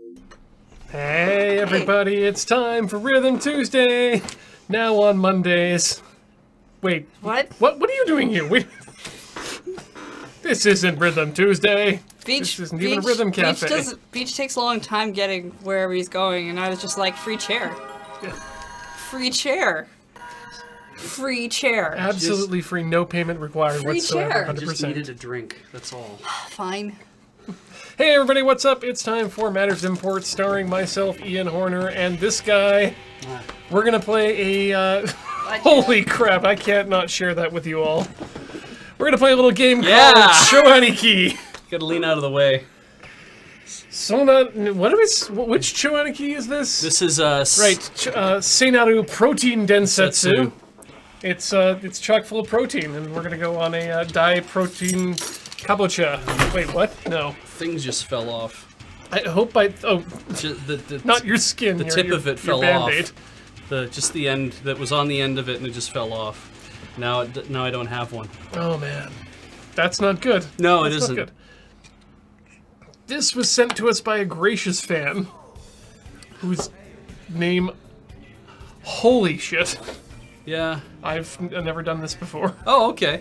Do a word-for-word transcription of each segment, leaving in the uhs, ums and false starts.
Hey everybody, it's time for Rhythm Tuesday! Now on Mondays. Wait. What? What What are you doing here? Wait. This isn't Rhythm Tuesday. Beach, this isn't beach, even a Rhythm Cafe. Beach, does, beach takes a long time getting wherever he's going, and I was just like, free chair. Yeah. Free chair. Free chair. Absolutely free, no payment required Free whatsoever, chair. one hundred percent. I just needed a drink, that's all. Fine. Hey everybody, what's up? It's time for Matters Import, starring myself, Ian Horner, and this guy. Ah. We're gonna play a, uh... holy crap, I can't not share that with you all. We're gonna play a little game Yeah. called Chou Aniki. Gotta lean out of the way. Sona... What is... Which Chou Aniki is this? This is, uh... Right, ch uh, Seinaru Protein Densetsu. Densetsu. It's, uh, it's chock full of protein, and we're gonna go on a, uh, dai protein kabocha. Wait, what? No. Things just fell off. I hope I... Oh, Just the, the, not your skin. The your, tip your, of it your fell Band-Aid. off. The Just the end that was on the end of it, and it just fell off. Now, it, now I don't have one. Oh, man. That's not good. No, That's it isn't. Not good. This was sent to us by a gracious fan, whose name... Holy shit. Yeah. I've n never done this before. Oh, okay.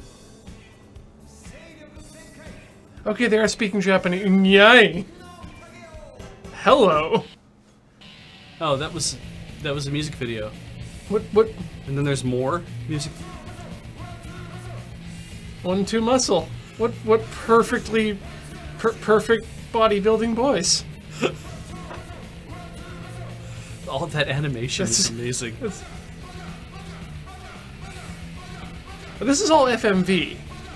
Okay, they are speaking Japanese. Nyai. Hello. Oh, that was that was a music video. What, what? And then there's more music. One, two muscle. What, what perfectly, per perfect bodybuilding boys. All of that animation That's- is amazing. That's... This is all F M V.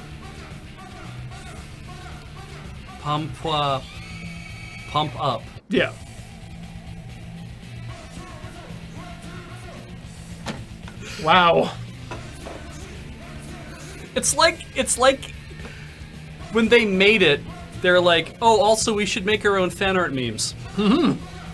Pump, uh, pump up. Yeah. Wow. It's like it's like when they made it, they're like, oh, also we should make our own fan art memes. Mm-hmm.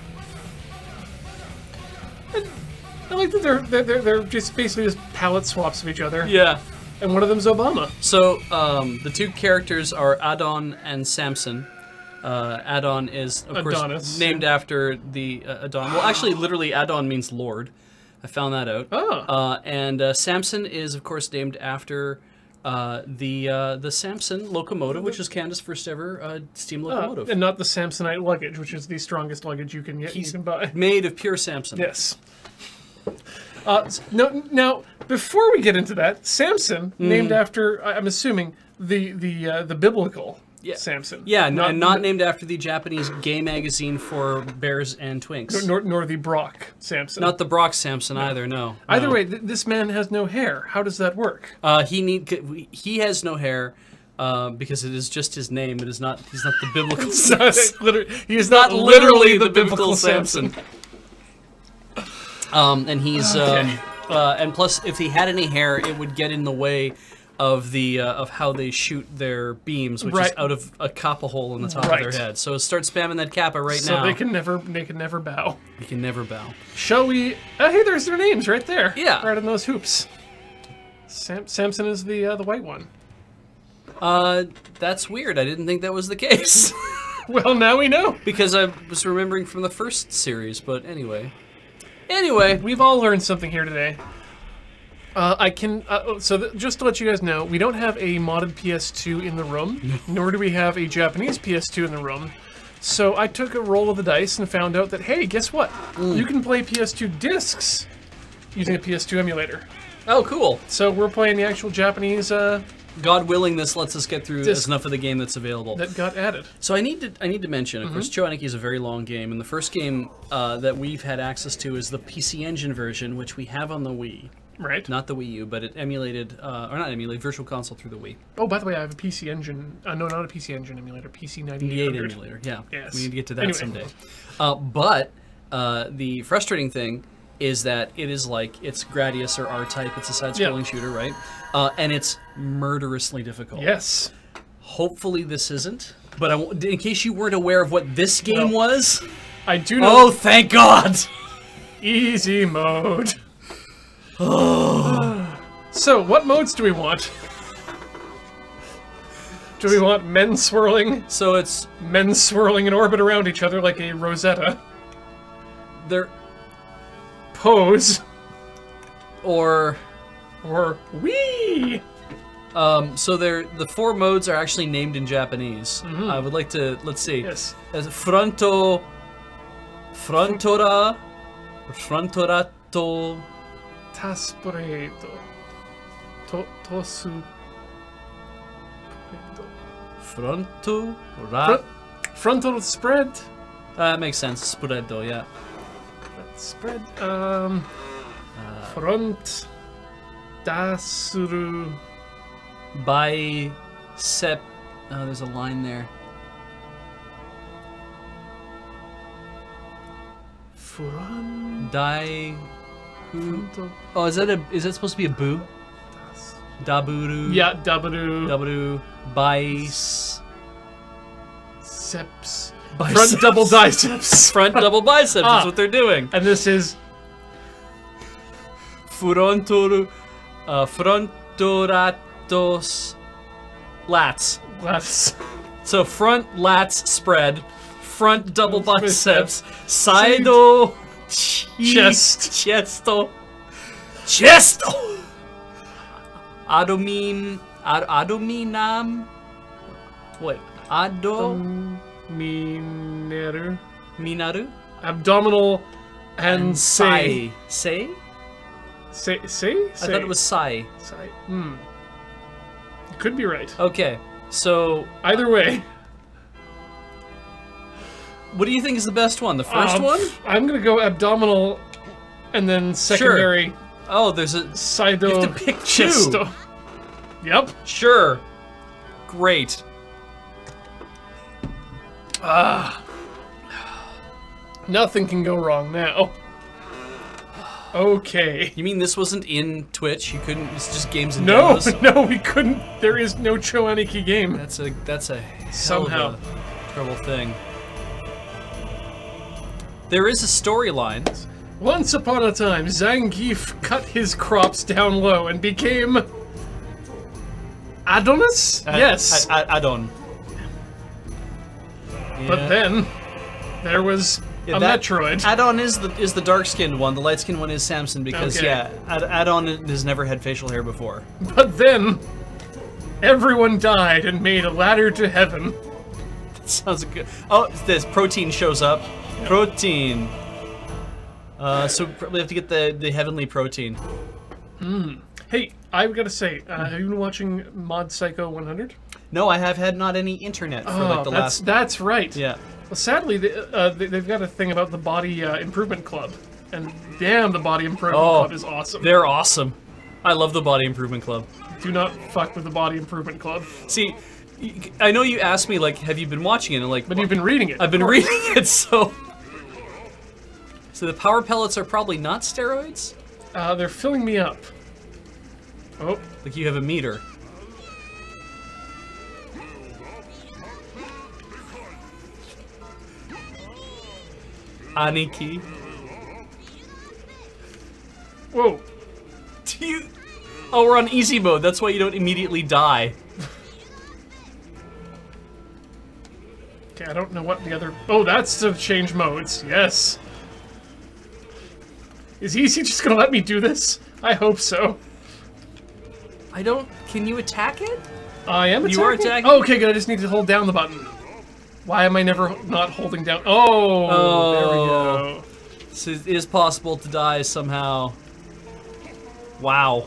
I like that they're, they're they're they're just basically just palette swaps of each other. Yeah. And one of them's Obama. So um, the two characters are Adon and Samson. Uh, Adon is of Adonis. course named after the uh, Adon. Well, actually, literally, Adon means Lord. I found that out. Oh. Uh, and uh, Samson is of course named after uh, the uh, the Samson locomotive, which is Canada's first ever uh, steam locomotive, Uh, and not the Samsonite luggage, which is the strongest luggage you can get. He's you can buy. made of pure Samson. Yes. Uh, no, now, before we get into that, Samson, Mm. named after, I- I'm assuming, the the uh, the biblical Yeah. Samson. Yeah, not, and not named after the Japanese gay magazine for bears and twinks. Nor, nor the Brock Samson. Not the Brock Samson either. No. Either no. way, th this man has no hair. How does that work? Uh, he need he has no hair uh, because it is just his name. It is not. He's not the biblical Samson. Literally, he is not, Not literally the biblical Samson. Um, and he's Okay. um, uh, and plus, if he had any hair, it would get in the way of the uh, of how they shoot their beams, which Right. is out of a kappa hole in the top Right. of their head. So start spamming that kappa right so now. they can never, they can never bow. You can never bow. Shall we? Uh, hey, there's their names right there. Yeah. Right on those hoops. Sam, Samson is the uh, the white one. Uh, that's weird. I didn't think that was the case. Well, now we know. Because I was remembering from the first series, but anyway. Anyway. We've all learned something here today. Uh, I can, uh, so th just to let you guys know, we don't have a modded P S two in the room, nor do we have a Japanese P S two in the room. So I took a roll of the dice and found out that, hey, guess what? Mm. You can play P S two discs using a P S two emulator. Oh, cool. So we're playing the actual Japanese uh, God willing, this lets us get through Disc enough of the game that's available. that got added. So I need to I need to mention, of Mm-hmm. course, Chou Aniki is a very long game, and the first game uh, that we've had access to is the P C Engine version, which we have on the Wii. Right. Not the Wii U, but it emulated, uh, or not emulated, Virtual Console through the Wii. Oh, by the way, I have a P C Engine. Uh, no, not a P C Engine emulator. P C ninety-eight ninety-eight hundred. emulator, yeah. Yes. We need to get to that Anyway. someday. Uh, but uh, the frustrating thing is that it is like, it's Gradius or R-Type, it's a side-scrolling Yeah. shooter, right? Uh, and it's murderously difficult. Yes. Hopefully this isn't, but I w in case you weren't aware of what this game No. was, I do know. oh, thank God! Easy mode. So, what modes do we want? Do we want men swirling? So it's Men swirling in orbit around each other like a Rosetta. they're Pose. or Or wee. um. So they're the four modes are actually named in Japanese. I would like to let's see. Yes. As fronto, frontora, frontorato. Taspreto. To tosu. Fronto, ra. Fr frontal spread. Uh, that makes sense. Spredo, yeah. Spread. Um. Front. Dasuru. Bicep. Oh, there's a line there. Front. Dai. Frontal. Oh, is that a? Is that supposed to be a boo? Daburu. Yeah, Dabaru. Daburu. Bice. Seps. Biceps. Front double biceps. Front double biceps. Ah. That's what they're doing. And this is Frontoru. Uh, frontoratos. Lats. lats. So front lats spread. Front double Biceps. biceps. Sido. Chest. Chesto. Chesto. Adomin. Ad, adominam. What? Ado. Mineru. Minaru. Abdominal and say. Say? Say. Say? I thought it was sai. Say. Hmm. You could be right. Okay, so Either way. what do you think is the best one? The first Um, one? I'm gonna go abdominal and then secondary. Oh, there's a. Sido. You have to pick two. chesto. Yep. Sure. Great. Ah. Nothing can go wrong now. Okay. You mean this wasn't in Twitch? You couldn't. It's just games and No, demos? no, we couldn't. There is no Chou Aniki game. That's a that's a hell Somehow. of a trouble thing. There is a storyline. Once upon a time, Zangief cut his crops down low and became Adonis? Yes. I, I, Adon. But Yeah. then there was Yeah, a that- Metroid. Adon is the is the dark skinned one. The light skinned one is Samson because Okay. yeah, Ad, Adon has never had facial hair before. But then everyone died and made a ladder to heaven. Sounds good. Oh, this protein shows up. Protein. Uh, so we probably have to get the the heavenly protein. Hey, I've got to say, uh, have you been watching Mod Psycho one hundred? No, I have had not any internet for Oh, like the that's last. that's right. Yeah. Well, sadly, they, uh, they, they've got a thing about the Body uh, Improvement Club, and damn, the Body Improvement Oh, Club is awesome. They're awesome. I love the Body Improvement Club. Do not fuck with the Body Improvement Club. See, y- I know you asked me like, have you been watching it? And like, But you've been reading it. I've been of course. reading it, so. So the power pellets are probably not steroids. Uh, they're filling me up. Oh, Like you have a meter. Aniki. whoa. Do you? Oh, we're on easy mode. That's why you don't immediately die. Okay, I don't know what the other... Oh, that's to change modes. Yes. Is Easy just gonna let me do this? I hope so. I don't. Can you attack it? I am attacking? You are attacking? Oh, okay, good. I just need to hold down the button. Why am I never not holding down? Oh, there we go. So it is possible to die somehow. Wow.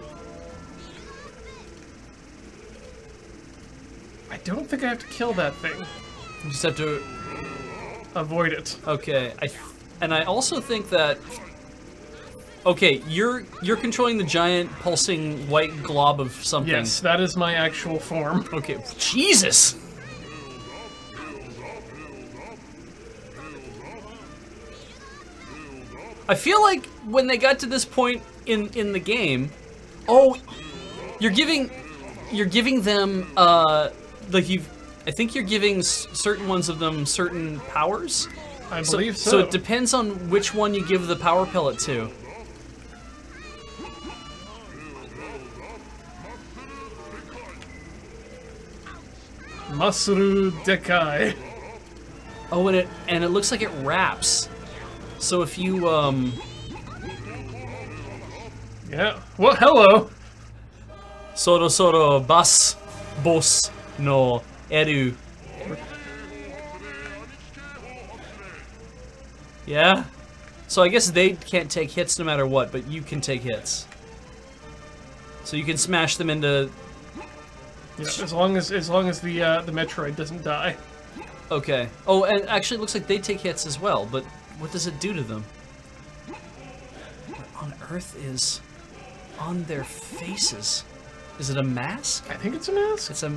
I don't think I have to kill that thing. You just have to. Avoid it. Okay. I. And I also think that. Okay, you're you're controlling the giant pulsing white glob of something. Yes, that is my actual form. Okay. Jesus. I feel like when they got to this point in in the game, oh, you're giving you're giving them uh like you've I think you're giving s- certain ones of them certain powers. I So, believe so. so it depends on which one you give the power pellet to. Masuru Dekai. Oh, and it and it looks like it wraps. So if you um. Yeah. Well, hello. Soro soro bas boss no eru. Yeah. So I guess they can't take hits no matter what, but you can take hits. So you can smash them into. Yeah, as long as as long as the uh, the Metroid doesn't die. Okay. Oh, and actually, it looks like they take hits as well. But what does it do to them? What on earth is on their faces? Is it a mask? I think it's a mask. It's a.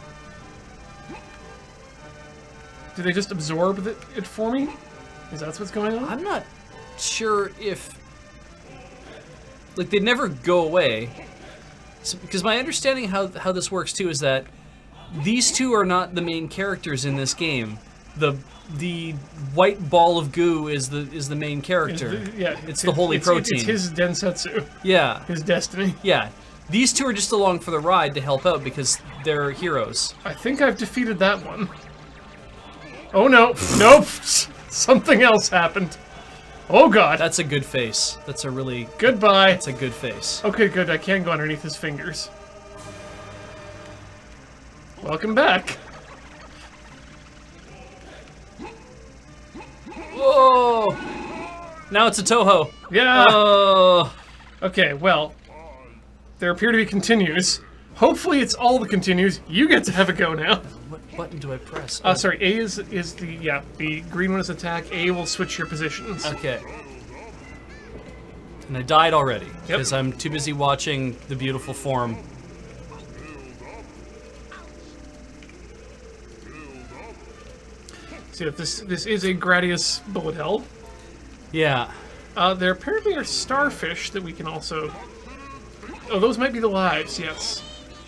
Do they just absorb the, it for me? Is that what's going on? I'm not sure if. Like they never go away. So, because my understanding how how this works too is that these two are not the main characters in this game. The the white ball of goo is the is the main character. It's the, yeah, it's, it's the holy it's, protein. It's his Densetsu. Yeah, His destiny. yeah. These two are just along for the ride to help out because they're heroes. I think I've defeated that one. Oh no! Nope. Something else happened. Oh god. That's a good face. That's a really Goodbye. That's a good face. Okay, good. I can't go underneath his fingers. Welcome back. Whoa! Now it's a Toho. Yeah. Oh. Okay, well, there appear to be continues. Hopefully it's all the continues. You get to have a go now. What button do I press? Uh, sorry, A is is the, yeah, the green one is attack. A will switch your positions. Okay. And I died already Yep. because I'm too busy watching the beautiful form. See, if this this is a Gradius bullet hell. Yeah. Uh, there apparently are starfish that we can also... Oh, those might be the lives, yes.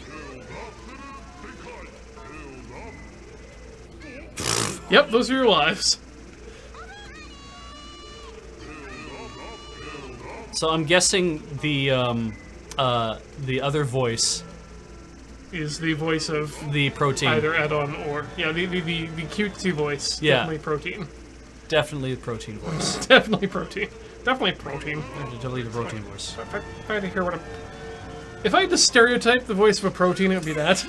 Yep, those are your lives. So I'm guessing the um, uh, the other voice, Is the voice of the protein, either add-on or... Yeah, the, the, the, the cutesy voice. Yeah. Definitely protein. definitely the protein voice. Definitely protein. Definitely protein. Definitely the protein voice. If I, if I had to hear what a... If I had to stereotype the voice of a protein, it would be that.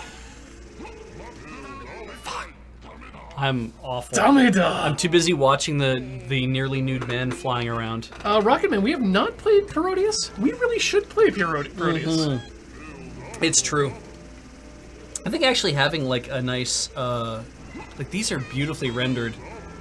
I'm awful. Dameda! I'm too busy watching the the nearly nude men flying around. Uh, Rocketman, we have not played Parodius. We really should play Parod Parodius. Mm-hmm. It's true. I think actually having like a nice, uh, like these are beautifully rendered.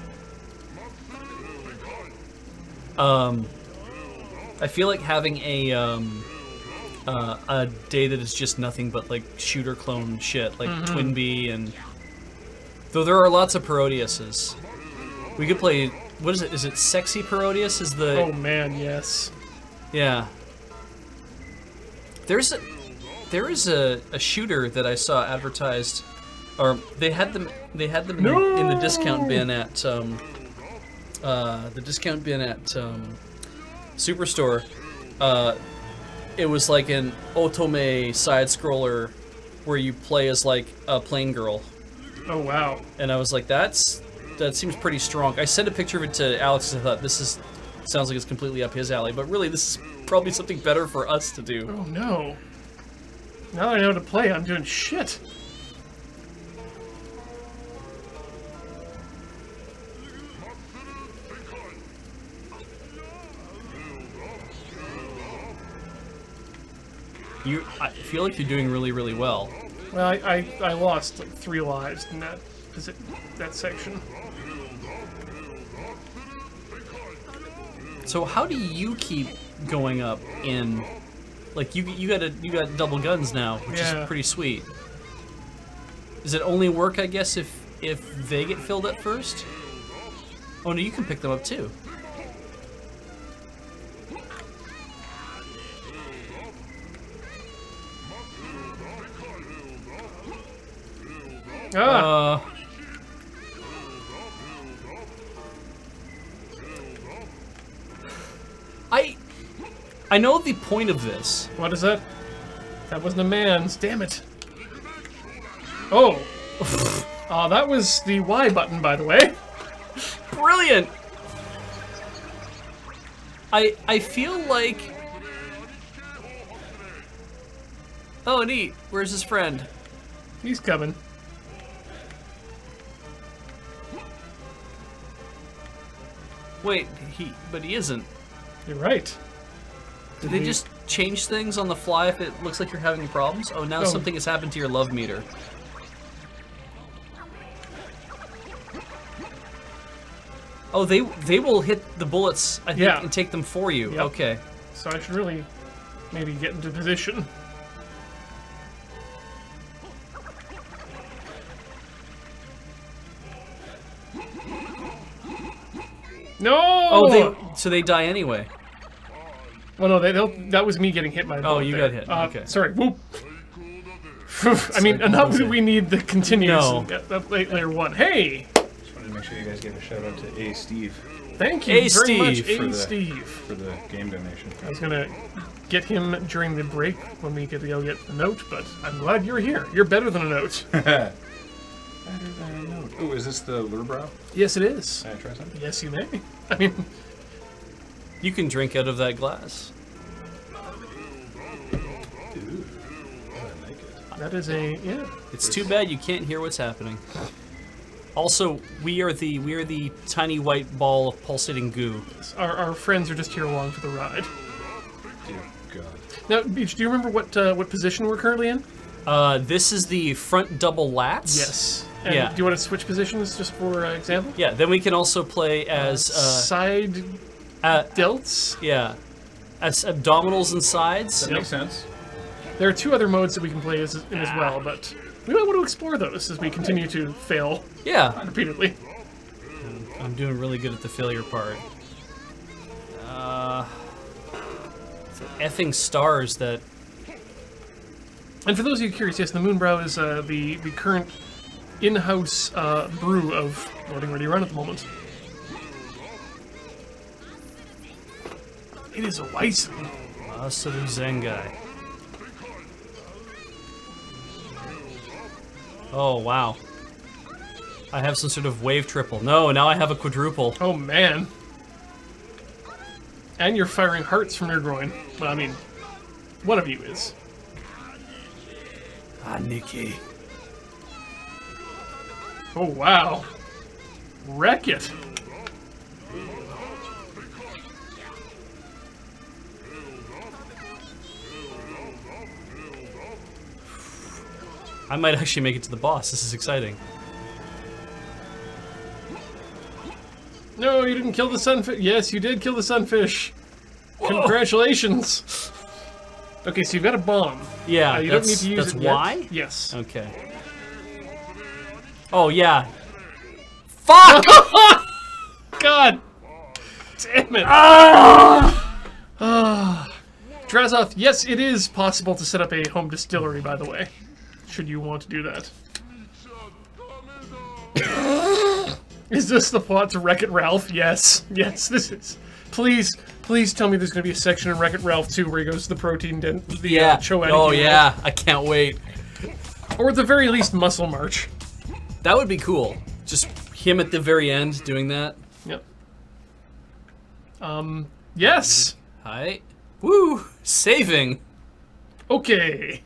Um, I feel like having a um, uh, a day that is just nothing but like shooter clone shit, like Mm-hmm. Twin Bee and. Though there are lots of Parodiuses. We could play, what is it? Is it Sexy Parodius? Is the... Oh man, yes. Yeah. There's a... There is a, a shooter that I saw advertised, or they had them they had them in, No! the, in the discount bin at um, uh, the discount bin at um, Superstore. Uh, it was like an otome side scroller where you play as like a plain girl. Oh wow. And I was like, that's that seems pretty strong. I sent a picture of it to Alex and I thought this is sounds like it's completely up his alley, but really this is probably something better for us to do. Oh no. Now that I know how to play, I'm doing shit. You I feel like you're doing really, really well. Well, I, I, I lost like three lives in that visit, that section. So how do you keep going up in like you you got a you got double guns now, which Yeah. is pretty sweet. Does it only work, I guess, if if they get filled up first? Oh no, you can pick them up too. Ah! Uh, I I know the point of this. What is that? That wasn't a man's. Damn it. Oh. Uh, that was the Y button, by the way. Brilliant! I I feel like... Oh, neat. Where's his friend? He's coming. Wait, he... But he isn't. You're right. Did they just change things on the fly if it looks like you're having problems? Oh, now Oh. something has happened to your love meter. Oh, they they will hit the bullets, I think, Yeah. and take them for you. Yep. Okay. So I should really maybe get into position. No! Oh, they so they die anyway. Well, no, they, they'll, that was me getting hit by a Oh, bullet you there. got hit. Uh, Okay. Sorry. Whoop. I mean, enough that we need the continues. No. That, that layer one. Hey! Just wanted to make sure you guys gave a shout out to A. Steve Thank you Hey, very much, Steve, for A. the- Steve. for the game donation. I was gonna get him during the break when we get to go get the note, but I'm glad you're here. You're better than a note. Better than a note. Oh, is this the lure brow? Yes, it is. Can I try something? Yes, you may. I mean, You can drink out of that glass. Ooh. I like it. that is a yeah. It's too bad you can't hear what's happening. Also, we are the we are the tiny white ball of pulsating goo. Our, our friends are just here along for the ride. Dear God. Now, Beach, do you remember what uh, what position we're currently in? Uh, this is the front double lats. Yes. And Yeah. Do you want to switch positions just for uh, example? Yeah. Then we can also play as uh, Side uh delts. yeah, as abdominals and sides. That makes sense. There are two other modes that we can play as, in as well, but we might want to explore those as we continue to fail Yeah. repeatedly. I'm doing really good at the failure part. Uh, the effing stars that. And for those of you curious, yes, the Moonbrow is uh, the the current in-house uh, brew of Loading Ready Run at the moment. It is a Weissen. Masaru Zengai. Oh, wow. I have some sort of wave triple. No, now I have a quadruple. Oh man. And you're firing hearts from your groin. Well, I mean, one of you is. Aniki. Oh wow. Wreck it. I might actually make it to the boss. This is exciting. No, you didn't kill the sunfish. Yes, you did kill the sunfish. Congratulations. Okay, so you've got a bomb. Yeah, Uh, you don't that's, need to use that's it yet. why? Yes. Okay. Oh, yeah. Fuck! God damn it. Ah. Drazoth, yes, it is possible to set up a home distillery, by the way. Should you want to do that. Is this the plot to Wreck-It Ralph? Yes. Yes, this is. Please, please tell me there's going to be a section in Wreck-It Ralph two where he goes to the protein den. The, Yeah. Uh, Chou Aniki Oh, world. yeah. I can't wait. Or at the very least, Muscle March. That would be cool. Just him at the very end doing that. Yep. Um, yes. Hi. Woo! Saving. Okay.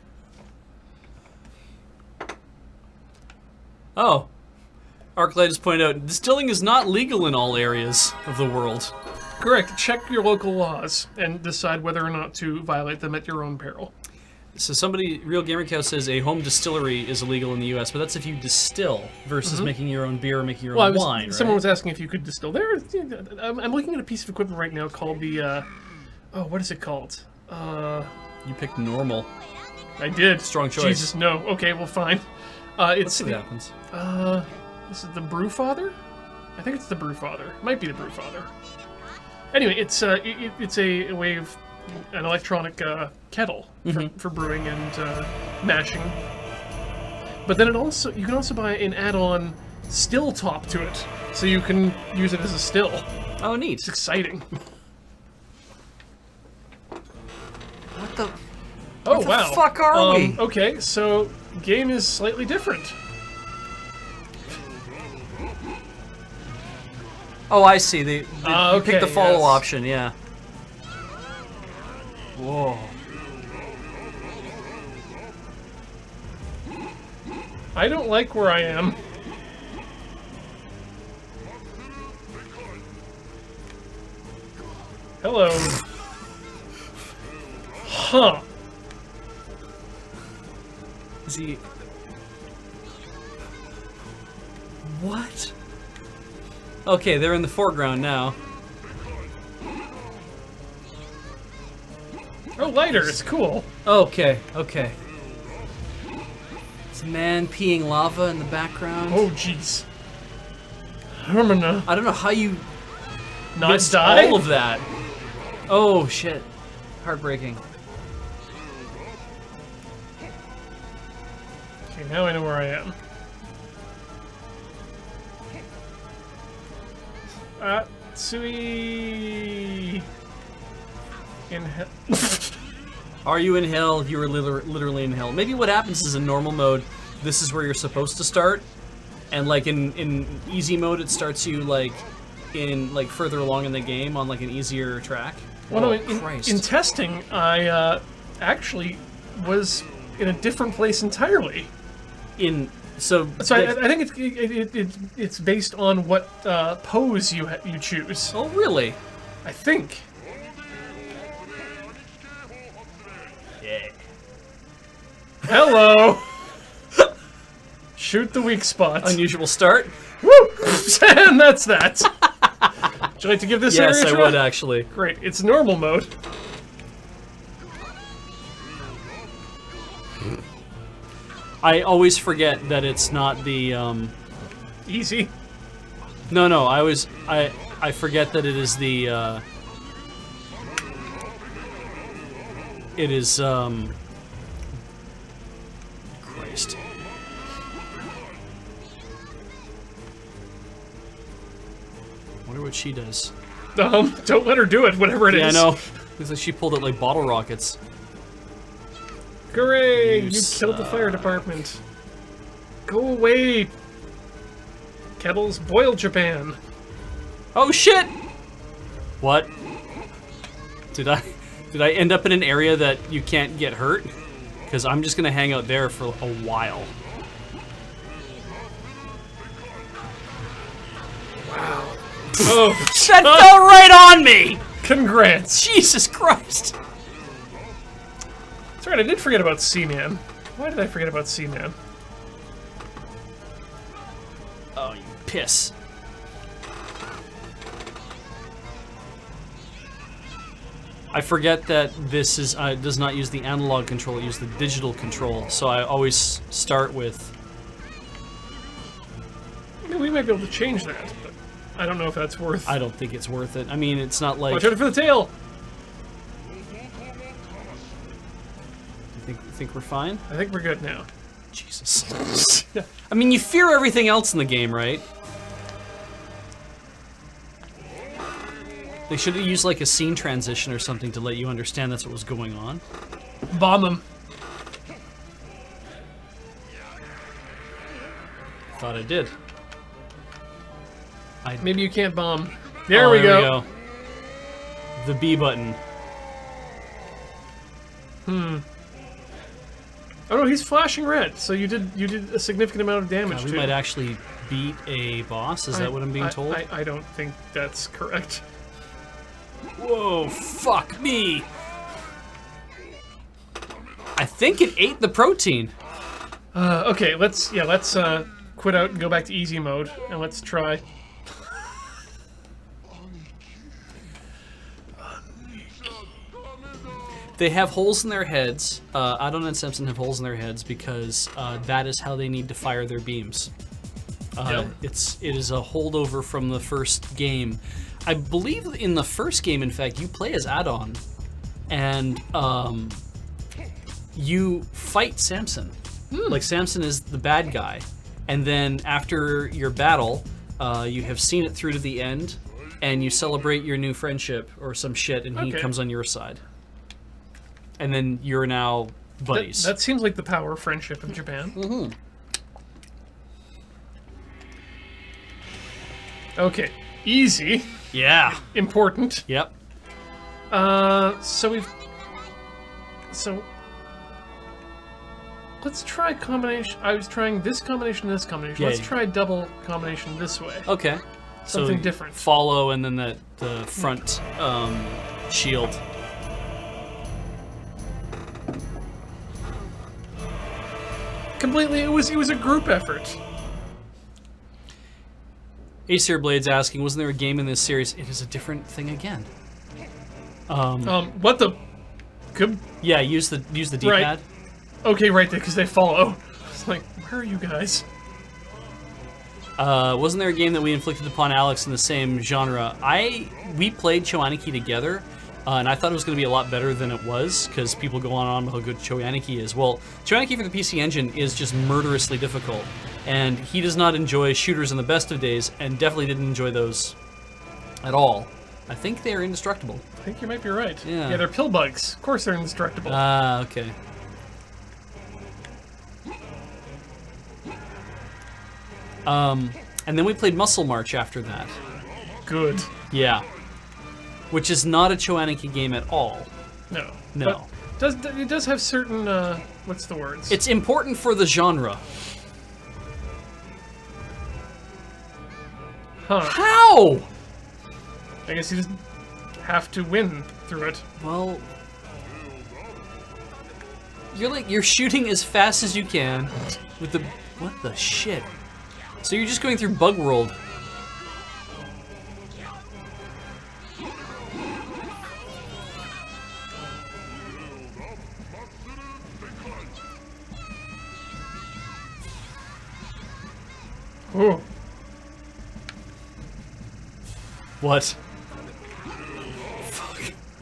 Oh. Arclight has pointed out, distilling is not legal in all areas of the world. Correct. Check your local laws and decide whether or not to violate them at your own peril. So somebody, Real Gamer Cow says a home distillery is illegal in the U S, but that's if you distill versus making your own beer or making your Well, I own was, wine, someone right? was asking if you could distill. There, I'm, I'm looking at a piece of equipment right now called the. Uh, oh, what is it called? Uh, You picked normal. I did. Strong choice. Jesus, no. Okay, well, fine. Uh, Let's it's see what the, happens. uh, this is the Brewfather. I think it's the Brewfather. It might be the Brewfather. Anyway, it's uh, it, it- it's a, a way of an electronic uh, kettle for, Mhm. for brewing and uh, mashing. But then it also you can also buy an add-on still top to it, so you can use it as a still. Oh, neat. It's exciting. What the? Oh the wow! fuck are um, we? Okay, so game is slightly different. Oh, I see. They, they Uh, you pick okay, the follow yes. option, yeah. Whoa. I don't like where I am. Hello. Huh. Is he... What? Okay, they're in the foreground now. Oh, lighters. Cool. Okay, okay. It's a man peeing lava in the background. Oh, jeez. I'm gonna I don't know how you not missed die. all of that. Oh, shit. Heartbreaking. Okay, now I know where I am. Uh, Sui. In hell. Are you in hell? You are liter literally in hell. Maybe what happens is in normal mode, this is where you're supposed to start. And like in, in easy mode, it starts you like in like further along in the game on like an easier track. Well, oh, no, in, Christ. in testing, I uh, actually was in a different place entirely. In so So I, they- I think it's it, it, it, it's based on what uh, pose you ha you choose. oh really? I think. Yeah. Hello. Shoot the weak spots. Unusual start. Woo! And that's that. Would you like to give this Yes, area a I try? would actually. Great. It's normal mode. I always forget that it's not the um. Easy. No, no. I always I I forget that it is the. Uh, it is um. Christ. Wonder what she does. Um, don't let her do it, whatever it is. Yeah, I know. Looks like she pulled it like bottle rockets. Hooray! You You killed the fire department. Go away! Kettles, boil Japan. Oh shit! What? Did I did I end up in an area that you can't get hurt? Because I'm just gonna hang out there for a while. Oh, That fell right on me! congrats! Jesus Christ! That's right, I did forget about C-Man. Why did I forget about C-Man? Oh, you piss. I forget that this is uh, does not use the analog control, it uses the digital control. So I always start with. I mean, we might be able to change that, but I don't know if that's worth... I don't think it's worth it. I mean, it's not like. Watch out for the tail! I think think we're fine. I think we're good now. Jesus. I mean, you fear everything else in the game, right? They should have used like a scene transition or something to let you understand that's what was going on. Bomb them. Thought I did. I, Maybe you can't bomb. There, oh, we, there go. we go. The B button. Hmm. Oh no, he's flashing red. So you did you did a significant amount of damage God, we too. might actually beat a boss. Is I- that what I'm being I- told? I, I don't think that's correct. Whoa, fuck me. I think it ate the protein. Uh, okay, let's yeah, let's uh, quit out and go back to easy mode, and let's try. They have holes in their heads. Uh, Adon and Simpson have holes in their heads because uh, that is how they need to fire their beams. Uh, Yep. It's it is a holdover from the first game. I believe in the first game, in fact, you play as Adon, and um, you fight Samson. Like Samson is the bad guy, and then after your battle, uh, you have seen it through to the end, and you celebrate your new friendship or some shit, and he Okay. comes on your side. And then you're now That, buddies. that seems like the power of friendship in Japan. Mm-hmm. Okay, easy. Yeah. Important. Yep. Uh, so we've... So... Let's try combination... I was trying this combination and this combination. Yeah, Let's yeah. try double combination this way. Okay. Something so different. Follow and then the, the front um, shield. Completely, it was it was a group effort. Acer Blade's asking, wasn't there a game in this series? It is a different thing again. Um, Um, what the... Good... yeah, use the use the D-pad. Right. Okay, right there, because they follow. It's like, where are you guys? Uh, wasn't there a game that we inflicted upon Alex in the same genre? I we played Chou Aniki together, uh, and I thought it was going to be a lot better than it was, because people go on and on about how good Chou Aniki is. Well, Chou Aniki for the P C Engine is just murderously difficult, and he does not enjoy shooters in the best of days, and definitely didn't enjoy those at all. I think they are indestructible. I think you might be right. Yeah. Yeah, they're pill bugs. Of course they're indestructible. Ah, okay. Um, and then we played Muscle March after that. Good. Yeah. Which is not a Chou Aniki game at all. No. No. But does it does have certain uh, what's the words? It's important for the genre. Huh. How? I guess you just have to win through it. Well, you're like you're shooting as fast as you can with the what the shit. So you're just going through Bug World. Ooh. What? Fuck.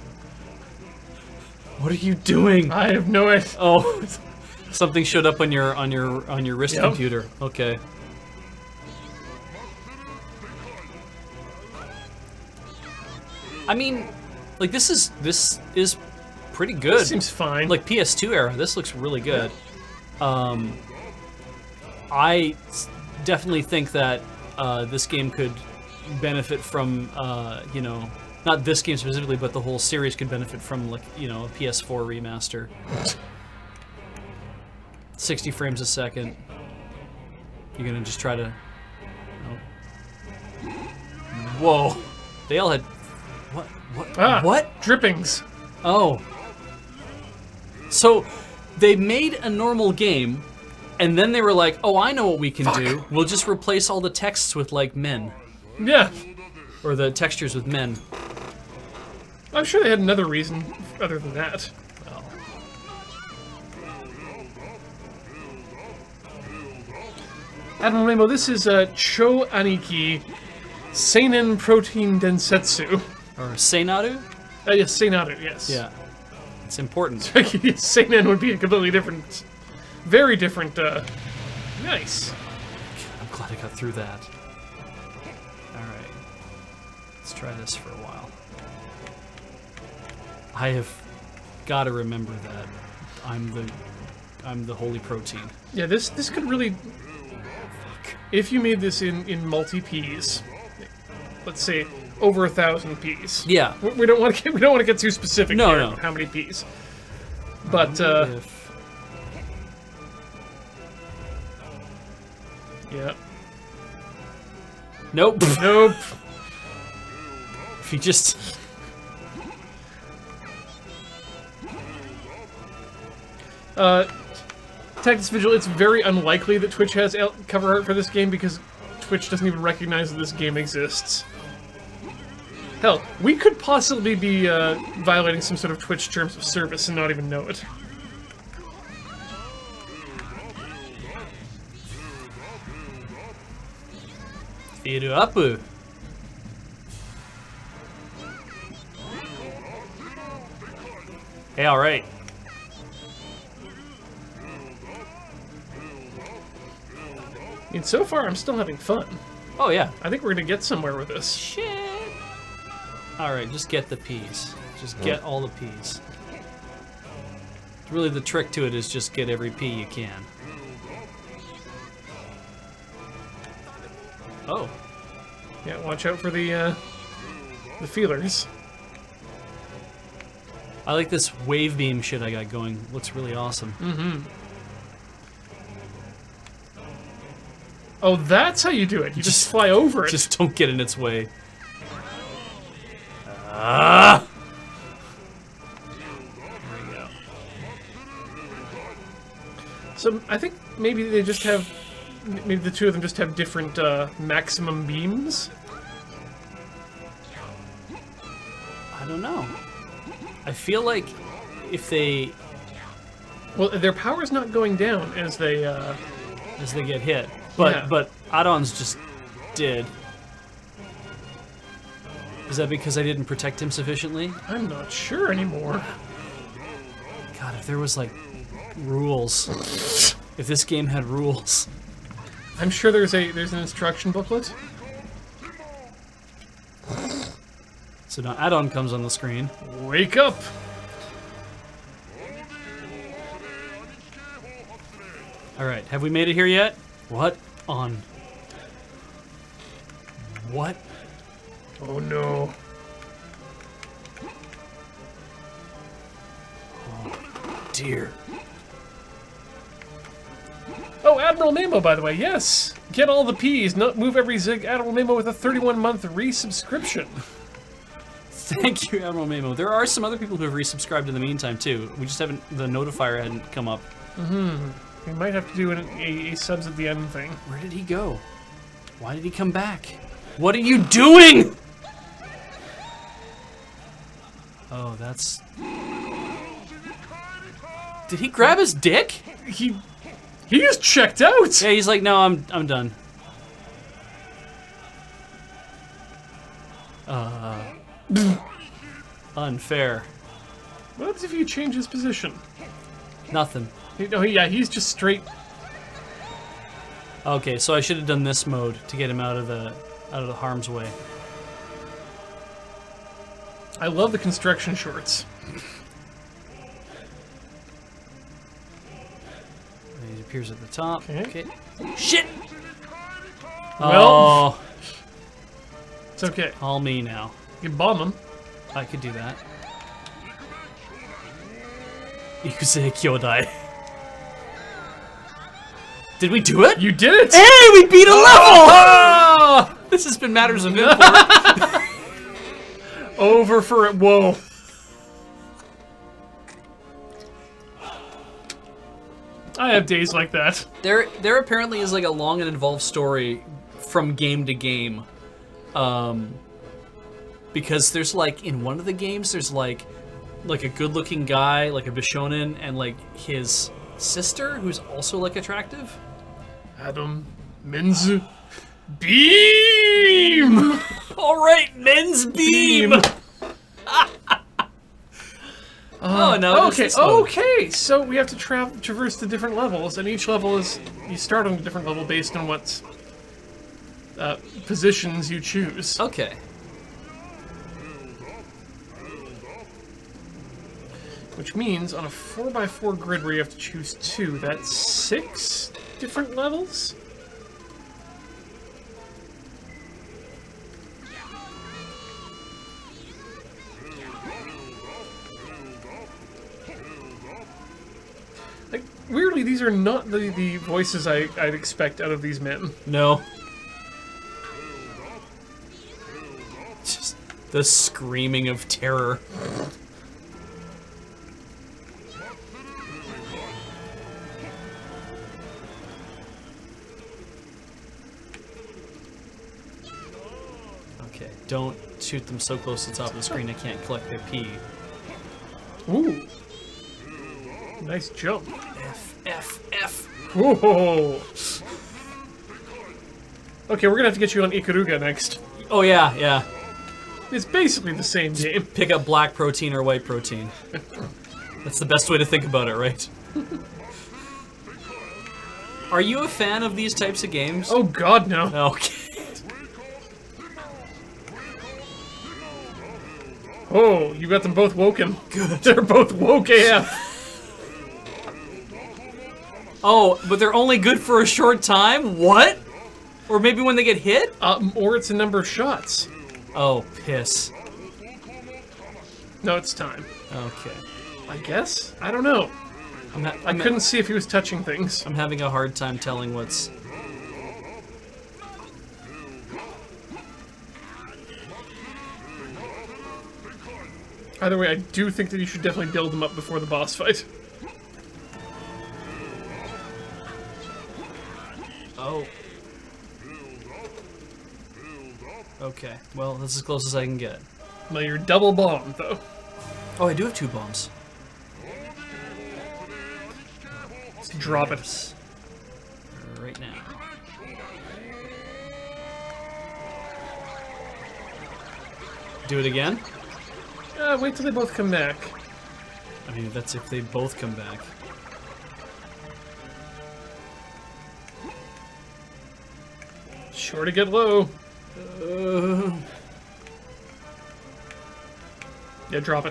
What are you doing? I have no idea. Oh, something showed up on your on your on your wrist Yep. computer. Okay. I mean, like this is this is pretty good. This seems fine. Like P S two era, this looks really good. Um, I s- definitely think that uh, this game could benefit from, uh, you know, not this game specifically, but the whole series could benefit from, like, you know, a P S four remaster. sixty frames a second. You're gonna just try to... Oh. Whoa. They all had... What? What? ah, What? drippings. Oh. So, they made a normal game, and then they were like, oh, I know what we can Fuck. do. We'll just replace all the texts with, like, men. Yeah. Or the textures with men. I'm sure they had another reason other than that. Well, Admiral Rainbow, this is uh, Chou Aniki Seinen Protein Densetsu. or Seinaru? Uh, yes, Seinaru, yes. Yeah. It's important. Seinen would be a completely different, very different, uh, nice. I'm glad I got through that. Alright. Let's try this for a while. I have got to remember that I'm the I'm the holy protein. Yeah, this this could really, if you made this in, in multi-Ps, let's say over a thousand Ps. Yeah. We, we don't want to get we don't want to get too specific No, here no. about how many Ps. But uh, If- yeah, Nope. nope. If you just... Uh, Tactics Vigil, it's very unlikely that Twitch has el- cover art for this game because Twitch doesn't even recognize that this game exists. Hell, we could possibly be uh, violating some sort of Twitch terms of service and not even know it. Firu Apu. Hey, alright. I mean, so far I'm still having fun. Oh, yeah. I think we're gonna get somewhere with this. Shit. Alright, just get the peas. Just get all the peas. Really, the trick to it is just get every pea you can. Oh. Yeah, watch out for the uh, the feelers. I like this wave beam shit I got going. Looks really awesome. Mm-hmm. Oh, that's how you do it. You just, just fly over it. Just don't get in its way. Ah! There we go. So I think maybe they just have, maybe the two of them just have different uh, maximum beams. I don't know. I feel like if they... Well, their power's not going down as they... Uh, as they get hit. But, yeah. but Adon's just did. Is that because I didn't protect him sufficiently? I'm not sure anymore. God, if there was, like, rules. If this game had rules. I'm sure there's a there's an instruction booklet. So now Adon comes on the screen. Wake up! Alright, have we made it here yet? What on... What? Oh no. Oh, dear. Oh, Admiral Mamo, by the way, yes! Get all the P's, not move every zig. Admiral Mamo with a thirty-one month resubscription. Thank you, Admiral Mamo. There are some other people who have resubscribed in the meantime, too. We just haven't... The notifier hadn't come up. Mm-hmm. We might have to do an, a, a subs at the end thing. Where did he go? Why did he come back? What are you doing? Oh, that's... Did he grab his dick? He... He just checked out! Yeah, he's like, no, I'm I'm done. Uh... Unfair. What happens if you change his position? Nothing. You know, yeah, he's just straight... Okay, so I should have done this mode to get him out of the out of the harm's way. I love the construction shorts. He appears at the top. Okay. Okay. Shit! Well, oh, it's okay. all me now. You can bomb him. I could do that. Ikusei Kyodai. Did we do it? You did it! Hey, we beat a level! Oh! This has been Matters of Import. Over for it. Whoa. I have days like that. There, there apparently is like a long and involved story from game to game. Um, because there's like, in one of the games, there's like, like a good-looking guy, like a Bishonen, and like his sister, who's also like attractive. Adam Men's Beam! All right, men's beam. Beam. Oh no! Okay, okay. So we have to tra traverse the different levels, and each level is you start on a different level based on what uh, positions you choose. Okay. Which means on a four by four grid where you have to choose two, that's six different levels? Like, weirdly, these are not the, the voices I, I'd expect out of these men. No. Just the screaming of terror. Okay, don't shoot them so close to the top of the screen I can't collect their pee. Ooh. Nice jump. F, F, F. Whoa. Okay, we're gonna have to get you on Ikaruga next. Oh yeah, yeah. It's basically the same game. Pick up black protein or white protein. That's the best way to think about it, right? Are you a fan of these types of games? Oh god, no. Okay. Oh, you got them both woken. Good. They're both woke A F. Oh, but they're only good for a short time? What? Or maybe when they get hit? Um, or it's a number of shots. Oh, piss. No, it's time. Okay. I guess? I don't know. I'm ha I I'm couldn't see if he was touching things. I'm having a hard time telling what's... Either way, I do think that you should definitely build them up before the boss fight. Oh. Okay, well, that's as close as I can get. Well, you're double bombed, though. Oh, I do have two bombs. Drop it. Right now. Do it again? Uh, wait till they both come back. I mean, that's if they both come back. Sure to get low. Uh... Yeah, drop it.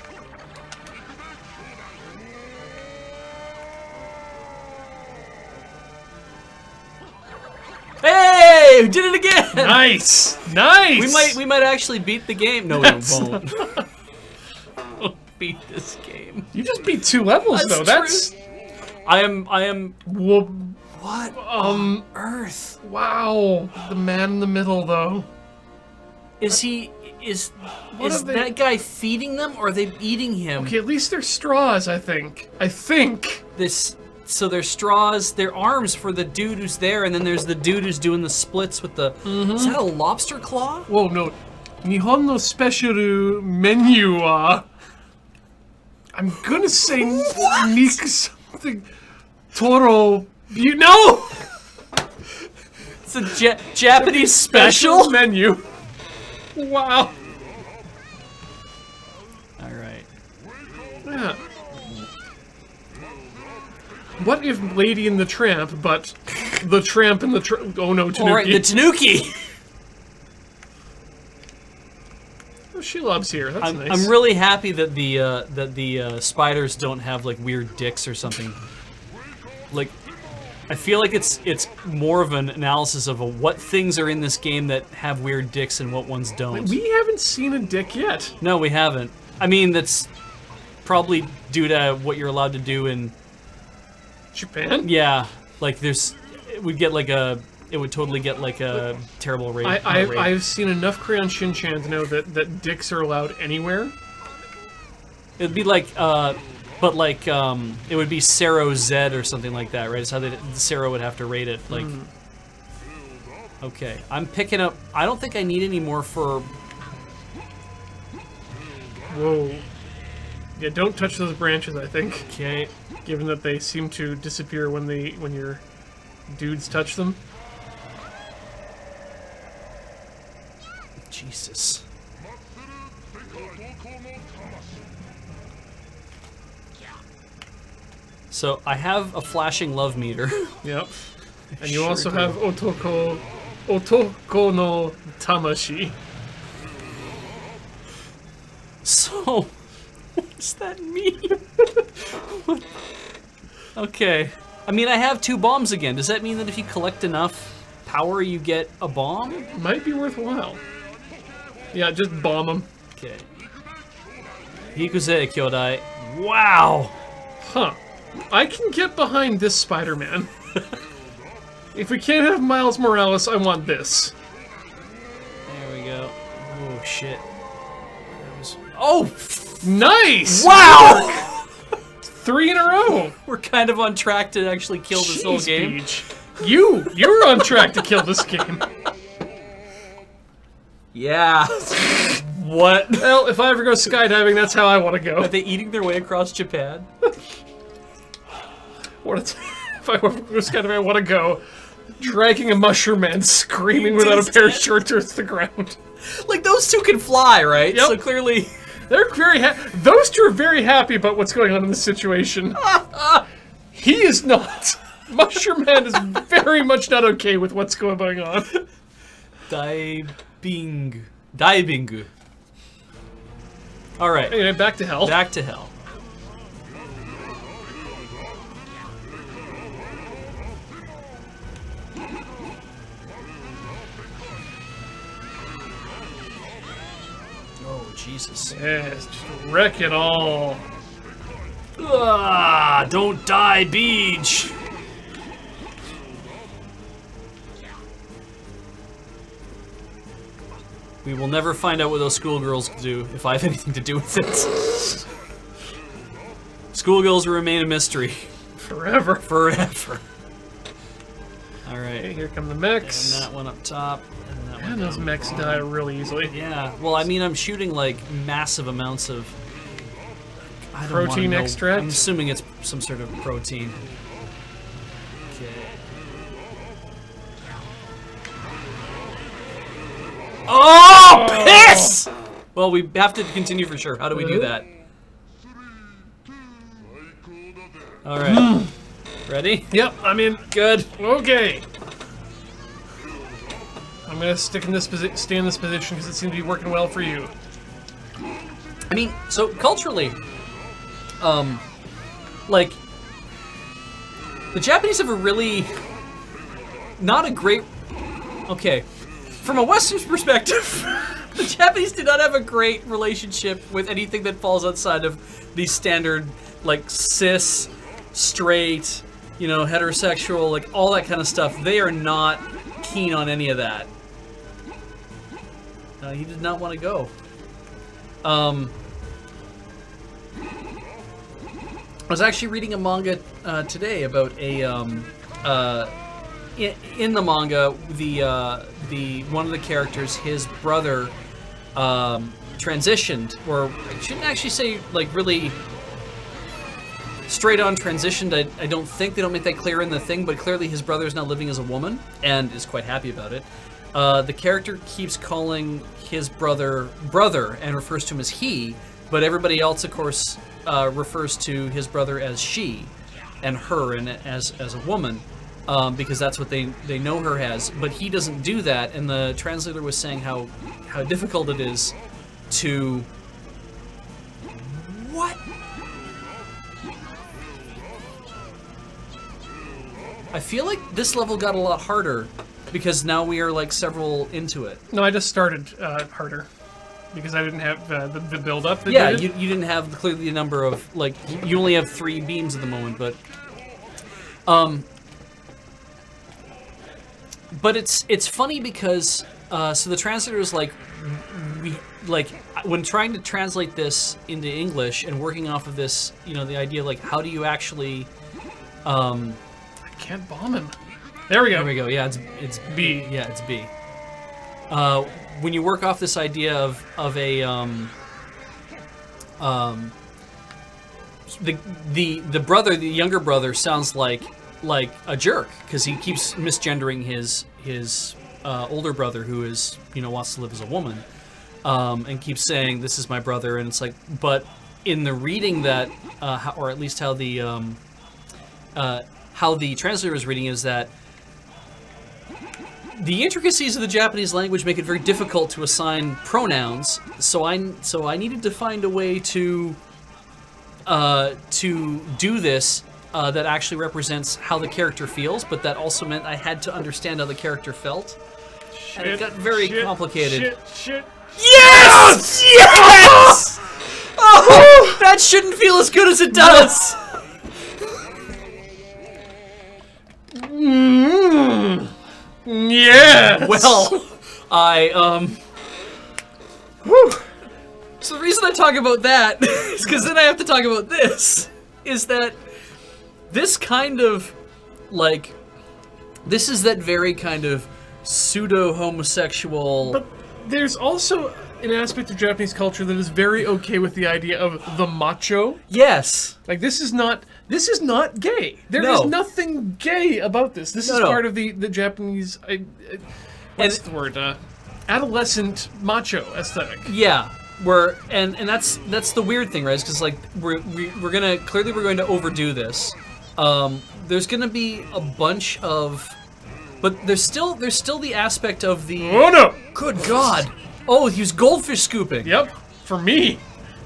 Hey! We did it again! Nice! Nice! We might we might actually beat the game. No, we That's won't. We'll beat this game. You just beat two levels, That's though. That's... I am I am Whoop. what Um... Earth? Wow. The man in the middle, though. Is he is What is are they- that guy feeding them or are they eating him? Okay, at least they're straws, I think. I think. This so they're straws, they're arms for the dude who's there, and then there's the dude who's doing the splits with the is that a lobster claw? Whoa, no. Nihon no special menu wa... I'm gonna say Nick something... Toro... You know! It's a ja Japanese special? menu. Wow. Alright. Yeah. What if Lady and the Tramp, but the Tramp and the Tramp... Oh no, Tanuki. Alright, the Tanuki! Oh, she loves here. That's I'm, nice. I'm really happy that the uh, that the uh, spiders don't have like weird dicks or something. Like, I feel like it's it's more of an analysis of a, what things are in this game that have weird dicks and what ones don't. We haven't seen a dick yet. No, we haven't. I mean, that's probably due to what you're allowed to do in Japan? yeah. Like, there's it would get like a it would totally get like a terrible rate. I, I, I've seen enough Crayon Shin-chan to know that, that dicks are allowed anywhere. It'd be like, uh, but like, um, it would be Sero Z or something like that, right? It's how they, Sero would have to rate it. Like, mm. Okay, I'm picking up. I don't think I need any more for. Whoa. Yeah, don't touch those branches, I think. Okay. Given that they seem to disappear when they when your dudes touch them. Jesus. So I have a flashing love meter. Yep. And you Sure also do. have Otoko Otoko no Tamashi. So what does that mean? What? Okay. I mean, I have two bombs again. Does that mean that if you collect enough power, you get a bomb? Might be worthwhile. Yeah, just bomb them. Okay. Hikuze Kyodai. Wow! Huh. I can get behind this Spider-Man. If we can't have Miles Morales, I want this. There we go. Oh, shit. That was... Oh! Nice! Wow! Three in a row! We're kind of on track to actually kill this whole Jeez, game. Peach. You! You're on track to kill this game. Yeah. What? Well, if I ever go skydiving, that's how I want to Are go. they eating their way across Japan? What if, if I ever go skydiving, I want to go dragging a mushroom man screaming without a parachute towards the ground. Like, those two can fly, right? Yep. So clearly... They're very ha- Those two are very happy about what's going on in this situation. He is not. Mushroom Man is very much not okay with what's going on. Diving. Diving. Alright. Anyway, back to hell. Back to hell. Oh, Jesus. Yes, just wreck it all. Ah, don't die, Beach! We will never find out what those schoolgirls do if I have anything to do with it. Schoolgirls will remain a mystery. Forever. Forever. Okay, Alright. here come the mechs. And that one up top. And that Man, one those down mechs below. die really easily. Yeah, well, I mean, I'm shooting like massive amounts of I don't Protein wanna know. extract? I'm assuming it's some sort of protein. Okay. Oh, piss! Well, we have to continue for sure. How do we do that? All right. Ready? Yep, I'm in. Good. Okay. I'm gonna stick in this position, stay in this position because it seems to be working well for you. I mean, so culturally, um, like, the Japanese have a really, not a great, okay, from a Western perspective, the Japanese do not have a great relationship with anything that falls outside of the standard, like, cis, straight, you know, heterosexual, like, all that kind of stuff. They are not keen on any of that. Uh, he did not want to go. Um, I was actually reading a manga uh, today about a um, uh, in, in the manga the uh, the one of the characters, his brother, um, transitioned, or I shouldn't actually say like really straight on transitioned. I, I don't think they don't make that clear in the thing, but clearly his brother is now living as a woman and is quite happy about it. Uh, the character keeps calling his brother brother and refers to him as he, but everybody else, of course, uh, refers to his brother as she, and her and as as a woman, um, because that's what they they know her as. But he doesn't do that, and the translator was saying how how difficult it is to what. I feel like this level got a lot harder because now we are like several into it. No, I just started uh, harder because I didn't have uh, the, the build up. That Yeah, did it. you, you didn't have clearly the number of like you only have three beams at the moment, but um, but it's it's funny because uh, so the translator is like we like when trying to translate this into English and working off of this, you know, the idea like how do you actually um. I can't bomb him. There we go. There we go. Yeah, it's it's B. Yeah, it's B. Uh, when you work off this idea of of a um, um, the the the brother, the younger brother, sounds like like a jerk because he keeps misgendering his his uh, older brother, who is you know wants to live as a woman, um, and keeps saying this is my brother, and it's like, but in the reading that, uh, how, or at least how the um, uh, how the translator is reading is that the intricacies of the Japanese language make it very difficult to assign pronouns. So I so I needed to find a way to uh, to do this uh, that actually represents how the character feels, but that also meant I had to understand how the character felt. Shit, And it got very shit, complicated. Shit, shit. Yes! Yes! Oh, that shouldn't feel as good as it does. Mm. Yes. Well, I, um... Whew. So the reason I talk about that is because then I have to talk about this, is that this kind of, like, this is that very kind of pseudo-homosexual... But there's also an aspect of Japanese culture that is very okay with the idea of the macho. Yes. Like, this is not... This is not gay. There No. is nothing gay about this. This No, is no. part of the, the Japanese... Uh, uh, what's And- the word? Uh, adolescent macho aesthetic. Yeah. We're, and, and that's that's the weird thing, right? Because, like, we're, we, we're gonna... Clearly we're going to overdo this. Um, there's gonna be a bunch of... But there's still there's still the aspect of the... Oh, no! Good God! Oh, he was goldfish scooping. Yep. For me.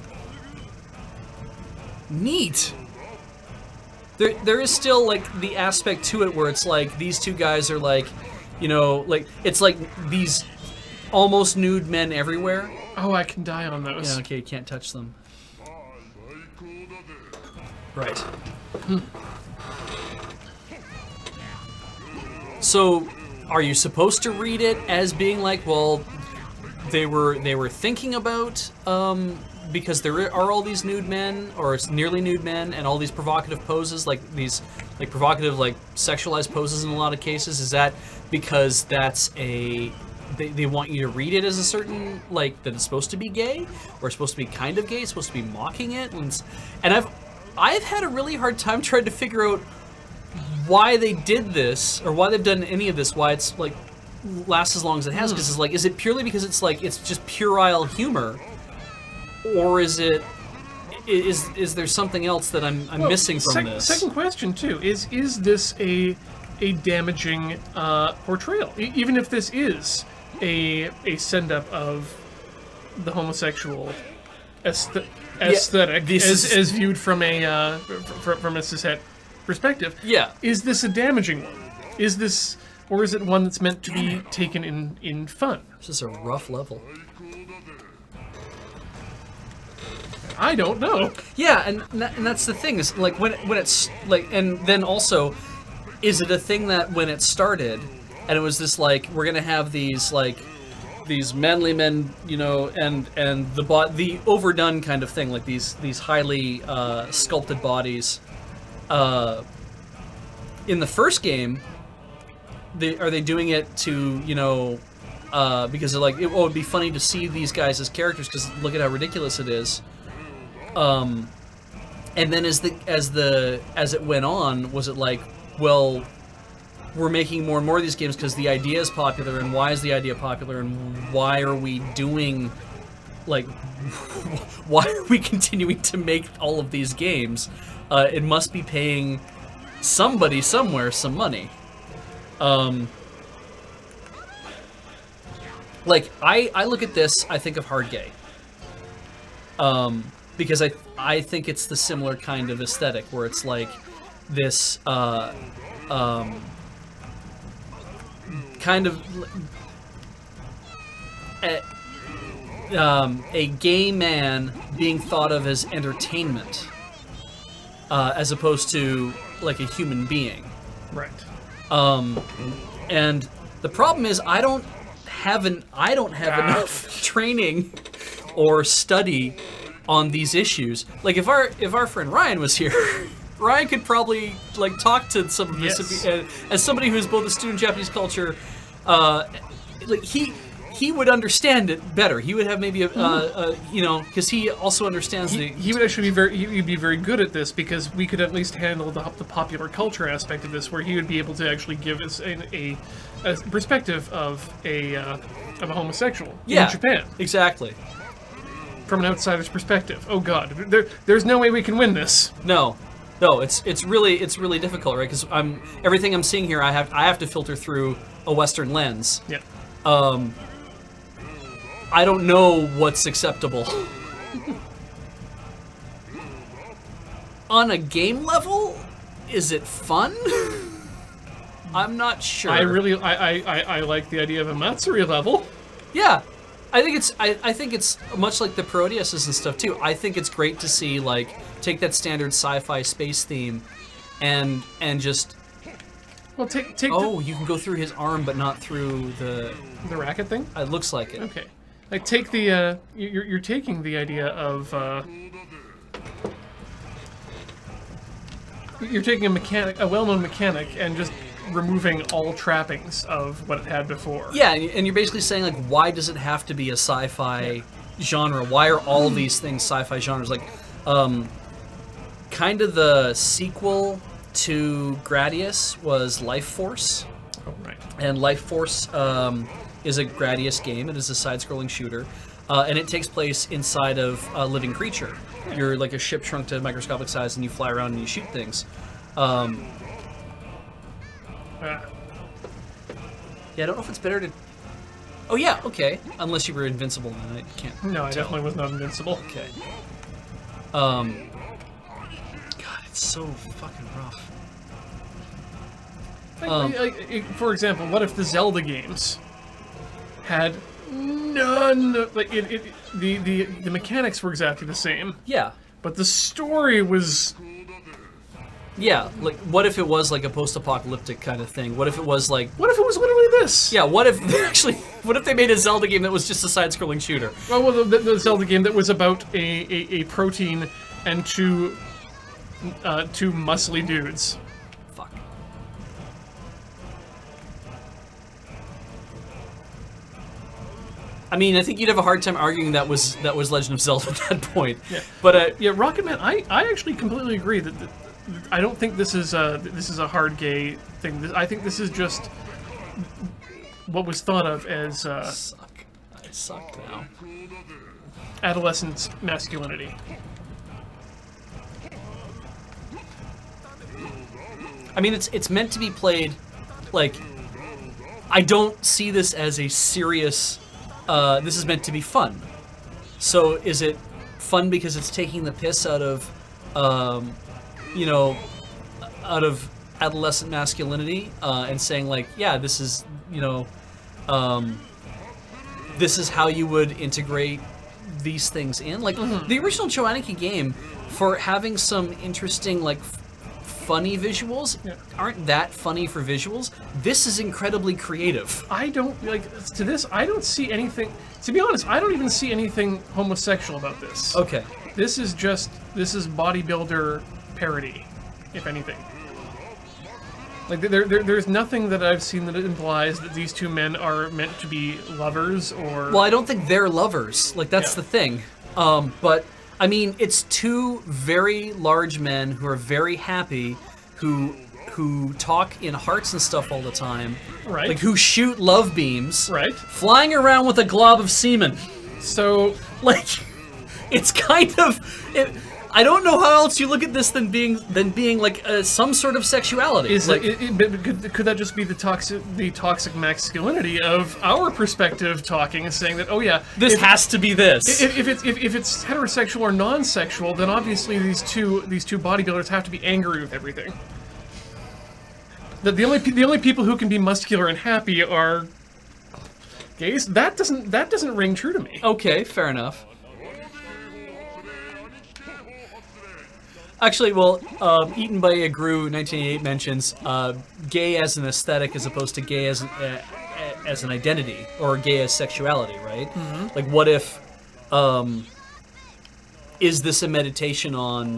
Neat. There, there is still, like, the aspect to it where it's like, these two guys are like, you know, like, it's like these almost nude men everywhere. Oh, I can die on those. Yeah, okay, you can't touch them. Right. So, are you supposed to read it as being like, well, they were they were thinking about um, because there are all these nude men or nearly nude men and all these provocative poses, like these like provocative like sexualized poses in a lot of cases? Is that because that's a they, they want you to read it as a certain like that it's supposed to be gay or it's supposed to be kind of gay, it's supposed to be mocking it, and, and I've I've had a really hard time trying to figure out why they did this or why they've done any of this, why it's like lasts as long as it has, because it's like, is it purely because it's like it's just puerile humor, or is it is is there something else that I'm I'm Well, missing from sec- this? Second question too is is this a a damaging uh, portrayal? E- even if this is a a send up of the homosexual aesthe- aesthetic this as, is- as viewed from a uh, fr- from a cishet perspective. Yeah. Is this a damaging one? Is this, or is it one that's meant to be taken in in fun? This is a rough level. I don't know. Yeah, and that, and that's the thing is like when when it's like, and then also, is it a thing that when it started, and it was this like we're gonna have these like these manly men, you know, and and the bo- the overdone kind of thing, like these these highly uh, sculpted bodies. Uh, in the first game, they, are they doing it to, you know, uh, because they're like, it, oh, it'd be funny to see these guys as characters because look at how ridiculous it is. Um, and then as the as the as it went on, was it like, well, we're making more and more of these games because the idea is popular, and why is the idea popular, and why are we doing, like, why are we continuing to make all of these games? Uh, it must be paying somebody somewhere some money. Um, like, I, I look at this, I think of Hard Gay. Um, because I I think it's the similar kind of aesthetic where it's like this uh, um, kind of a, um, a gay man being thought of as entertainment. Uh, as opposed to like a human being, Right. um, and the problem is I don't have an I don't have Ah. enough training or study on these issues. Like if our if our friend Ryan was here, Ryan could probably like talk to some of this Yes. uh, as somebody who's both a student of Japanese culture. Uh, like he. He would understand it better. He would have maybe a, uh, a you know, because he also understands He, the. he would actually be very he would be very good at this because we could at least handle the, the popular culture aspect of this, where he would be able to actually give us a, a, a perspective of a uh, of a homosexual Yeah, in Japan exactly. from an outsider's perspective. Oh God, there there's no way we can win this. No, no, it's it's really it's really difficult, right? Because I'm everything I'm seeing here, I have I have to filter through a Western lens. Yeah. Um, I don't know what's acceptable. On a game level, is it fun? I'm not sure. I really I, I, I, I like the idea of a Matsuri level. Yeah, I think it's I, I think it's much like the Parodiuses and stuff too. I think it's great to see like take that standard sci-fi space theme, and and just Well, take take oh you can go through his arm but not through the. the, the racket thing. It looks like it. Okay, like take the uh, you're you're taking the idea of uh, you're taking a mechanic, a well-known mechanic, and just removing all trappings of what it had before. Yeah, and and you're basically saying like, why does it have to be a sci-fi genre? Why are all these things sci-fi genres? Like, um, kind of the sequel to Gradius was Life Force. Oh, right. And Life Force um, is a Gradius game. It is a side-scrolling shooter, uh, and it takes place inside of a living creature. You're like a ship shrunk to microscopic size, and you fly around and you shoot things. Um, Ah. yeah, I don't know if it's better to. Oh yeah, okay. Unless you were invincible, then I can't. No, I tell. definitely was not invincible. Okay. Um. God, it's so fucking rough. Like, Um, like, like, for example, what if the Zelda games had None. Like it, it, the the the mechanics were exactly the same, Yeah. but the story was. Yeah, like, what if it was like a post-apocalyptic kind of thing? What if it was like... What if it was literally this? Yeah, what if they actually... What if they made a Zelda game that was just a side-scrolling shooter? Oh, well, the, the Zelda game that was about a, a, a protein and two, uh, two muscly dudes. Fuck. I mean, I think you'd have a hard time arguing that was that was Legend of Zelda at that point. Yeah. But, uh, Yeah, Rocket Man, I, I actually completely agree that, that I don't think this is a, this is a hard gay thing. This- I think this is just what was thought of as uh, suck. I suck now. adolescent masculinity. I mean, it's it's meant to be played, like, I don't see this as a serious, uh, this is meant to be fun. So is it fun because it's taking the piss out of, um, you know, out of adolescent masculinity, uh, and saying like, yeah, this is, you know, um, this is how you would integrate these things in? Like, Mm-hmm. the original Chou Aniki game, for having some interesting, like, f- funny visuals, Yeah. aren't that funny for visuals. This is incredibly creative. I don't, like, to this, I don't see anything, to be honest, I don't even see anything homosexual about this. Okay. This is just, this is bodybuilder parody, if anything. Like, there, there, there's nothing that I've seen that implies that these two men are meant to be lovers or... Well, I don't think they're lovers. Like, that's Yeah. the thing. Um, but, I mean, it's two very large men who are very happy, who who talk in hearts and stuff all the time. Right. Like, who shoot love beams. Right. Flying around with a glob of semen. So, Like, it's kind of... It, I don't know how else you look at this than being than being like uh, some sort of sexuality. is like, it, it, but could, could that just be the toxic, the toxic masculinity of our perspective talking and saying that, oh yeah, this if, has to be this. if, if it's if, if it's heterosexual or non-sexual, then obviously these two these two bodybuilders have to be angry with everything. That the only pe- the only people who can be muscular and happy are gays. That doesn't that doesn't ring true to me. Okay, fair enough. Actually, well, um, Eaten by a Gru nineteen eighty-eight mentions uh, gay as an aesthetic as opposed to gay as an, uh, as an identity, or gay as sexuality, right? Mm-hmm. Like, what if, um, is this a meditation on...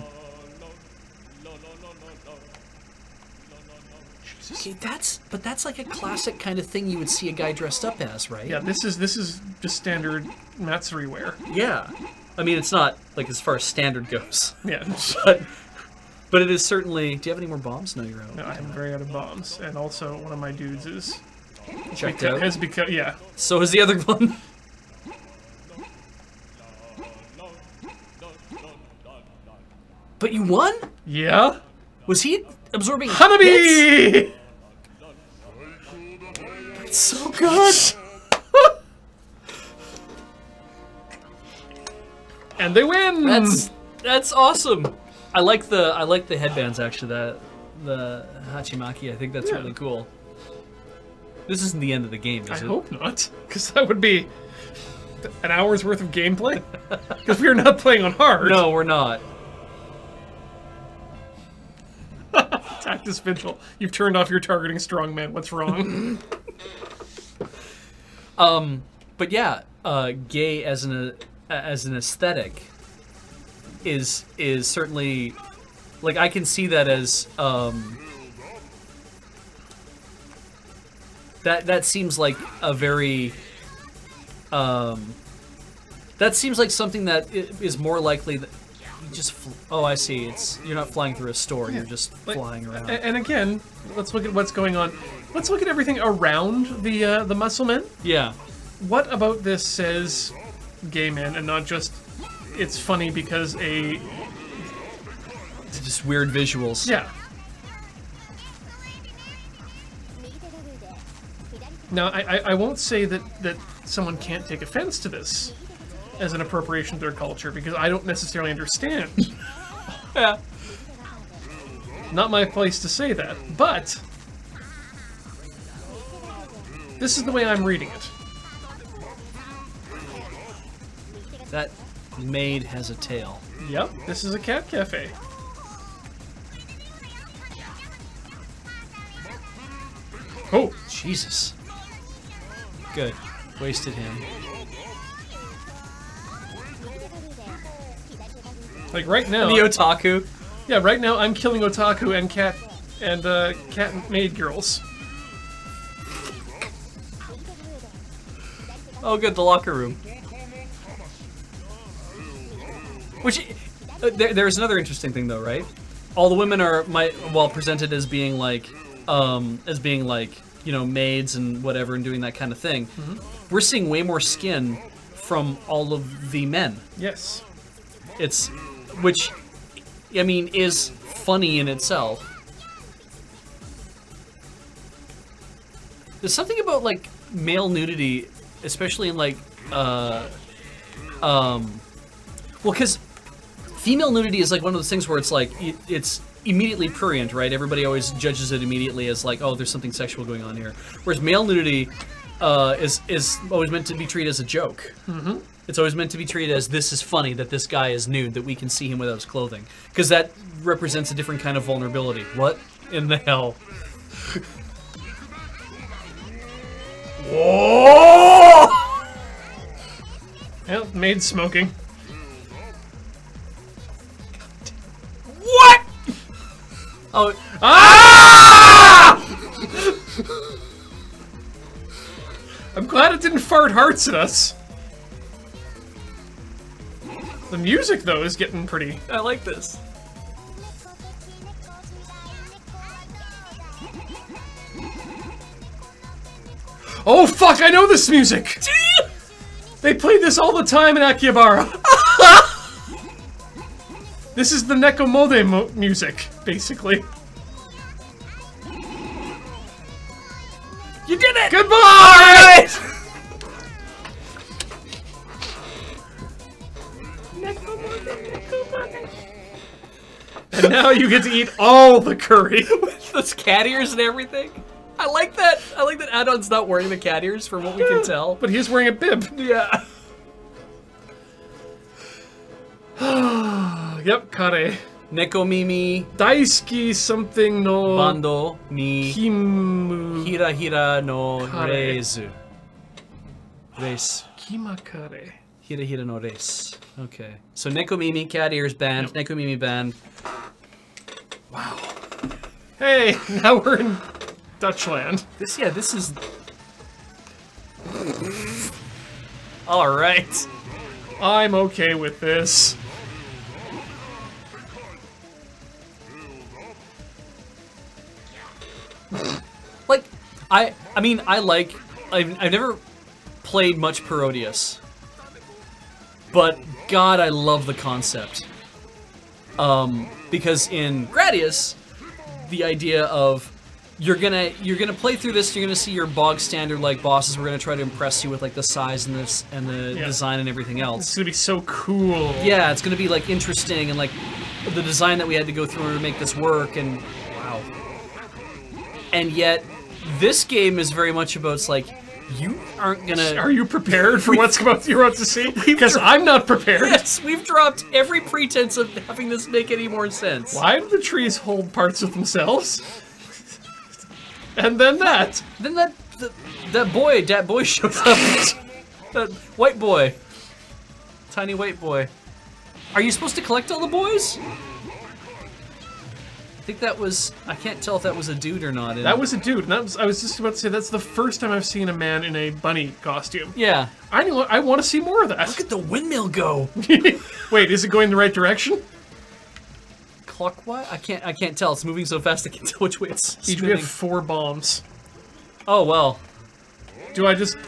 Okay, that's, but that's like a classic kind of thing you would see a guy dressed up as, right? Yeah, this is this is just standard Matsuri wear. Yeah. I mean, it's not, like, as far as standard goes. Yeah. But, but it is certainly... Do you have any more bombs? No, you're out. No, I'm very out of bombs, and also one of my dudes is Checked beca- out. has become yeah. So is the other one. But you won? Yeah. Was he absorbing hits? Hanabi! It's so good! And they win. That's that's awesome. I like the I like the headbands actually. That the Hachimaki. I think that's Yeah. really cool. This isn't the end of the game, is I it? hope not, because that would be an hour's worth of gameplay. Because we are not playing on hard. No, we're not. Tactus Vigil, you've turned off your targeting strongman. What's wrong? Um, but yeah, uh, gay as an uh, as an aesthetic is is certainly, like, I can see that as um, that that seems like a very um, that seems like something that i- is more likely that you just fl- oh I see, it's you're not flying through a store, you're just Like, flying around. a- and again, let's look at what's going on. Let's look at everything around the uh, the muscle men. Yeah. What about this says gay men and not just it's funny because a Just weird visuals. yeah. Now I, I, I won't say that, that someone can't take offense to this as an appropriation of their culture because I don't necessarily understand. Yeah. Not my place to say that, but this is the way I'm reading it. That maid has a tail. Yep, this is a cat cafe. Oh, Jesus. Good. Wasted him. like right now. The otaku. Yeah, right now I'm killing otaku and cat and uh, cat and maid girls. Oh, good, the locker room. Which, uh, there, there's another interesting thing though, right? All the women are, my, well, presented as being like, um, as being like, you know, maids and whatever and doing that kind of thing. Mm-hmm. We're seeing way more skin from all of the men. Yes. It's, which, I mean, is funny in itself. There's something about, like, male nudity, especially in, like, uh, um, well, because female nudity is, like, one of those things where it's, like, it, it's immediately prurient, right? Everybody always judges it immediately as, like, oh, there's something sexual going on here. Whereas male nudity uh, is, is always meant to be treated as a joke. Mm-hmm. It's always meant to be treated as, this is funny that this guy is nude, that we can see him without his clothing. Because that represents a different kind of vulnerability. What in the hell? Whoa! Well, maid smoking. What? Oh. Ah! I'm glad it didn't fart hearts at us. The music, though, is getting pretty... I like this. Oh, fuck, I know this music! They played this all the time in Akihabara. This is the Nekomode mo music, basically. You did it! Goodbye! And now you get to eat all the curry. With those cat ears and everything. I like that. I like that Adon's not wearing the cat ears from what we can tell. But he's wearing a bib. Yeah. Yep, kare. Nekomimi. Daisuki something no... Bando ni Kimu... hira hira no Kare. reizu. Reis. Kima kare. Hira hira no reis. Okay. So Nekomimi, cat ears band. Yep. Nekomimi band. Wow. Hey, now we're in Dutchland. This, yeah, this is... Alright. I'm okay with this. Like, I I mean, I like... I've, I've never played much Parodius. But, God, I love the concept. Um, because in Gradius, the idea of... You're gonna you're gonna play through this. You're gonna see your bog standard like bosses. We're gonna try to impress you with like the size and this and the Yeah. design and everything else. It's gonna be so cool. Yeah, it's gonna be like interesting and like the design that we had to go through to make this work. And wow. And yet, this game is very much about it's like you aren't gonna. Are you prepared for what's about you're about to see? Because I'm not prepared. Yes, we've dropped every pretense of having this make any more sense. Why do the trees hold parts of themselves? And then that. Then that the, that boy, that boy shows up. That white boy, tiny white boy. Are you supposed to collect all the boys? I think that was. I can't tell if that was a dude or not. That was a dude. And that was, I was just about to say that's the first time I've seen a man in a bunny costume. Yeah. I know, I want to see more of that. Look at the windmill go. Wait, is it going the right direction? Clockwise? I can't. I can't tell. It's moving so fast. I can't tell which way it's Each we spinning. have four bombs. Oh well. Do I just?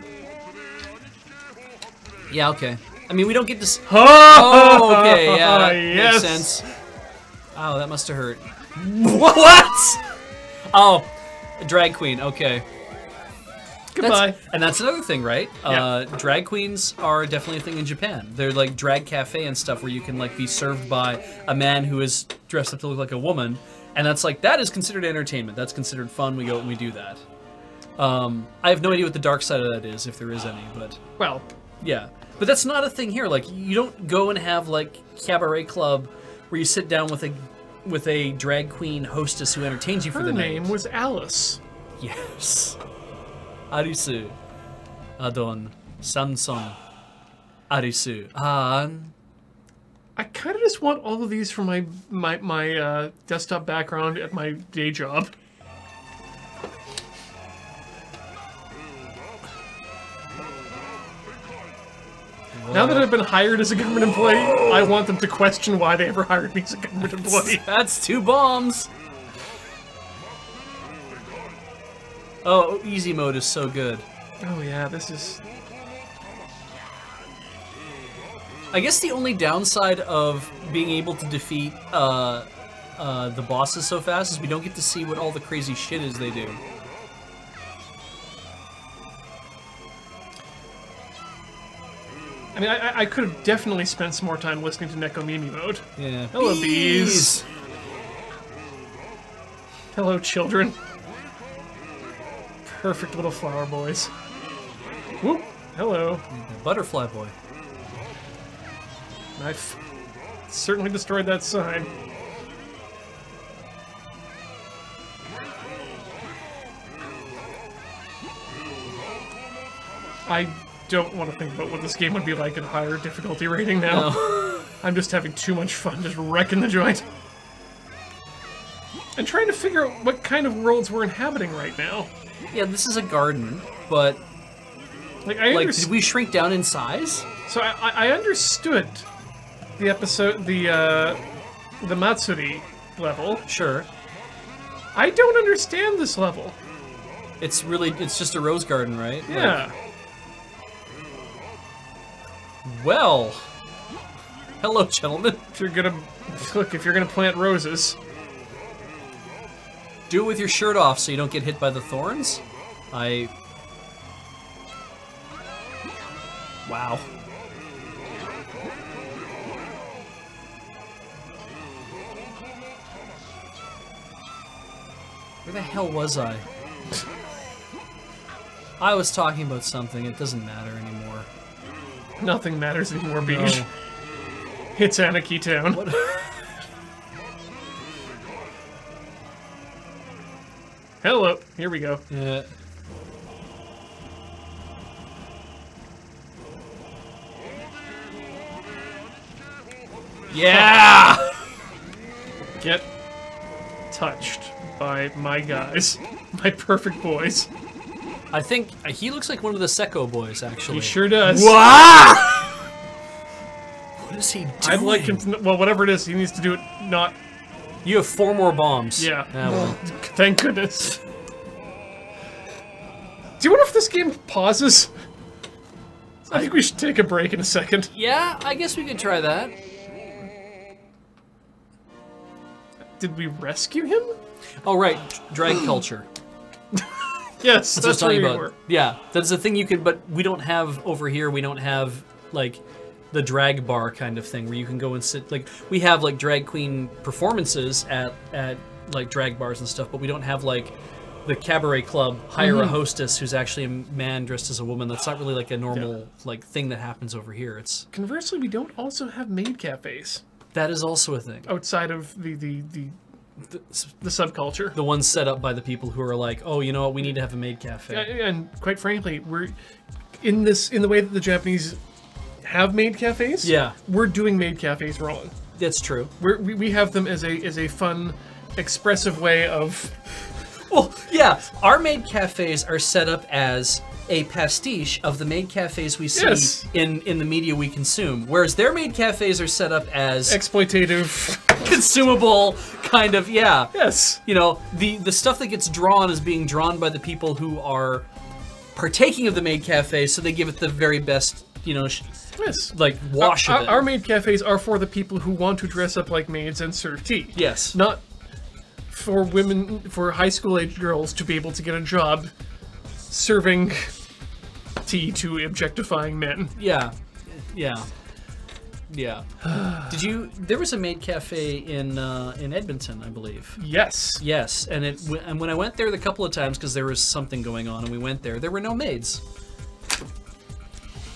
Yeah. Okay. I mean, we don't get to. S Oh, oh, okay. Yeah. That yes. makes sense. Oh, that must have hurt. What? Oh, a drag queen. Okay. Goodbye. That's, and that's another thing, right? Yeah. Uh, drag queens are definitely a thing in Japan. They're like drag cafe and stuff where you can like be served by a man who is dressed up to look like a woman, and that's like that is considered entertainment. That's considered fun. We go and we do that. Um, I have no idea what the dark side of that is, if there is any, but Well, yeah. But that's not a thing here. Like, you don't go and have, like, cabaret club where you sit down with a with a drag queen hostess who entertains you Her for the night. name was Alice. Yes. Arisu. Adon. Samson. Arisu. An. I kind of just want all of these for my my my uh, desktop background at my day job. Now that I've been hired as a government employee, I want them to question why they ever hired me as a government employee. That's two bombs. Oh, easy mode is so good. Oh yeah, this is... I guess the only downside of being able to defeat uh, uh, the bosses so fast is we don't get to see what all the crazy shit is they do. I mean, I, I could have definitely spent some more time listening to Nekomimi mode. Yeah. Hello, bees. Hello, children. Perfect little flower boys. Whoop. Hello. Butterfly boy. I f certainly destroyed that sign. I don't want to think about what this game would be like at a higher difficulty rating now. No. I'm just having too much fun just wrecking the joint. And trying to figure out what kind of worlds we're inhabiting right now. Yeah, this is a garden, but Like, I like, underst- did we shrink down in size? So I, I I understood the episode, the uh, the Matsuri level. Sure. I don't understand this level. It's really, it's just a rose garden, right? Yeah. Like, well, hello, gentlemen. If you're gonna look, if you're gonna plant roses, Do it with your shirt off so you don't get hit by the thorns. I. Wow. Where the hell was I? I was talking about something. It doesn't matter anymore. nothing matters anymore, Beach. No. It's Aniki Town. What? Hello. Here we go. Yeah. Yeah! Get touched by my guys. My perfect boys. I think uh, he looks like one of the Sekko boys, actually. He sure does. Wow! What is he doing? I'd like him to, well, whatever it is, he needs to do it not... You have four more bombs. Yeah. Ah, well. Thank goodness. Do you wonder if this game pauses? I think we should take a break in a second. Yeah, I guess we could try that. Did we rescue him? Oh, right. Drag culture. Yes, That's what I was that's where talking we about. were. Yeah, that's the thing you could, but we don't have over here, we don't have, like, the drag bar kind of thing where you can go and sit, like, we have, like, drag queen performances at, at like, drag bars and stuff, but we don't have, like, the cabaret club hire Mm-hmm. a hostess who's actually a man dressed as a woman. That's not really, like, a normal, Yeah. like, thing that happens over here. It's, Conversely, we don't also have maid cafes that is also a thing. outside of the, the, the, The, the subculture. the ones set up by the people who are like, oh, you know what, we need to have a maid cafe. Yeah, and quite frankly, we're in this in the way that the Japanese have maid cafes. Yeah. We're doing maid cafes wrong. That's true. We're, we we have them as a as a fun, expressive way of. Well, yeah, our maid cafes are set up as a pastiche of the maid cafes we see Yes. in, in the media we consume, whereas their maid cafes are set up as Exploitative. consumable kind of, yeah. Yes. You know, the, the stuff that gets drawn is being drawn by the people who are partaking of the maid cafe, so they give it the very best, you know, sh Yes. like, wash our, of it. our maid cafes are for the people who want to dress up like maids and serve tea. Yes. Not for women, for high school age girls to be able to get a job serving tea to objectifying men. Yeah, yeah, yeah. Did you? There was a maid cafe in uh, in Edmonton, I believe. Yes. Yes, and it and when I went there the couple of times because there was something going on, and we went there, there were no maids.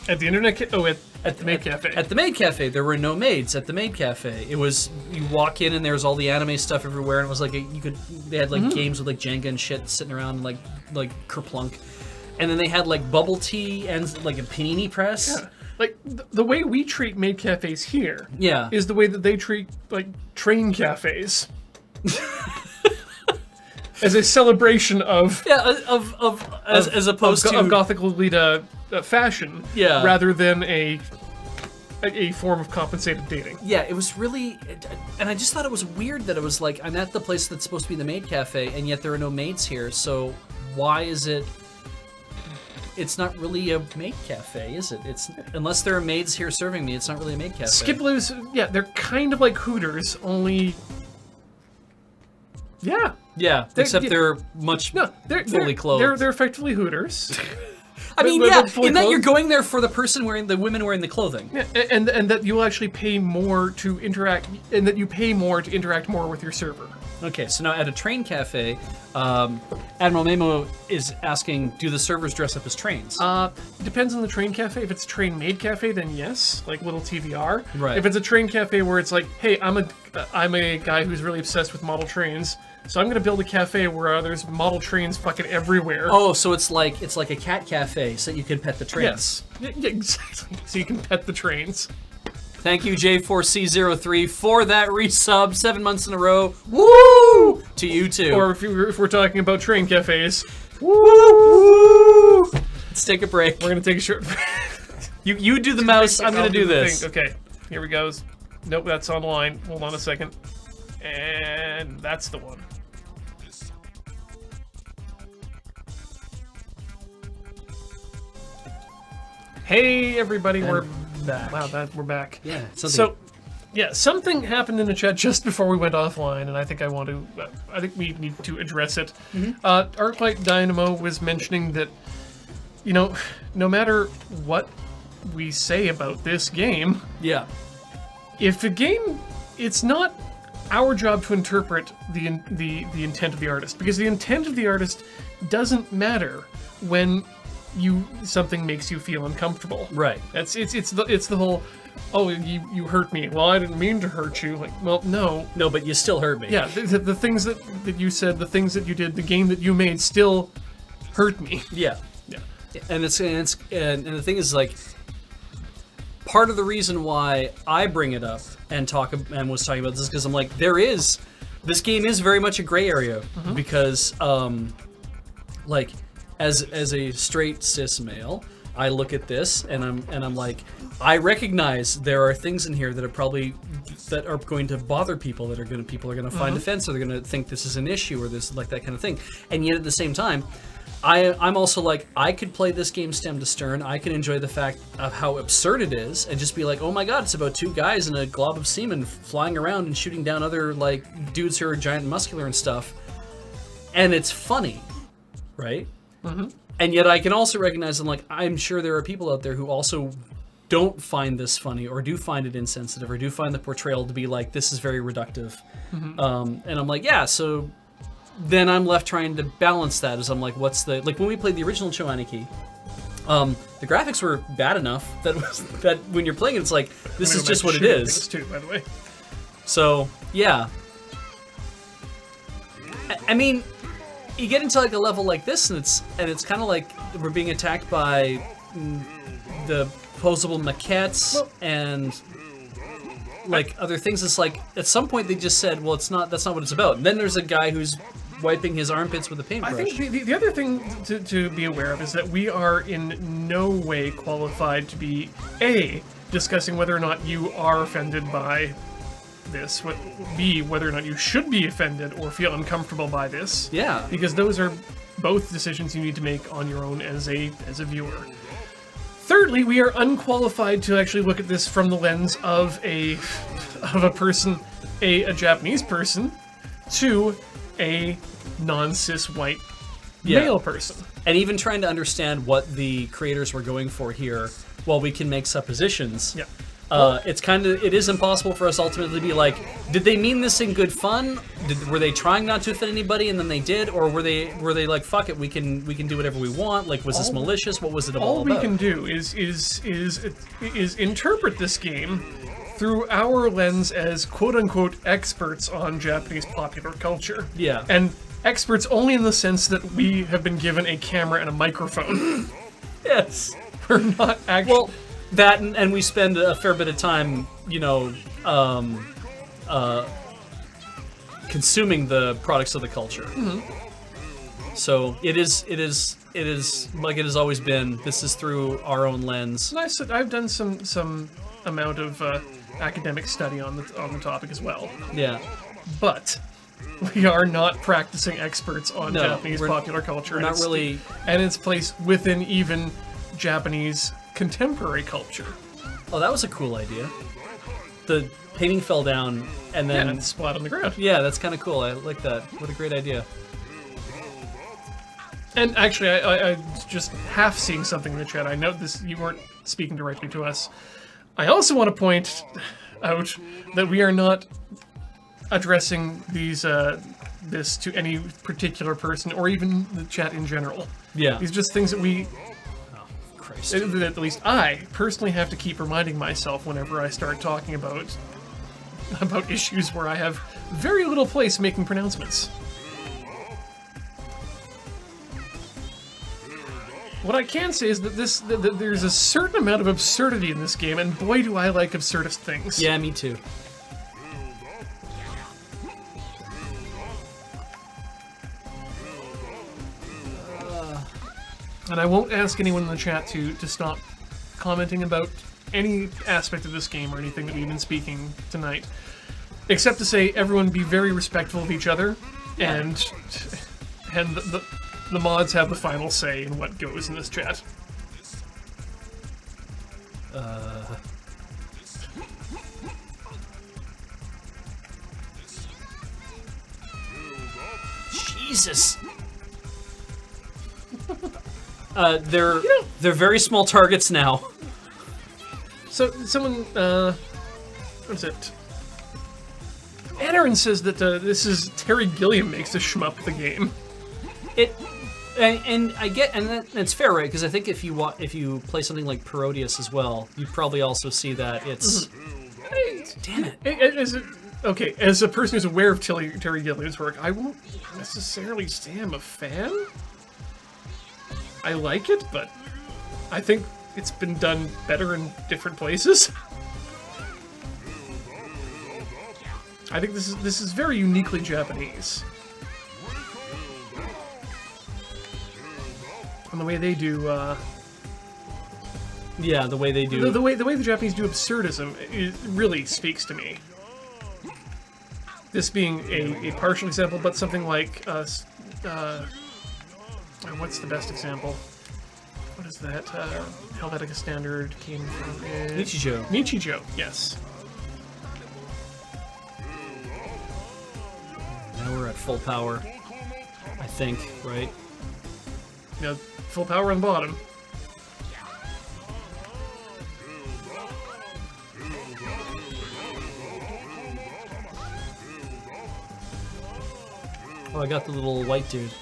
At the internet, ca- oh, at, At the Maid at, Cafe. At the Maid Cafe, there were no maids at the Maid Cafe. It was you walk in and there's all the anime stuff everywhere, and it was like a, you could they had like games with like Jenga and shit sitting around like like Kerplunk, and then they had like bubble tea and like a panini press. Yeah. Like, th- the way we treat maid cafes here Yeah. is the way that they treat, like, train cafes. As a celebration of... Yeah, of of as, of- as opposed of, to of Gothic Lolita uh, fashion, Yeah. rather than a, a a form of compensated dating. Yeah, it was really, and I just thought it was weird that it was like I'm at the place that's supposed to be the maid cafe, and yet there are no maids here. So why is it? It's not really a maid cafe, is it? It's unless there are maids here serving me, it's not really a maid cafe. Skip Blues, yeah, they're kind of like Hooters, only... Yeah. Yeah, They're- except yeah. they're much No, they're fully they're, clothed. They're, they're effectively Hooters. I mean, but- yeah, but fully in that you're clothed. going there for the person wearing the women wearing the clothing. Yeah, a- and and that you'll actually pay more to interact, and that you pay more to interact more with your server. Okay, so now at a train cafe, um, Admiral Memo is asking, do the servers dress up as trains? Uh, it depends on the train cafe. If it's a train maid cafe, then yes, like little T V R. Right. If it's a train cafe where it's like, hey, I'm a uh, I'm a guy who's really obsessed with model trains, so I'm gonna build a cafe where uh, there's model trains fucking everywhere. Oh, so it's like it's like a cat cafe, so you can pet the trains. yes, yeah, exactly. So you can pet the trains. Thank you, J four C zero three, for that resub, seven months in a row. Woo! To you too. Or if, you, if we're talking about train cafes, woo! Let's take a break. We're gonna take a short. You you do the mouse. I'm gonna I'll do the this. thing. Okay, here we go. Nope, that's online. Hold on a second. And that's the one. Hey everybody, we're back. Wow, that we're back. Yeah. Something. So, yeah, something happened in the chat just before we went offline, and I think I want to. Uh, I think we need to address it. Mm-hmm. Uh, Arclight Dynamo was mentioning that, you know, no matter what we say about this game, yeah. if the game, it's not our job to interpret the in- the the intent of the artist, because the intent of the artist doesn't matter when you something makes you feel uncomfortable. Right. That's it's it's the it's the whole, oh, you you hurt me. Well, I didn't mean to hurt you. Like, well, no. No, but you still hurt me. Yeah, the, the, the things that that you said, the things that you did, the game that you made still hurt me. Yeah. Yeah. And it's and it's and, and the thing is like part of the reason why I bring it up and talk and was talking about this is because I'm like there is this game is very much a gray area Mm-hmm. because um like as as a straight cis male I look at this and I'm and I'm like I recognize there are things in here that are probably that are going to bother people that are going to people are going to find Mm-hmm. offense or they're going to think this is an issue or this like that kind of thing, and yet at the same time I, I'm also like, I could play this game stem to stern. I can enjoy the fact of how absurd it is and just be like, oh my god, it's about two guys in a glob of semen flying around and shooting down other, like, dudes who are giant and muscular and stuff. And it's funny, right? Mm-hmm. And yet I can also recognize, I'm like, I'm sure there are people out there who also don't find this funny or do find it insensitive or do find the portrayal to be like, this is very reductive. Mm-hmm. Um, and I'm like, yeah, so... then I'm left trying to balance that as I'm like, what's the like when we played the original Chou Aniki, um, the graphics were bad enough that was, that when you're playing it, it's like this is just what it is. Too, by the way. So yeah, I, I mean, you get into like a level like this, and it's and it's kind of like we're being attacked by mm, the posable maquettes Well, and. Like other things, it's like at some point they just said, "Well, it's not. That's not what it's about." And then there's a guy who's wiping his armpits with a paintbrush. I think the, the, the other thing to, to be aware of is that we are in no way qualified to be A, discussing whether or not you are offended by this, what, B, whether or not you should be offended or feel uncomfortable by this. Yeah. Because those are both decisions you need to make on your own as a as a viewer. Thirdly, we are unqualified to actually look at this from the lens of a of a person, a, a Japanese person, to a non-cis white Yeah. male person. And even trying to understand what the creators were going for here, while we can make suppositions. Yeah. Uh, it's kind of it is impossible for us ultimately to be like, did they mean this in good fun? Did, were they trying not to offend anybody and then they did, or were they were they like, fuck it, we can we can do whatever we want? Like, was this All- malicious? What was it all, All we about? can do is is is is interpret this game through our lens as quote-unquote experts on Japanese popular culture. Yeah. And experts only in the sense that we have been given a camera and a microphone. Yes. We're not actually... Well, that and, and we spend a fair bit of time, you know, um, uh, consuming the products of the culture. Mm-hmm. So it is, it is, it is like it has always been. This is through our own lens. Nice. I've done some some amount of uh, academic study on the on the topic as well, Yeah. but we are not practicing experts on No, Japanese we're- popular culture. we're and not its- really- and its place within even Japanese contemporary culture. Oh, that was a cool idea. The painting fell down and then And splat on the ground. yeah, that's kind of cool. I like that. What a great idea. And actually, I, I, I just half seeing something in the chat. I know this. You weren't speaking directly to us. I also want to point out that we are not addressing these uh, this to any particular person or even the chat in general. Yeah. These are just things that we, Christ. that at least I personally have to keep reminding myself whenever I start talking about about issues where I have very little place making pronouncements. What I can say is that this that, that there's a certain amount of absurdity in this game, and boy, do I like absurdist things. Yeah, me too. And I won't ask anyone in the chat to to stop commenting about any aspect of this game or anything that we've been speaking tonight, except to say everyone be very respectful of each other, and and the, the the mods have the final say in what goes in this chat. Uh, Jesus. Uh, they're they're very small targets now. So someone, uh, what is it? Anarin says that uh, this is Terry Gilliam makes the shmup the game. It and, and I get and that, that's fair, right? Because I think if you wa if you play something like Parodius as well, you probably also see that it's. Damn it! As a, okay, as a person who's aware of Terry, Terry Gilliam's work, I won't necessarily say I'm a fan. I like it, but I think it's been done better in different places. I think this is this is very uniquely Japanese. And the way they do, uh, Yeah, the way they do. the, the way the way the Japanese do absurdism, it really speaks to me. This being a, a partial example, but something like, uh, s- uh, what's the best example? What is that? Uh, Helvetica Standard came from it. Nichijou. Nichijou, yes. Now we're at full power. I think, right? You know, full power on the bottom. Oh, I got the little white dude.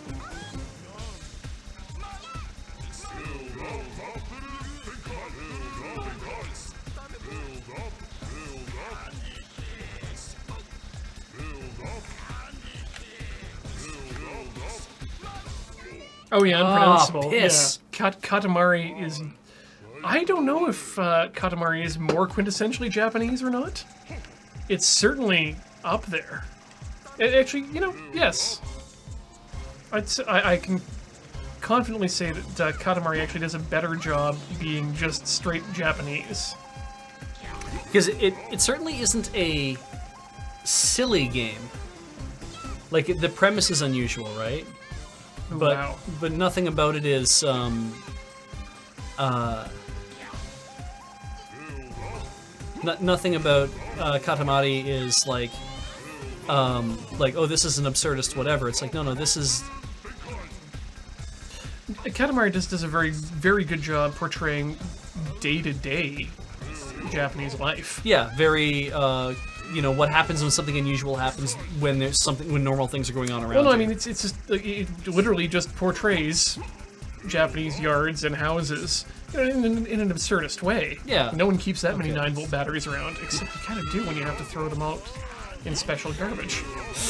Oh yeah, unpronounceable. piss. Yeah. Kat- Katamari is... I don't know if uh, Katamari is more quintessentially Japanese or not. It's certainly up there. A- Actually, you know, yes. I'd s- I, I can confidently say that uh, Katamari actually does a better job being just straight Japanese. Because it, it certainly isn't a silly game. Like, the premise is unusual, right? Ooh, But wow. but nothing about it is um uh no, nothing about uh, Katamari is like um like oh, this is an absurdist whatever. It's like no no this is Katamari just does a very, very good job portraying day-to-day Japanese life. Yeah, very. Uh, you know, what happens when something unusual happens when there's something when normal things are going on around. Well, no, you. I mean it's it's just like, it literally just portrays Japanese yards and houses, you know, in, in, in an absurdist way. Yeah. No one keeps that many Okay. nine volt batteries around, except you kind of do when you have to throw them out in special garbage.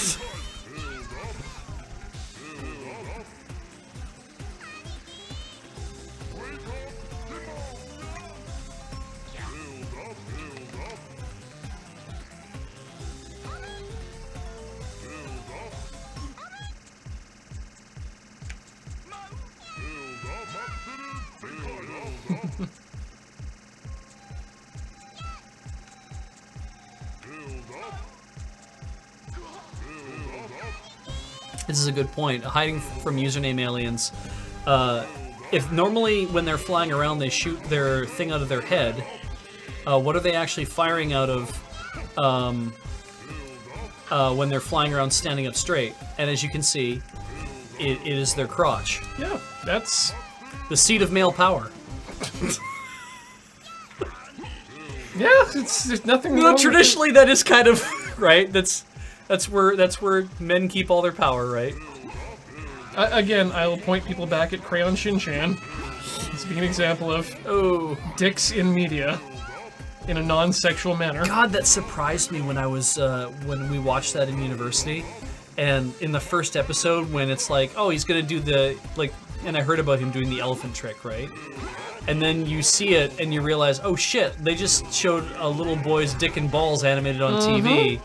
This is a good point. Hiding from username aliens. Uh, if normally when they're flying around they shoot their thing out of their head, uh, what are they actually firing out of um, uh, when they're flying around standing up straight? And as you can see, it, it is their crotch. Yeah, that's The seat of male power. yeah. It's there's nothing. No, wrong with traditionally that is kind of right. That's that's where that's where men keep all their power, right? it. Uh, again, I will point people back at Crayon Shin-chan. This being an example of Oh, dicks in media in a non-sexual manner. God, that surprised me when I was uh, when we watched that in university, and in the first episode when it's like, oh, he's gonna do the like, and I heard about him doing the elephant trick, right? And then you see it and you realize, oh shit, they just showed a little boy's dick and balls animated on T V.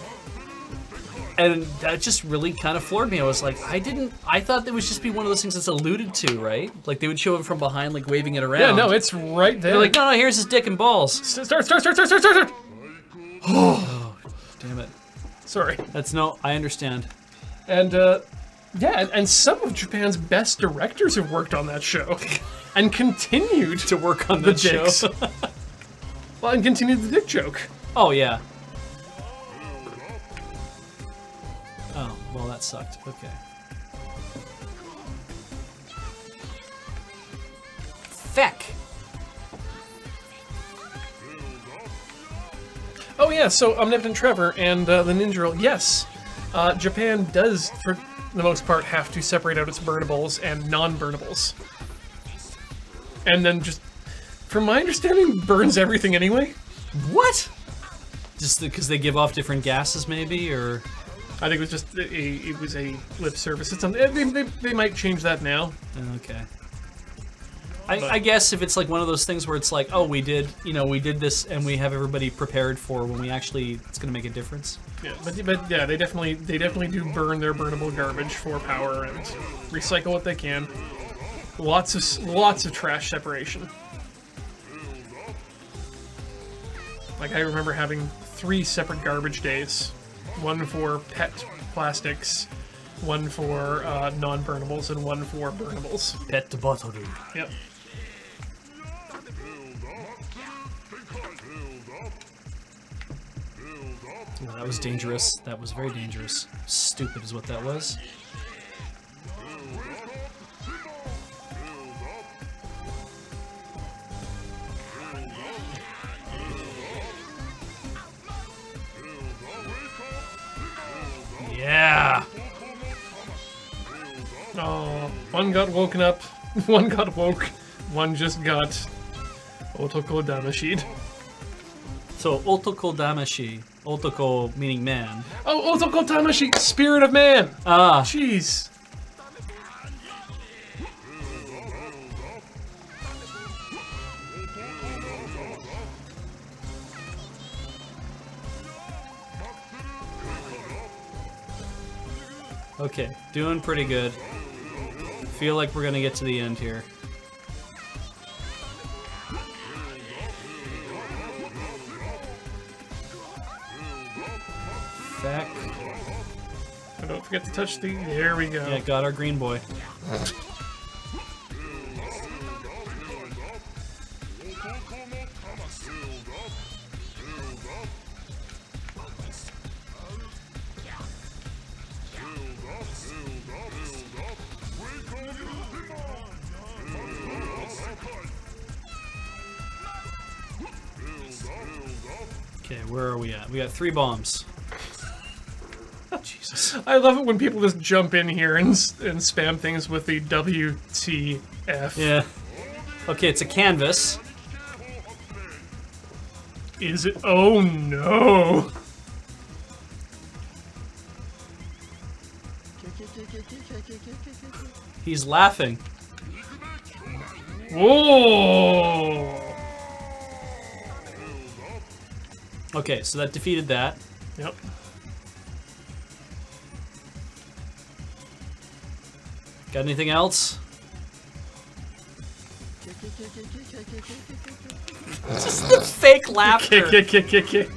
And that just really kind of floored me. I was like, I didn't, I thought that would just be one of those things that's alluded to, right? Like they would show him from behind, like waving it around. Yeah, no, it's right there. They're like, no, no, here's his dick and balls. Start, start, start, start, start, start, start. Oh, damn it. Sorry. That's no, I understand. And, uh, yeah, and, and some of Japan's best directors have worked on that show. And continued To work on the the show. dicks. Well, and continued the dick joke. Oh, yeah. Oh, well, that sucked. Okay. Feck. Oh yeah, so Omnipotent Trevor and uh, the Ninja Girl, yes. Uh, Japan does, for the most part, have to separate out its burnables and non-burnables. And then just, from my understanding, burns everything anyway. What? Just because they give off different gases, maybe, or I think it was just a, it was a lip service. It's something they, they, they might change that now. okay. I, But- I guess if it's like one of those things where it's like, oh, we did, you know, we did this, and we have everybody prepared for when we actually, it's going to make a difference. Yeah, but but yeah, they definitely they definitely do burn their burnable garbage for power and recycle what they can. Lots of lots of trash separation. Like I remember having three separate garbage days, one for pet plastics, one for uh, non-burnables, and one for burnables. Pet the bottle. Yep. Oh, that was dangerous. That was very dangerous. Stupid is what that was. Yeah. Oh, one got woken up, one got woke, one just got otoko damashid. So otoko damashi. Otoko meaning man. Oh, otoko damashi, spirit of man. Ah. Jeez. Okay, doing pretty good. Feel like we're gonna get to the end here. Feck. And don't forget to touch the. There we go. Yeah, got our green boy. Okay, where are we at? We got three bombs. Jesus. I love it when people just jump in here and, and spam things with the W T F. Yeah. Okay, it's a canvas. Is it? Oh no! He's laughing. Whoa! Okay, so that defeated that. Yep. Got anything else? Just the fake laughter. Kick, kick, kick, kick, kick.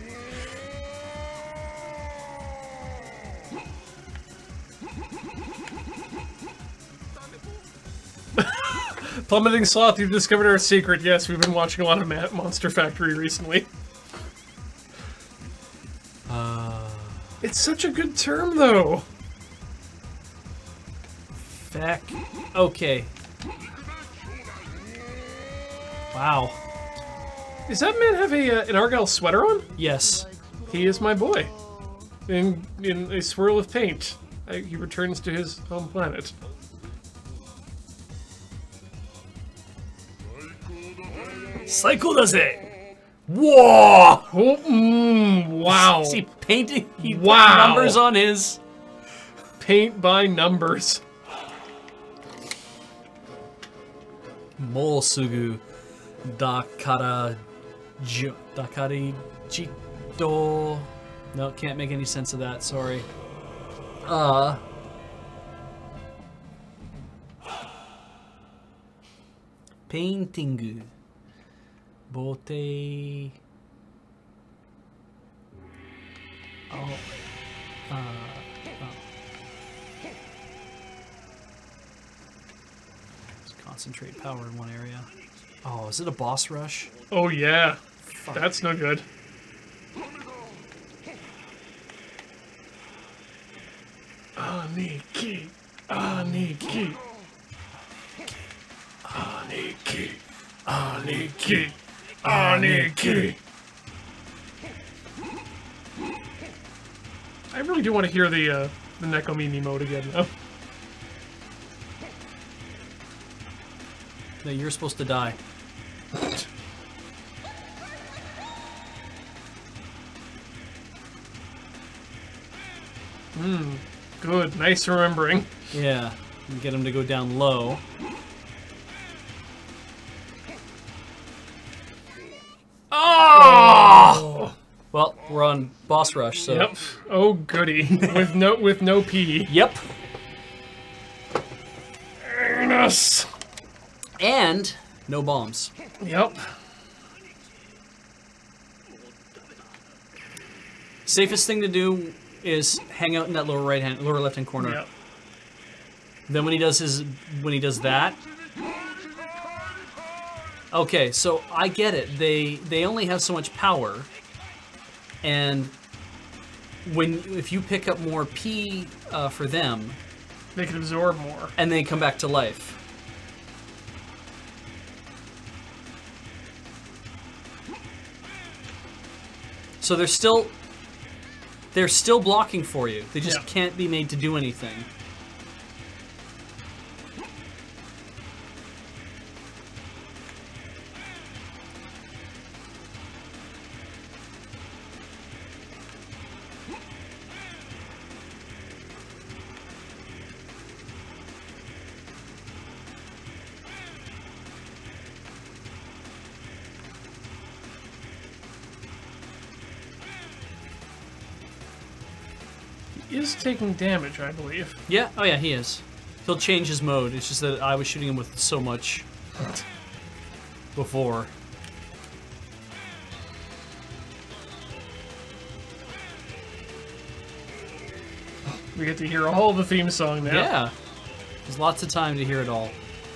Plummeting Sloth, you've discovered our secret. Yes, we've been watching a lot of Ma Monster Factory recently. Uh, It's such a good term, though. feck. Okay. Wow. Does that man have a uh, an Argyle sweater on? Yes. He is my boy. In in a swirl of paint, I, he returns to his home planet. Psycho does it. Whoa! Oh, mm, wow. Is he painting? He put Wow. numbers on his. Paint by numbers. Molsugu Dakara jo, Dakari Jito. No, can't make any sense of that, sorry. Uh Painting Bote Oh uh, oh. Concentrate power in one area. Oh, is it a boss rush? Oh yeah, Fuck. that's no good. Aniki, Aniki, Aniki, Aniki, Aniki. I really do want to hear the uh, the Nekomimi mode again, though. No, you're supposed to die. Hmm. Good. Nice remembering. Yeah, you get him to go down low. Oh! Well, we're on boss rush, so. Yep. Oh goody. with no with no P. Yep. Ernest. And no bombs. Yep. Safest thing to do is hang out in that lower right hand, lower left hand corner. Yep. Then when he does his, when he does that. Okay, so I get it. They they only have so much power, and when if you pick up more P uh, for them, They can absorb more. and they come back to life. So they're still they're still blocking for you. They just Yeah. can't be made to do anything. He is taking damage, I believe. Yeah, oh yeah, he is. He'll change his mode. It's just that I was shooting him with so much before. We get to hear all the theme song now. Yeah. There's lots of time to hear it all.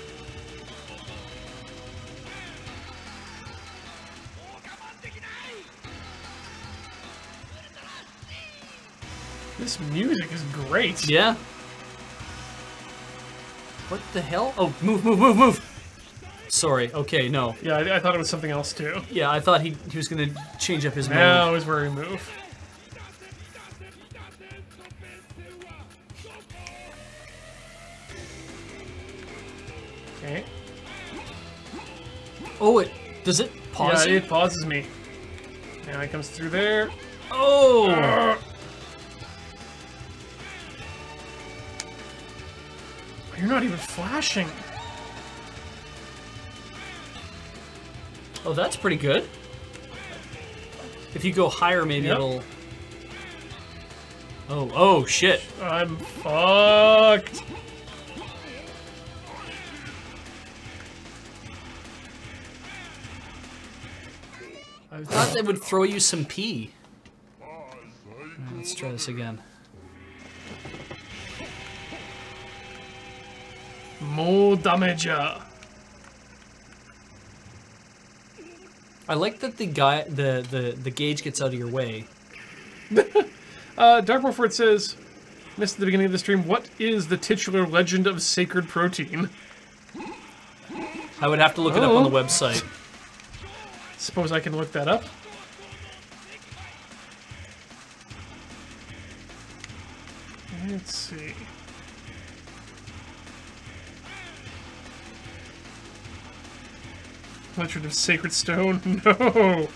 This music is great. Yeah. What the hell? Oh, move, move, move, move! sorry. Okay, no. Yeah, I, I thought it was something else too. Yeah, I thought he he was gonna change up his move. Now is where we move. Okay. Oh, it does it pause? Yeah, you? it pauses me. Now he comes through there. Oh! Uh, you're not even flashing. Oh, that's pretty good. If you go higher, maybe Yep. it'll... Oh, oh, shit. I'm fucked. I thought they would throw you some pee. Alright, let's try this again. More damage. I like that the guy, the, the, the gauge gets out of your way. uh, Dark Warford says, missed at the beginning of the stream, what is the titular legend of sacred protein? I would have to look it up Oh. on the website. Suppose I can look that up. Let's see. Legend of Sacred Stone? No!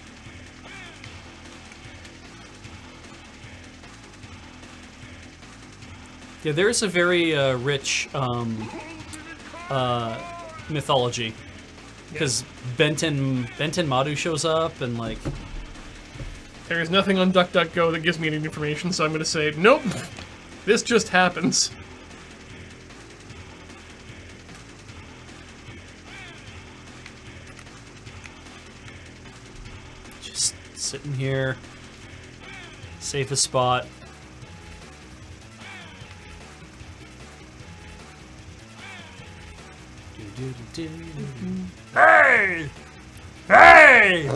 Yeah, there's a very uh, rich um, uh, mythology. Because Benten, Benten Madu shows up, and like... There is nothing on DuckDuckGo that gives me any information, so I'm gonna say, nope! This just happens. Just sitting here. Safest spot. Hey! Hey!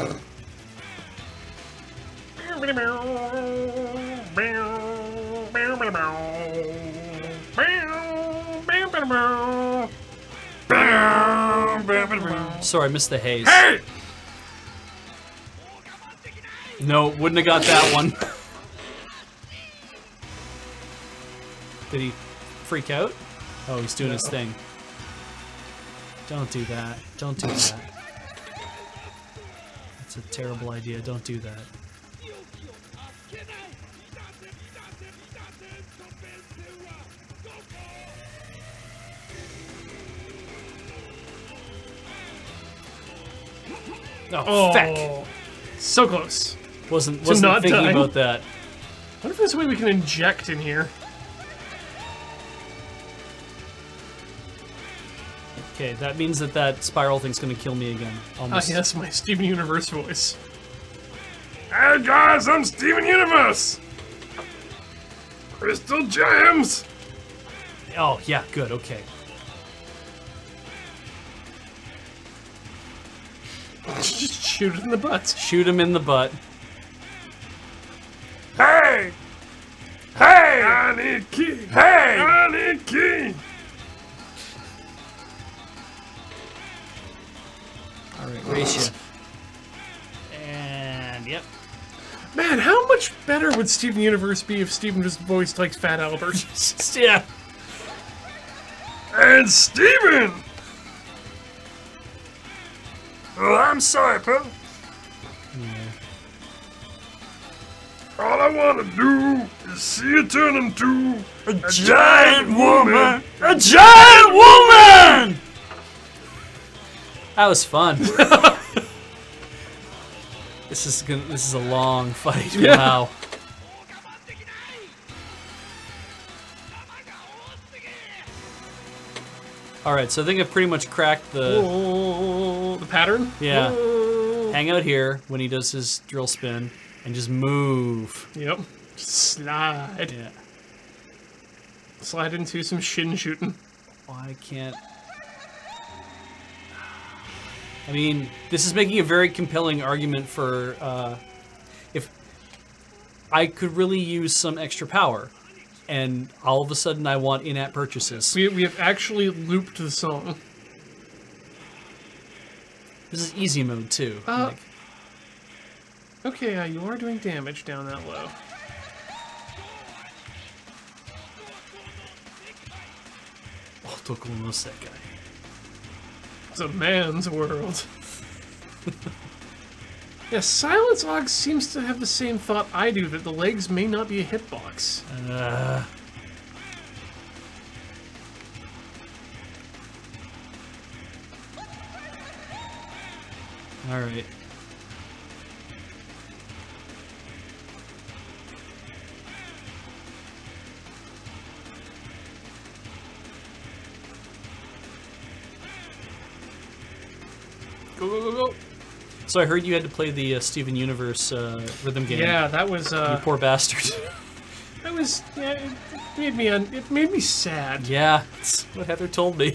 Sorry, I missed the haze. Hey! No, wouldn't have got that one. Did he freak out? Oh, he's doing his thing. Don't do that. Don't do that. That's a terrible idea. Don't do that. Oh, Oh, feck! so close. Wasn't, To wasn't not thinking die. about that. I wonder if there's a way we can inject in here. Okay, that means that that spiral thing's gonna kill me again. Ah, Almost. yes, my Steven Universe voice. Hey guys, I'm Steven Universe! Crystal Gems! Oh, yeah, good, okay. Just shoot it in the butt. Shoot him in the butt. Hey! Hey! I need key! Hey! I need key! Alright, race you. And, yep. Man, how much better would Steven Universe be if Steven just voiced like Fat Albert? Yeah. And Steven! Oh, I'm sorry, pal. All I want to do is see you turn into a, a giant woman. A giant woman! That was fun. This is gonna, this is a long fight. Yeah. Wow. All right, so I think I've pretty much cracked the Whoa, the pattern? yeah. Whoa. Hang out here when he does his drill spin and just move. Yep. Slide. Yeah. Slide into some shin shooting. Why can't? I mean, this is making a very compelling argument for uh, if I could really use some extra power, and all of a sudden I want in-app purchases. We, we have actually looped the song. This is easy mode too. Uh, like, okay, uh, you are doing damage down that low. oh, Tokuno that guy. It's a man's world. Yeah, Silence Og seems to have the same thought I do, that the legs may not be a hitbox. Uh, all right. Go, go, go, go. So I heard you had to play the uh, Steven Universe uh, rhythm game. Yeah, that was, You uh... poor bastard. That was... Yeah, it made me, un it made me sad. Yeah, that's what Heather told me.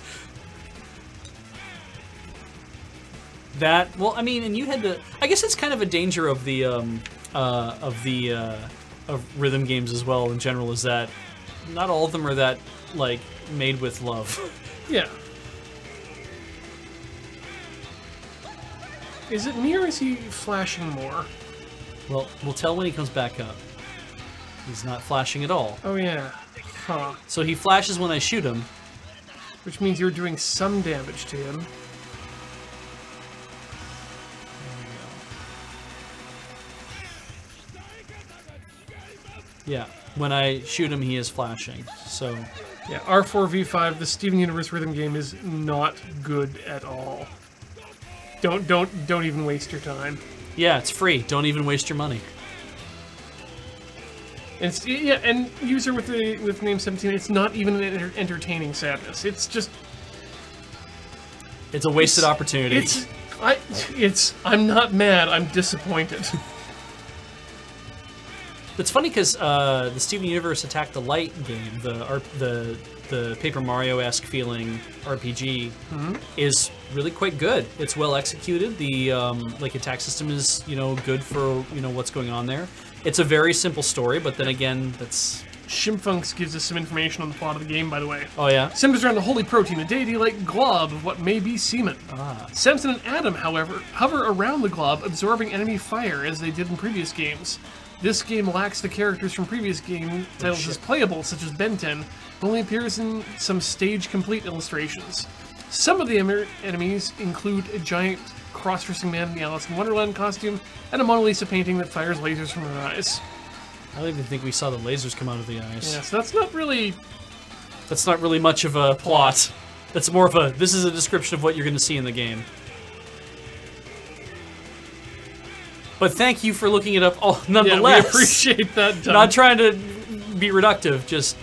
That, well, I mean, and you had to... I guess it's kind of a danger of the, um, uh, of the, uh, of rhythm games as well in general, is that not all of them are that, like, made with love. Yeah. Is it me or is he flashing more? Well, we'll tell when he comes back up. He's not flashing at all. Oh yeah. Huh. So he flashes when I shoot him. Which means you're doing some damage to him. Yeah, when I shoot him, he is flashing. So, Yeah, R four V five, the Steven Universe rhythm game is not good at all. Don't don't don't even waste your time. yeah, it's free. Don't even waste your money. And it's, yeah, and user with the with name seventeen, it's not even an enter entertaining sadness. It's just It's a wasted It's- opportunity. it's I it's I'm not mad. I'm disappointed. It's funny because uh, the Steven Universe Attack the Light game, the R the the Paper Mario-esque feeling R P G, Mm-hmm. is really quite good. It's well executed. The um, like attack system is you know good for you know what's going on there. It's a very simple story, but then again, that's Shimfunks gives us some information on the plot of the game, by the way. oh yeah. Centers around a holy protein, a deity-like glob of what may be semen. Ah. Samson and Adam, however, hover around the glob, absorbing enemy fire as they did in previous games. This game lacks the characters from previous game titles as playable, such as Ben ten, but only appears in some stage-complete illustrations. Some of the em enemies include a giant cross-dressing man in the Alice in Wonderland costume, and a Mona Lisa painting that fires lasers from her eyes. I don't even think we saw the lasers come out of the eyes. Yeah, so that's not really... That's not really much of a plot. That's more of a, this is a description of what you're going to see in the game. But thank you for looking it up all, Yeah, nonetheless. we appreciate that, Tom. Not trying to be reductive, just...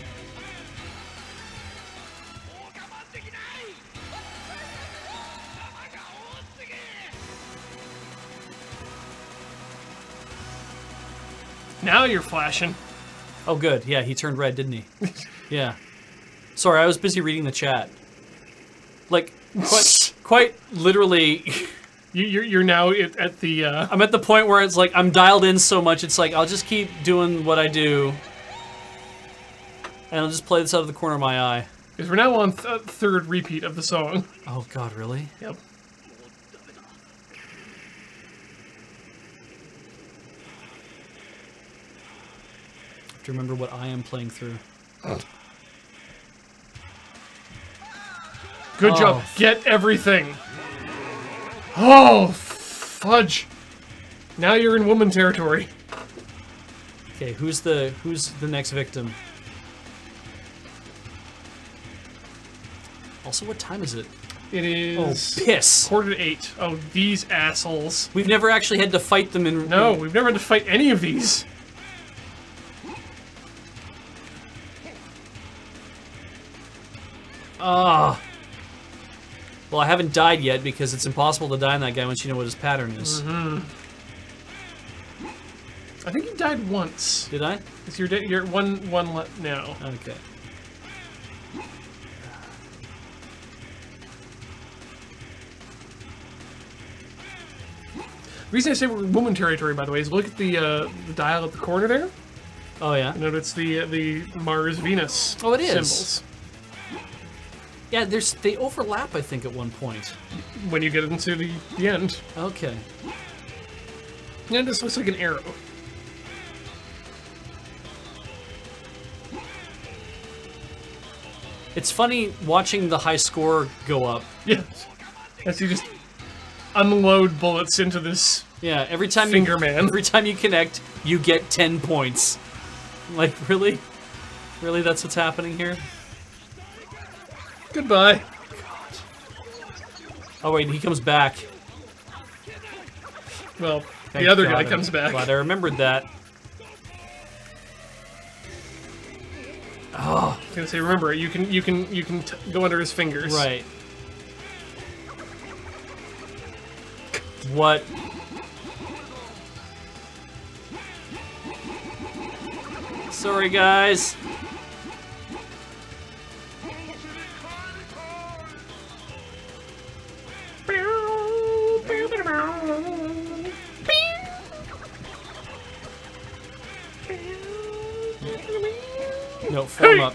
Now you're flashing. Oh good, yeah, he turned red, didn't he? Yeah. Sorry, I was busy reading the chat. Like, quite, quite literally... You, you're, you're now at, at the... Uh... I'm at the point where it's like, I'm dialed in so much, it's like, I'll just keep doing what I do. And I'll just play this out of the corner of my eye. Because we're now on th third repeat of the song. Oh god, really? Yep. I have to remember what I am playing through. Good Oh. job. Get everything. Oh, fudge. Now you're in woman territory. Okay, who's the who's the next victim? Also, what time is it? It Oh, is piss! quarter to eight. Oh, these assholes. We've never actually had to fight them in. No, we've never had to fight any of these. Ah. Well, I haven't died yet because it's impossible to die on that guy once you know what his pattern is. Mm-hmm. I think you died once. Did I? Because you're, de- you're at one, one left now. Okay. The reason I say we're in woman territory, by the way, is look at the uh, the dial at the corner there. Oh yeah. Note it's the uh, the Mars Venus Oh, it is. symbols. Yeah, there's they overlap, I think, at one point. When you get into the, the end. Okay. Yeah, this looks like an arrow. It's funny watching the high score go up. Yeah. As you just unload bullets into this Yeah, every time finger you, man. Every time you connect, you get ten points. Like, really? Really, that's what's happening here? Goodbye. Oh wait, he comes back. Well, Thank the other God, guy I'm comes back. Glad I remembered that. Oh, I was gonna say, remember, you can you can you can t go under his fingers. right. What? Sorry, guys. No, form Hey! up.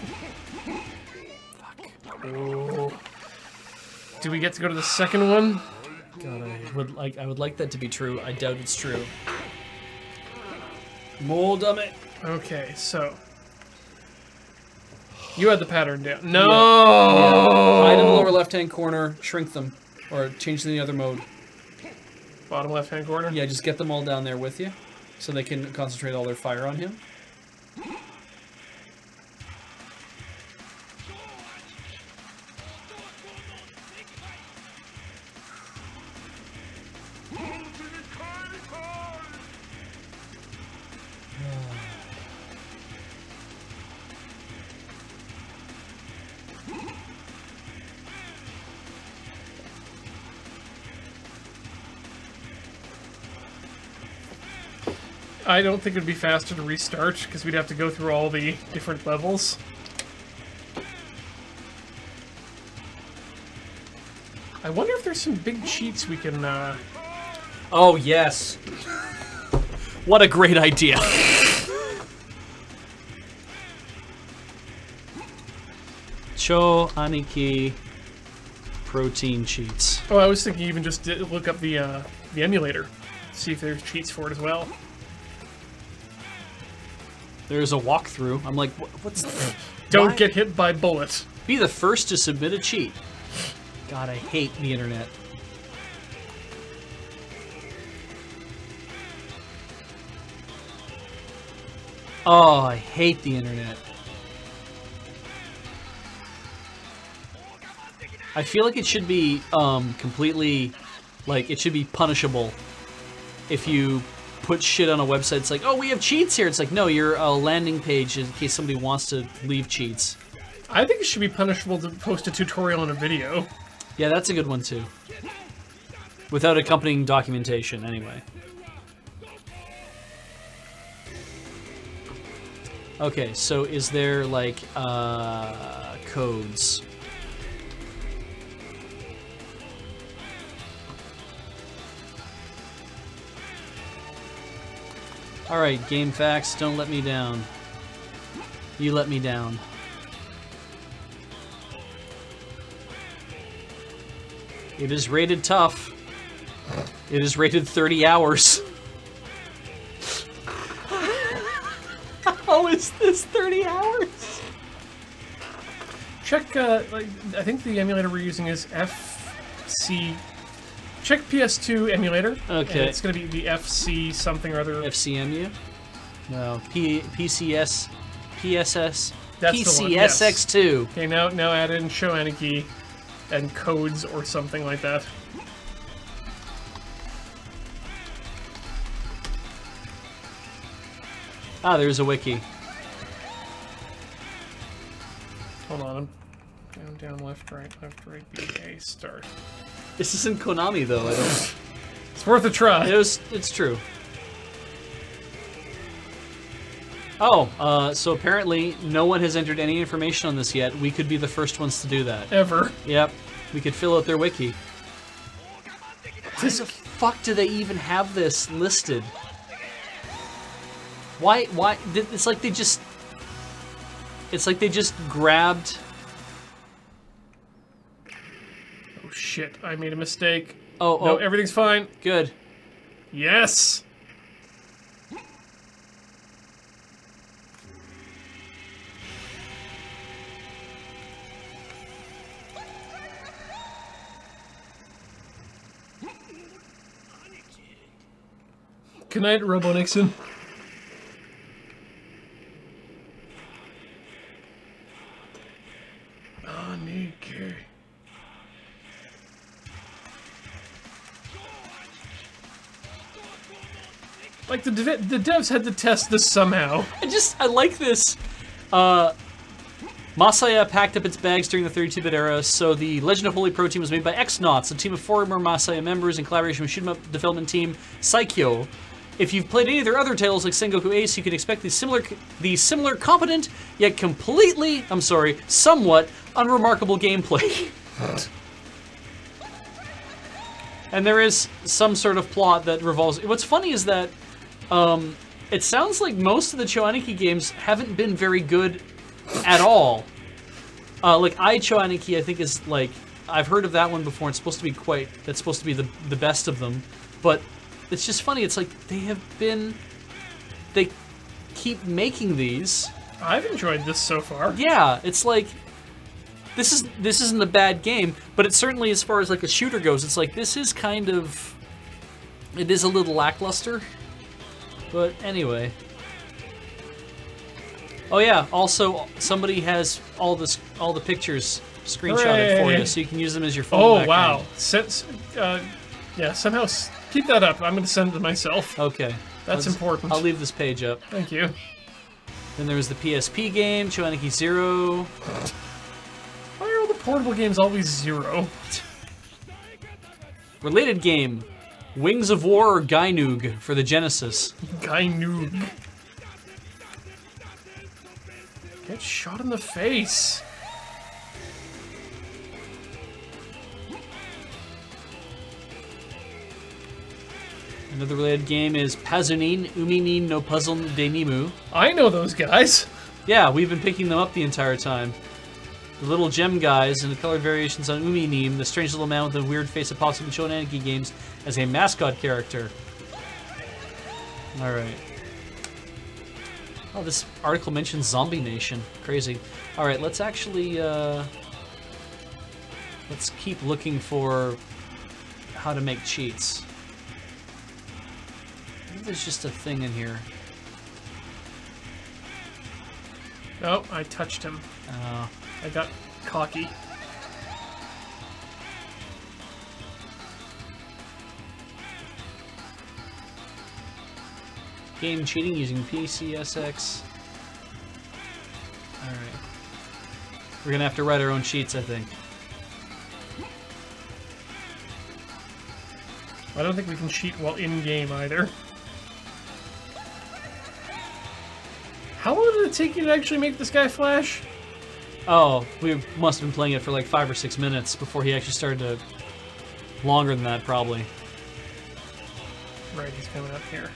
Oh. Do we get to go to the second one? God, I would like I would like that to be true. I doubt it's true. Mold on it. Okay, so you had the pattern down. No. Hide in the lower left-hand corner. Shrink them, or change to the other mode. Bottom left-hand corner. Yeah, just get them all down there with you, so they can concentrate all their fire on him. I don't think it'd be faster to restart because we'd have to go through all the different levels. I wonder if there's some big cheats we can. Uh... Oh yes. What a great idea. Chou Aniki protein cheats. Oh, I was thinking even just to look up the uh, the emulator, see if there's cheats for it as well. There's a walkthrough. I'm like, what, what's that? Don't Why? get hit by bullets. Be the first to submit a cheat. God, I hate the internet. Oh, I hate the internet. I feel like it should be um, completely, like, it should be punishable if you put shit on a website. It's like, oh, we have cheats here. It's like, no, you're a landing page in case somebody wants to leave cheats. I think it should be punishable to post a tutorial in a video. Yeah, that's a good one too. Without accompanying documentation, anyway. Okay, so is there, like, uh, codes? Alright, game facts, don't let me down. You let me down. It is rated tough. It is rated thirty hours. How is this thirty hours? Check, uh, like, I think the emulator we're using is F C. Check P S two emulator. Okay. And it's going to be the F C something or other. F C M U? No. P PCS. P S S. That's the one, P C S X two. Okay, now now add in Chou Aniki and codes or something like that. Ah, there's a wiki. Hold on. Down, down, left, right, left, right, B, A, start. This isn't Konami though. I don't. It's worth a try. It was. It's true. Oh, uh, so apparently no one has entered any information on this yet. We could be the first ones to do that. Ever. Yep. We could fill out their wiki. Why the fuck do they even have this listed? Why, why, it's like they just, it's like they just grabbed, Oh, shit. I made a mistake. Oh, No, oh. everything's fine. Good. Yes! Good night, Robo Nixon. Aniki. Like, the, dev the devs had to test this somehow. I just, I like this. Uh, Masaya packed up its bags during the thirty-two bit era, so the Legend of Holy Pro team was made by X-Nauts, a team of former Masaya members in collaboration with shoot 'em up development team Saikyo. If you've played any of their other titles like Sengoku Ace, you can expect the similar, the similar competent, yet completely, I'm sorry, somewhat unremarkable gameplay. And there is some sort of plot that revolves. What's funny is that um, it sounds like most of the Chou Aniki games haven't been very good at all. Uh, like I Chou Aniki, I think is like I've heard of that one before. It's supposed to be quite. That's supposed to be the the best of them, but it's just funny. It's like they have been. They keep making these. I've enjoyed this so far. Yeah, it's like. This is this isn't a bad game, but it's certainly as far as like a shooter goes, it's like this is kind of it is a little lackluster. But anyway. Oh yeah, also somebody has all this all the pictures screenshotted for you, so you can use them as your phone Oh background. wow. Since uh, yeah, somehow s keep that up. I'm gonna send it to myself. Okay. That's Let's- important. I'll leave this page up. Thank you. Then there was the P S P game, Chou Aniki Zero. Why are all the portable games always zero? Related game, Wings of War or Gainug for the Genesis. Guy noob. Get shot in the face. Another related game is Pazunin Uminin no Puzzle de Nimu. I know those guys. Yeah, we've been picking them up the entire time. The little gem guys and the colored variations on Uminim, the strange little man with the weird face that pops up in Chou Aniki games as a mascot character. Alright. Oh, this article mentions Zombie Nation. Crazy. Alright, let's actually, uh... let's keep looking for how to make cheats. I think there's just a thing in here. Oh, I touched him. Uh, I got cocky. game cheating using P C S X. Alright. We're gonna have to write our own cheats, I think. I don't think we can cheat while in-game either. How long did it take you to actually make this guy flash? Oh, we must have been playing it for like five or six minutes before he actually started to... Longer than that, probably. Right, he's coming up here.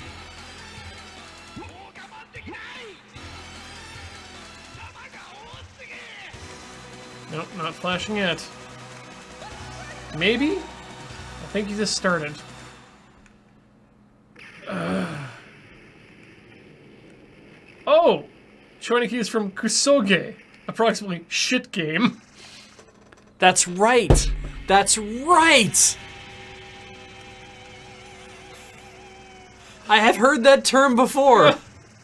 Nope, not flashing yet. Maybe? I think he just started. Uh. Oh! Chou Aniki is from Kusoge, approximately shit game. That's right! That's right! I have heard that term before!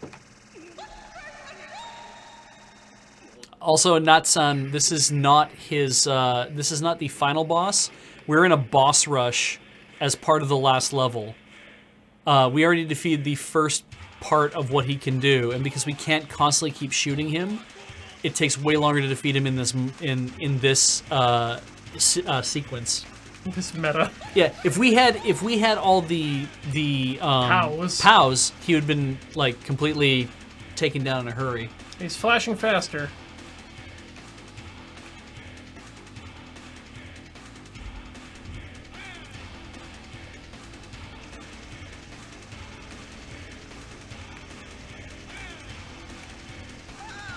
Also, Natsan, this is not his, uh, this is not the final boss. We're in a boss rush as part of the last level. Uh, we already defeated the first part of what he can do, and because we can't constantly keep shooting him, it takes way longer to defeat him in this in in this uh, se uh, sequence. This meta. Yeah, if we had if we had all the the um, Pows. pows, he would have been like completely taken down in a hurry. He's flashing faster.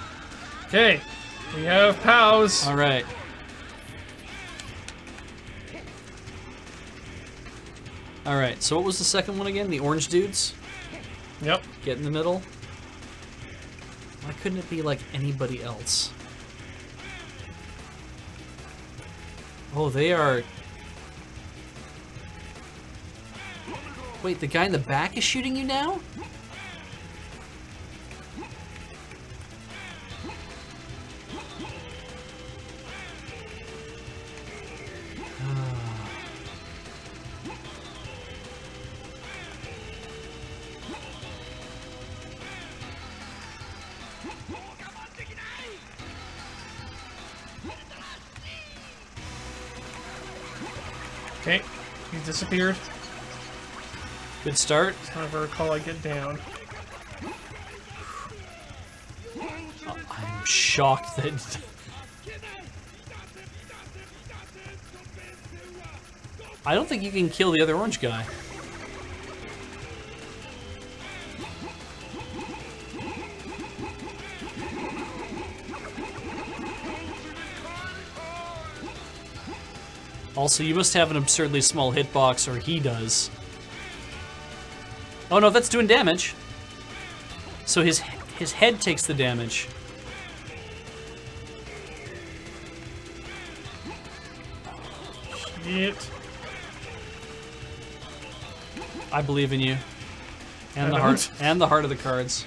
Okay, we have Pows. All right. All right. So what was the second one again? The orange dudes. Yep. Get in the middle. Why couldn't it be like anybody else? Oh, they are... Wait, the guy in the back is shooting you now? Okay, he's disappeared. Good start. If I recall, I get down. I'm shocked that... I don't think you can kill the other orange guy. Also, you must have an absurdly small hitbox, or he does. Oh no, that's doing damage. So his his head takes the damage. Shit. I believe in you. And I the don't. heart and the heart of the cards.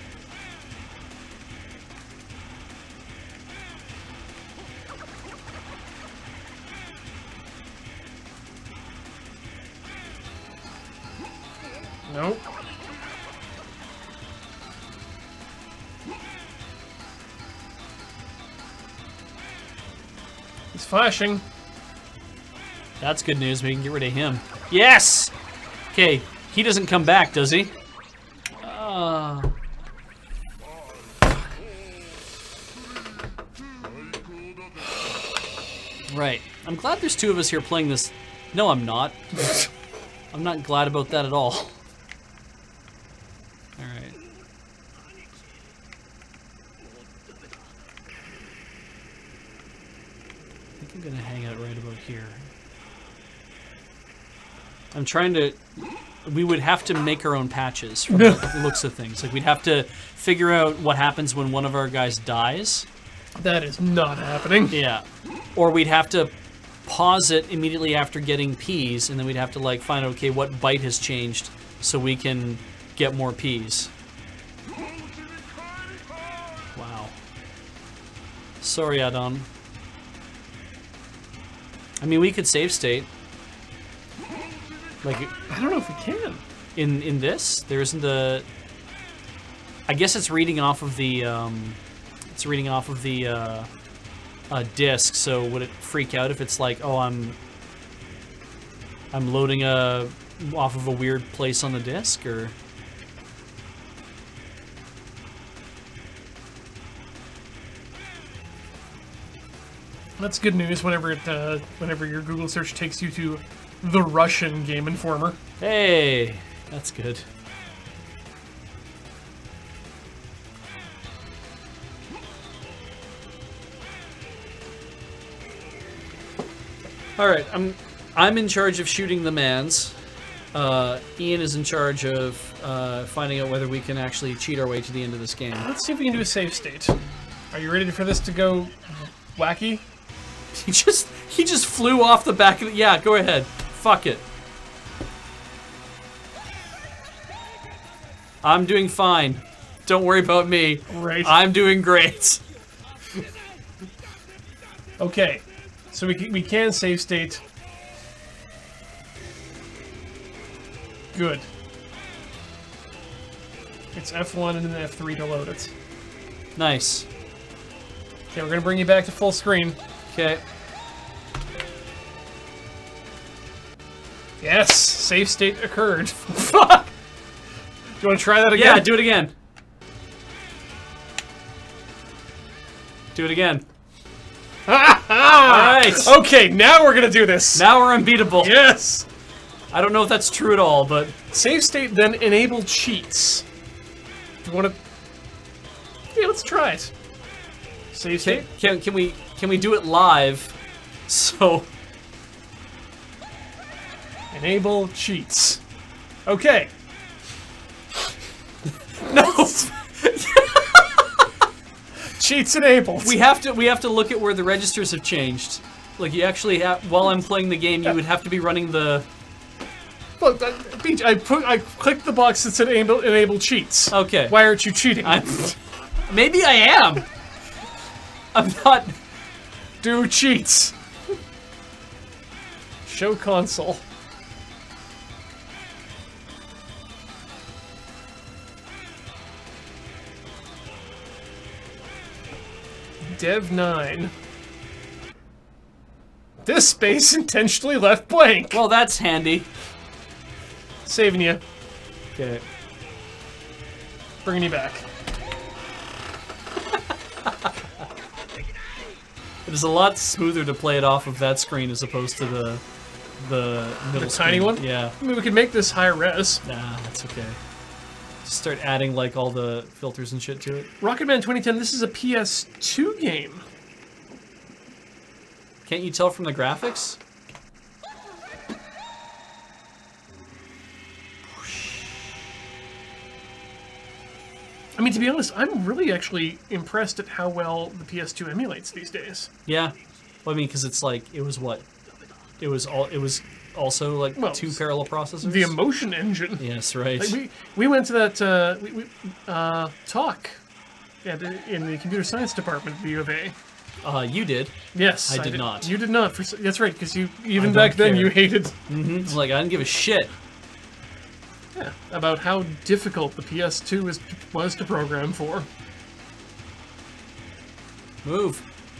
Nope. He's flashing. That's good news. We can get rid of him. Yes! Okay, he doesn't come back, does he? Uh... Right. I'm glad there's two of us here playing this. No, I'm not. I'm not glad about that at all. Alright. I think I'm gonna hang out right about here. I'm trying to... We would have to make our own patches from the looks of things. Like, we'd have to figure out what happens when one of our guys dies. That is not happening. Yeah. Or we'd have to pause it immediately after getting peas, and then we'd have to, like, find out, okay, what byte has changed so we can get more peas. Wow. Sorry, Adon. I mean, we could save state. Like, I don't know if we can. in in this, there isn't a... I guess it's reading off of the, um... It's reading off of the, uh... uh disc, so would it freak out if it's like, oh, I'm... I'm loading a... off of a weird place on the disc, or... That's good news whenever it, uh, whenever your Google search takes you to the Russian Game Informer. Hey! That's good. Alright, I'm I'm in charge of shooting the mans. Uh, Ian is in charge of uh, finding out whether we can actually cheat our way to the end of this game. Let's see if we can do a save state. Are you ready for this to go wacky? He just he just flew off the back of the... Yeah, go ahead. Fuck it. I'm doing fine. Don't worry about me. Right. I'm doing great. Okay. So we can, we can save state. Good. It's F one and then F three to load it. Nice. Okay, we're gonna bring you back to full screen. Okay. Yes, save state occurred. Fuck! Do you want to try that again? Yeah, do it again. Do it again. Alright. Okay, now we're gonna do this. Now we're unbeatable. Yes! I don't know if that's true at all, but... Save state, then enable cheats. Do you want to... Yeah, let's try it. Save state? Can, can, can we can we do it live? So... Enable cheats. Okay. No. Cheats enabled. We have to we have to look at where the registers have changed. Like you actually have, while I'm playing the game, you would have to be running the. Look, I, Beach, I put I clicked the box that said enable, enable cheats. Okay. Why aren't you cheating? I'm, maybe I am. I'm not. Do cheats. Show console. Dev nine. This space intentionally left blank. Well, that's handy. Saving you. Okay. Bringing you back. It is a lot smoother to play it off of that screen as opposed to the the middle The tiny screen. one? Yeah. I mean, we could make this high res. Nah, that's okay. Just start adding like all the filters and shit to it. Rocketman twenty ten, this is a P S two game. Can't you tell from the graphics? I mean, to be honest, I'm really actually impressed at how well the P S two emulates these days. Yeah. Well, I mean, because it's like it was what? It was all. It was also like Well, two parallel processors. The emotion engine. Yes, right. Like we we went to that uh, we, we, uh, talk at, in the computer science department at the U of A. Uh, you did. Yes, I did not. You did not. For, that's right, because you even I back don't then care. you hated Mm-hmm. It's like I didn't give a shit. yeah, about how difficult the P S two was was to program for. Move.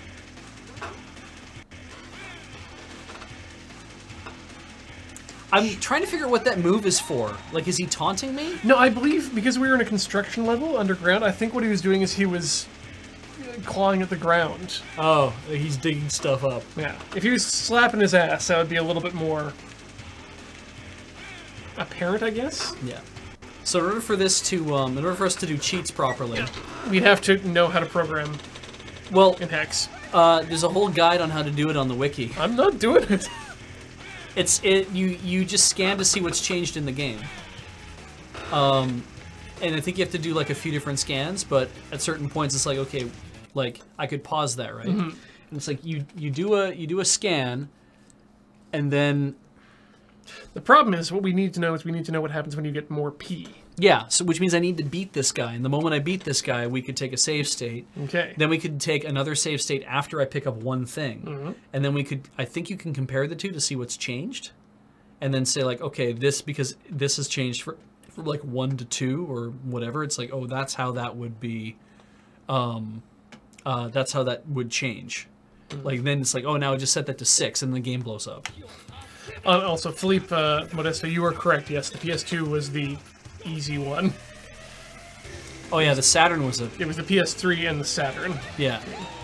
I'm trying to figure out what that move is for. Like, is he taunting me? No, I believe because we were in a construction level underground, I think what he was doing is he was clawing at the ground. Oh, he's digging stuff up. Yeah. If he was slapping his ass, that would be a little bit more apparent, I guess. Yeah. So in order for this to, um, in order for us to do cheats properly, We'd have to know how to program well, in hex. uh, there's a whole guide on how to do it on the wiki. I'm not doing it. It's it you you just scan to see what's changed in the game. Um, and I think you have to do like a few different scans, but at certain points it's like okay, like I could pause that, right? Mm-hmm. And it's like you you do a you do a scan, and then The problem is, what we need to know is we need to know what happens when you get more P. yeah, so which means I need to beat this guy, and the moment I beat this guy, we could take a save state. Okay. Then we could take another save state after I pick up one thing, Mm-hmm. and then we could. I think you can compare the two to see what's changed, and then say like, okay, this because this has changed for, from like one to two or whatever. It's like, oh, that's how that would be. Um, uh, that's how that would change. Mm-hmm. Like then it's like, oh, now I just set that to six, and the game blows up. Uh, also, Philippe uh, Modesto, you are correct. Yes, the P S two was the easy one. Oh yeah, the Saturn was a It was the P S three and the Saturn. yeah.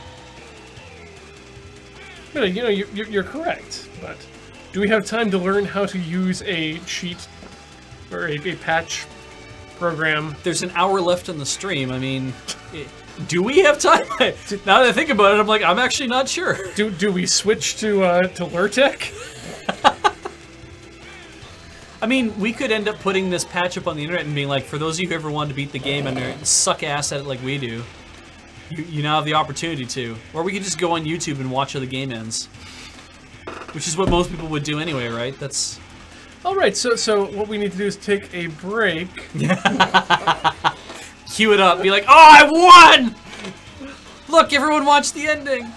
But, you know, you, you- you're correct. But do we have time to learn how to use a cheat or a, a patch program? There's an hour left in the stream. I mean, it, do we have time? Now that I think about it, I'm like, I'm actually not sure. Do do we switch to uh, to Lurtec? I mean, we could end up putting this patch up on the internet and being like, for those of you who ever wanted to beat the game and suck ass at it like we do, you, you now have the opportunity to. Or we could just go on YouTube and watch how the game ends. Which is what most people would do anyway, right? That's... All right. So so what we need to do is take a break. Cue it up. Be like, oh, I won! Look, everyone watched the ending!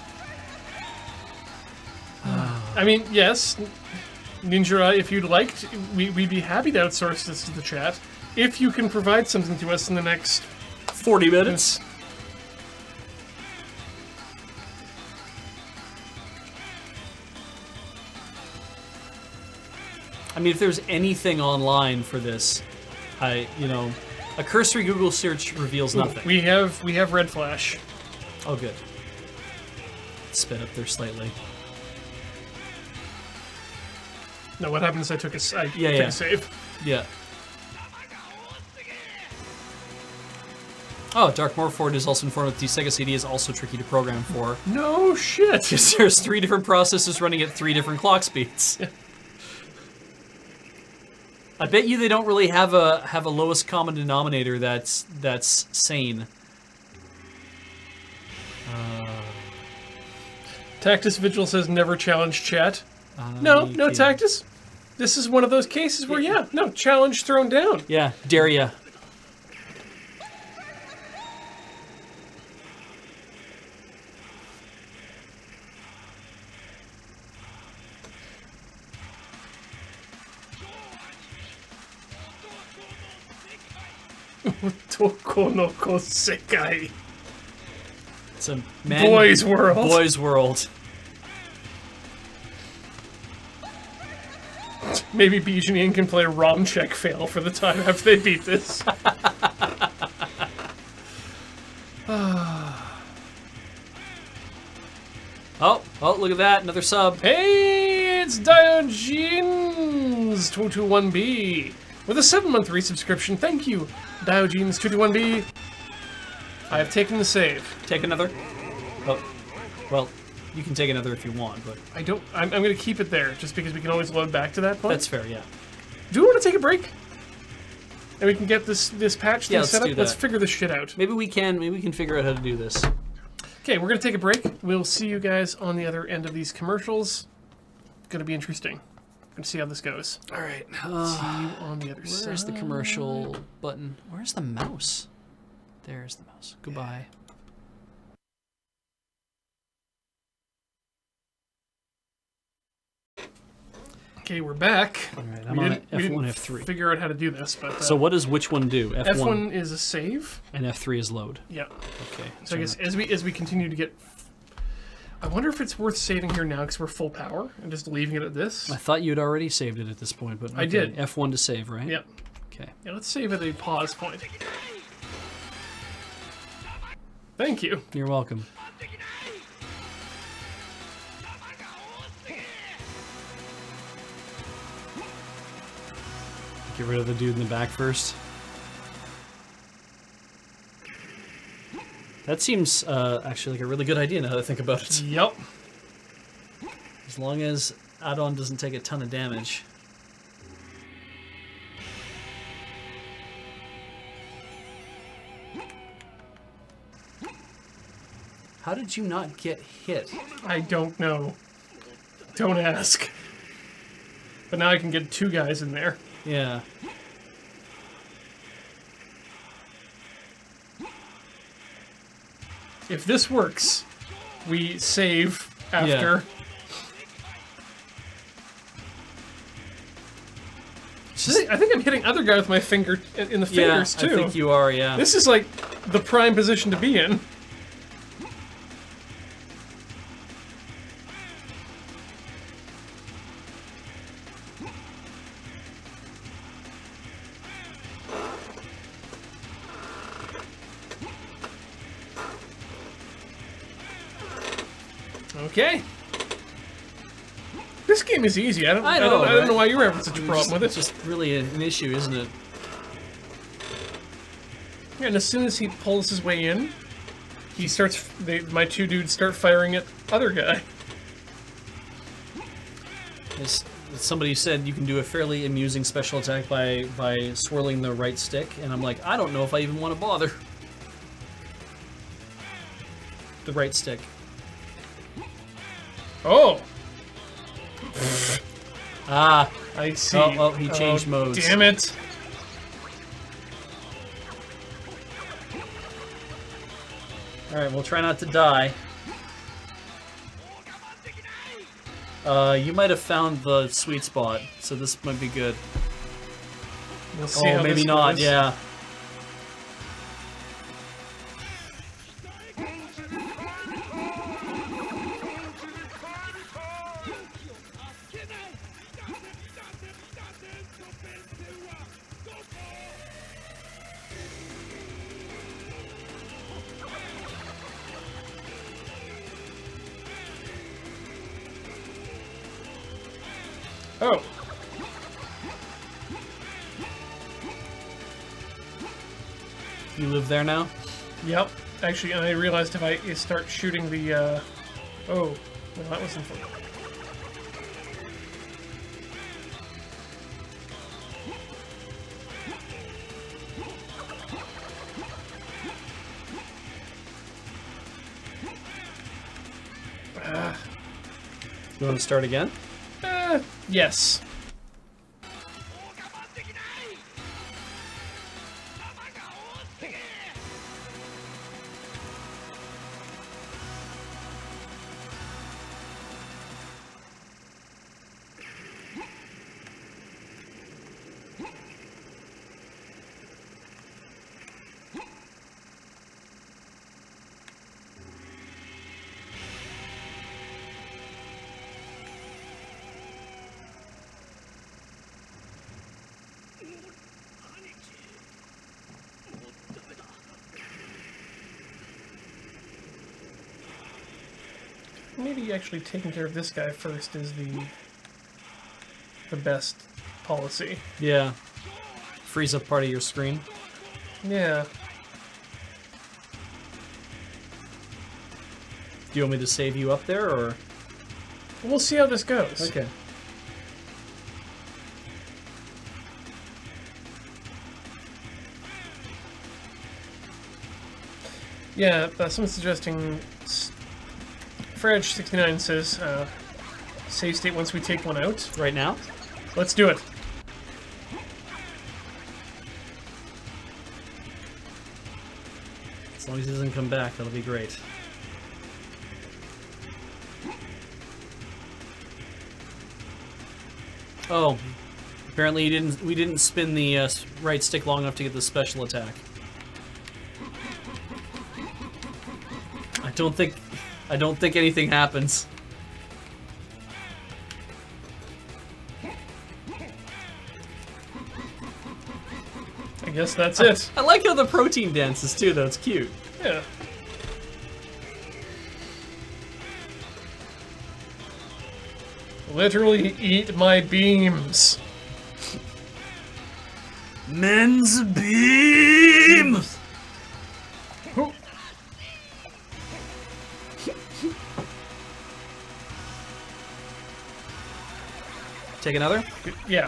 I mean, yes, Ninja, if you'd like, to, we, we'd be happy to outsource this to the chat. If you can provide something to us in the next forty minutes. I mean, if there's anything online for this, I, you know, a cursory Google search reveals nothing. We have we have Red Flash. Oh, good. Sped up there slightly. No, what happens? I took a s- I Yeah, took yeah. a save. Yeah. Oh, Dark Morphord is also informed that the Sega C D is also tricky to program for. No shit. Because there's three different processors running at three different clock speeds. I bet you they don't really have a have a lowest common denominator that's that's sane. Uh, Tactus Vigil says never challenge chat. No, no, Tactus. This is one of those cases where, yeah, no, challenge thrown down. Yeah, dare ya. Tokonoko Sekai. It's a man, Boys World. Boys World. Maybe Bijanian can play ROM check fail for the time after they beat this. Oh, oh, look at that, another sub. Hey, it's Diogenes two two one B with a seven-month resubscription. Thank you, Diogenes two two one B. I have taken the save. Take another. Oh, well, you can take another if you want, but I don't. I'm, I'm going to keep it there just because we can always load back to that point. that's fair. Yeah. Do we want to take a break? And we can get this this patch thing Yeah, let's set up. do Let's that. figure this shit out. Maybe we can. Maybe we can figure out how to do this. Okay, we're going to take a break. We'll see you guys on the other end of these commercials. Going to be interesting. Going to see how this goes. All right. See Uh, you on the other side. where's the commercial button? Where's the mouse? There's the mouse. Goodbye. Okay, we're back. All right. We I'm on didn't- we F one, didn't F three. Figure out how to do this, but uh, So what does which one do? F one, F one is a save. and F three is load. Yeah. Okay. So I guess as we as we continue to get, I wonder if it's worth saving here now because we're full power and just leaving it at this. I thought you'd already saved it at this point, but okay. I did. F one to save, right? Yep. Okay. Yeah, let's save at a pause point. Thank you. You're welcome. Get rid of the dude in the back first. That seems uh, actually like a really good idea now that I think about it. Yep. As long as Adon doesn't take a ton of damage. How did you not get hit? I don't know. Don't ask. But now I can get two guys in there. Yeah. If this works, we save after. Just, I think I'm hitting other guy with my finger in the yeah, fingers too. I think you are, yeah. This is like the prime position to be in. Okay. This game is easy. I don't. I I, know, don't, I don't right? know why you were having such a problem just, with it. It's just really an issue, isn't it? Yeah, and as soon as he pulls his way in, he starts. They, my two dudes start firing at other guy. As, as somebody said, you can do a fairly amusing special attack by by swirling the right stick, and I'm like, I don't know if I even want to bother. The right stick. Oh, Ah, I see. Oh, oh, he changed Oh, modes. Damn it! all right. We'll try not to die. Uh, you might have found the sweet spot, so this might be good. We'll see Oh, how maybe this not. goes. Yeah. Oh. You live there now? Yep. Actually, I realized if I start shooting the, uh... Oh. Well, that wasn't fun. You want to start again? Uh, yes. Maybe actually taking care of this guy first is the the best policy. Yeah. Freeze up part of your screen. Yeah. Do you want me to save you up there, or? We'll see how this goes. Okay. Yeah, uh, someone's suggesting... Fredge sixty-nine says, uh, save state once we take one out. Right now? Let's do it. As long as he doesn't come back, that'll be great. Oh, apparently you didn't. We didn't spin the uh, right stick long enough to get the special attack. I don't think. I don't think anything happens. I guess that's it. I like how the protein dances too, though. It's cute. Yeah. Literally eat my beams. Men's beam. Take another? Yeah.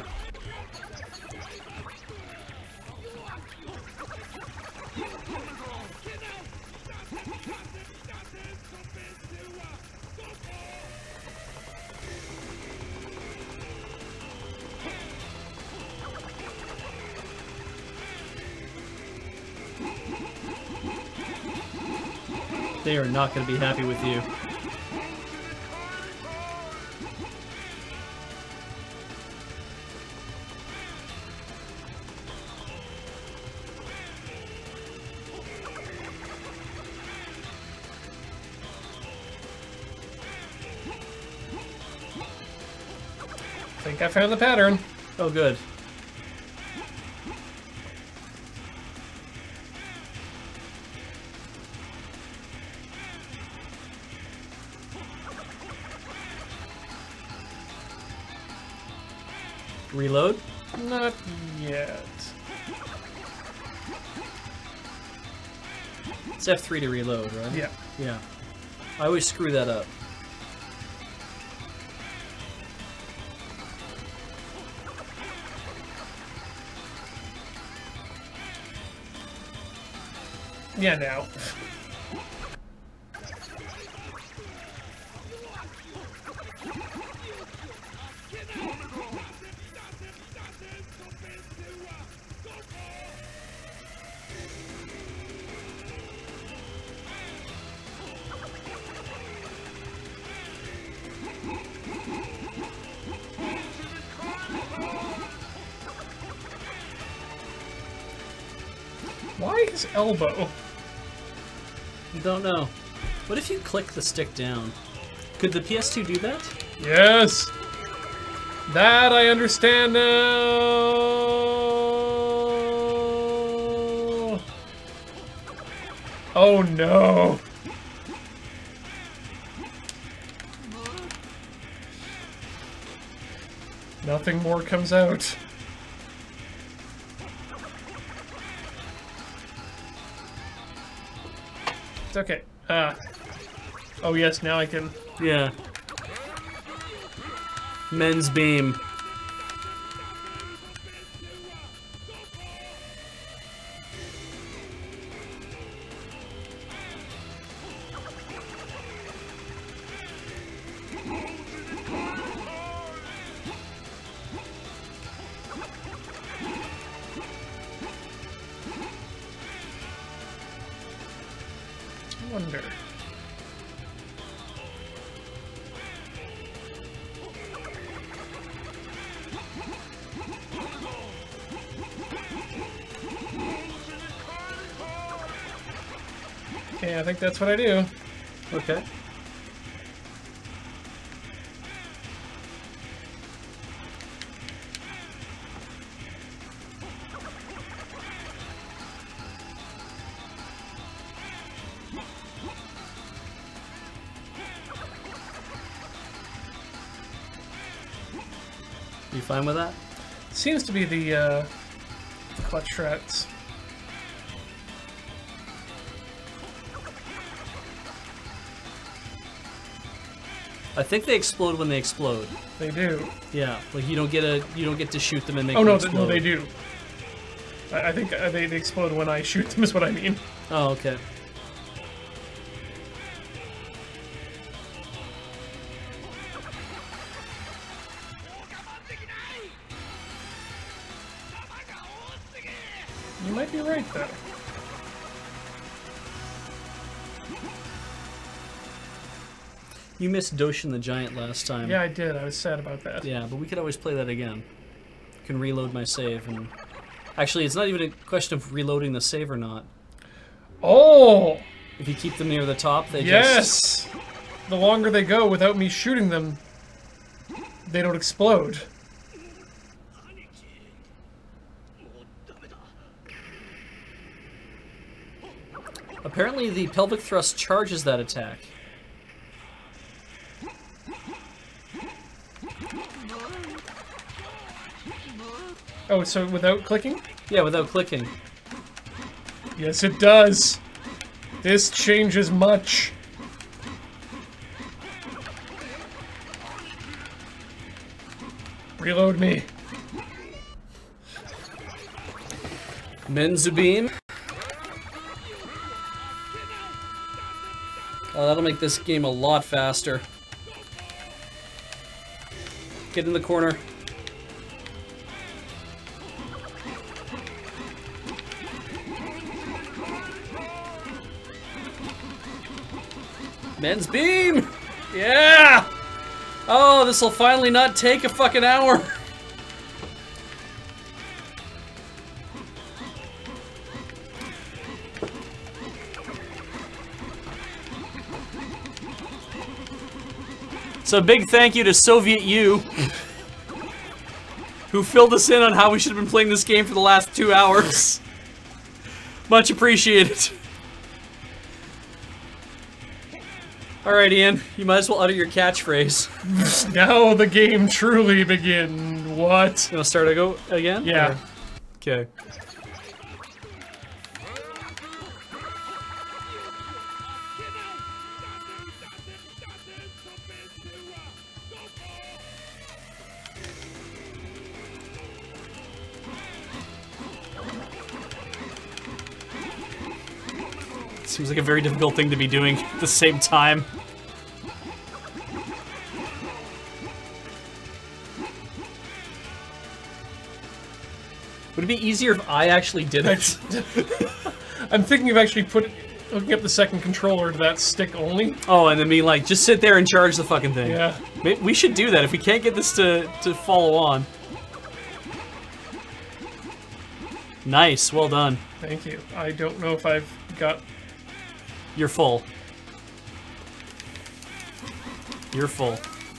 They are not going to be happy with you. I think I found the pattern. Oh, good. Reload? Not yet. It's F three to reload, right? Yeah. Yeah. I always screw that up. Yeah, now. Why his elbow? Don't know. What if you click the stick down? Could the P S two do that? Yes! That I understand now! Oh no! Nothing more comes out. It's okay. Ah. Oh yes, now I can... Yeah. Men's beam. wonder. Okay, I think that's what I do. Okay. You fine with that? Seems to be the, uh, the clutch strats. I think they explode when they explode. They do. Yeah, like you don't get a you don't get to shoot them and make Oh them no, explode. th no, they do. I, I think uh, they, they explode when I shoot them. Is what I mean. Oh, okay. You might be right though. You missed Doshin the Giant last time. Yeah, I did. I was sad about that. Yeah, but we could always play that again. Can reload my save and actually, it's not even a question of reloading the save or not. Oh! If you keep them near the top, they Yes! just... The longer they go without me shooting them, they don't explode. Apparently the pelvic thrust charges that attack. Oh, so without clicking? Yeah, without clicking. Yes, it does. This changes much. Reload me. Menzu beam. Oh, that'll make this game a lot faster. Get in the corner. Men's beam! Yeah! Oh, this'll finally not take a fucking hour. So big thank you to Soviet U, who filled us in on how we should have been playing this game for the last two hours. Much appreciated. Alright, Ian, you might as well utter your catchphrase. Now the game truly begin. What? You wanna start go again? Yeah. Or- Okay. Seems like a very difficult thing to be doing at the same time. Would it be easier if I actually did it? I'm thinking of actually put, hooking up the second controller to that stick only. Oh, and then be like, just sit there and charge the fucking thing. Yeah. Maybe we should do that if we can't get this to, to follow on. Nice, well done. Thank you. I don't know if I've got... You're full. You're full.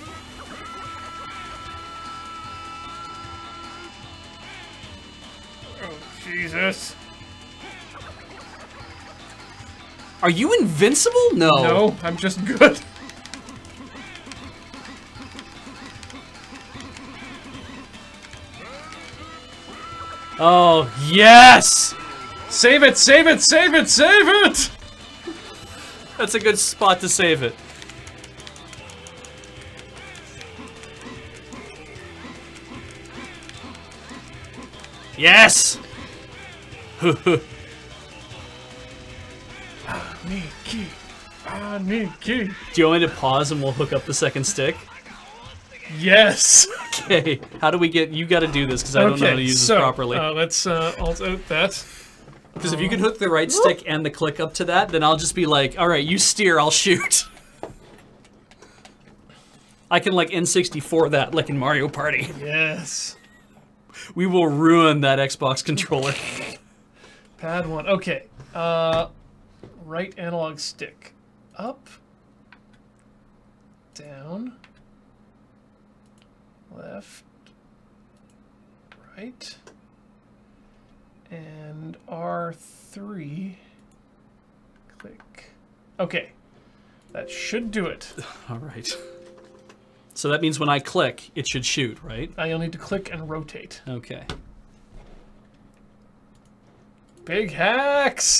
Oh, Jesus. Are you invincible? No. No, I'm just good. Oh, yes! Save it, save it, save it, save it! That's a good spot to save it. Yes! Aniki. Aniki. Do you want me to pause and we'll hook up the second stick? Yes! Okay, how do we get... You gotta do this, because I don't know how to use so, this properly. Uh, let's uh, alt out that. Because if you can hook the right stick and the click up to that, then I'll just be like, all right, you steer, I'll shoot. I can like N sixty-four that like in Mario Party. Yes. We will ruin that Xbox controller. Pad one. Okay. Uh, right analog stick. Up. Down. Left. Right. And R three. Click. Okay. That should do it. All right. So that means when I click, it should shoot, right? Now you'll need to click and rotate. Okay. Big hacks!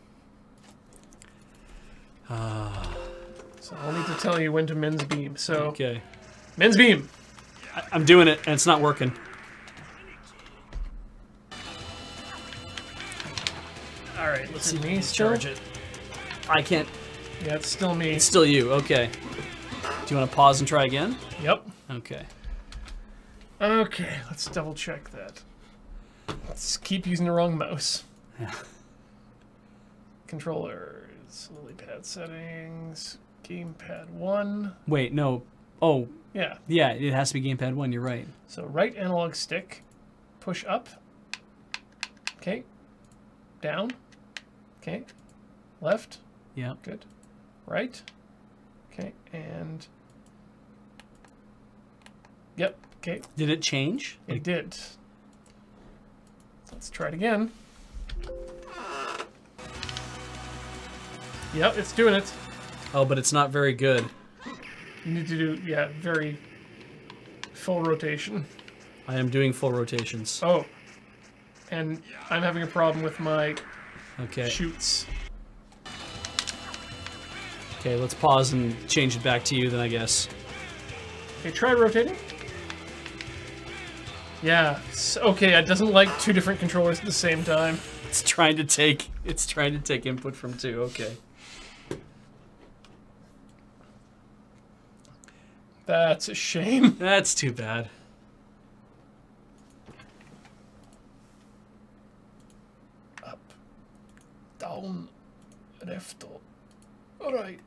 Uh, So I'll need to tell you when to men's beam. So, okay. men's beam! I, I'm doing it, and it's not working. Alright, let's see me still. Charge it. I can't. Yeah, it's still me. It's still you. Okay. Do you want to pause and try again? Yep. Okay. Okay, let's double check that. Let's keep using the wrong mouse. Yeah. Controllers, lily pad settings, gamepad one. Wait, no. Oh, Yeah. yeah, it has to be gamepad one. You're right. So right analog stick, push up. Okay. Down. Okay. Left. Yeah. Good. Right. Okay. And. Yep. Okay. Did it change? It did. Let's try it again. Yep, it's doing it. Oh, but it's not very good. You need to do, yeah, very full rotation. I am doing full rotations. Oh. And I'm having a problem with my Okay. shoots. Okay, let's pause and change it back to you then, I guess. Okay, try rotating. Yeah. s- Okay, it doesn't like two different controllers at the same time. It's trying to take it's trying to take input from two. Okay. That's a shame. That's too bad. Up, down, left, right,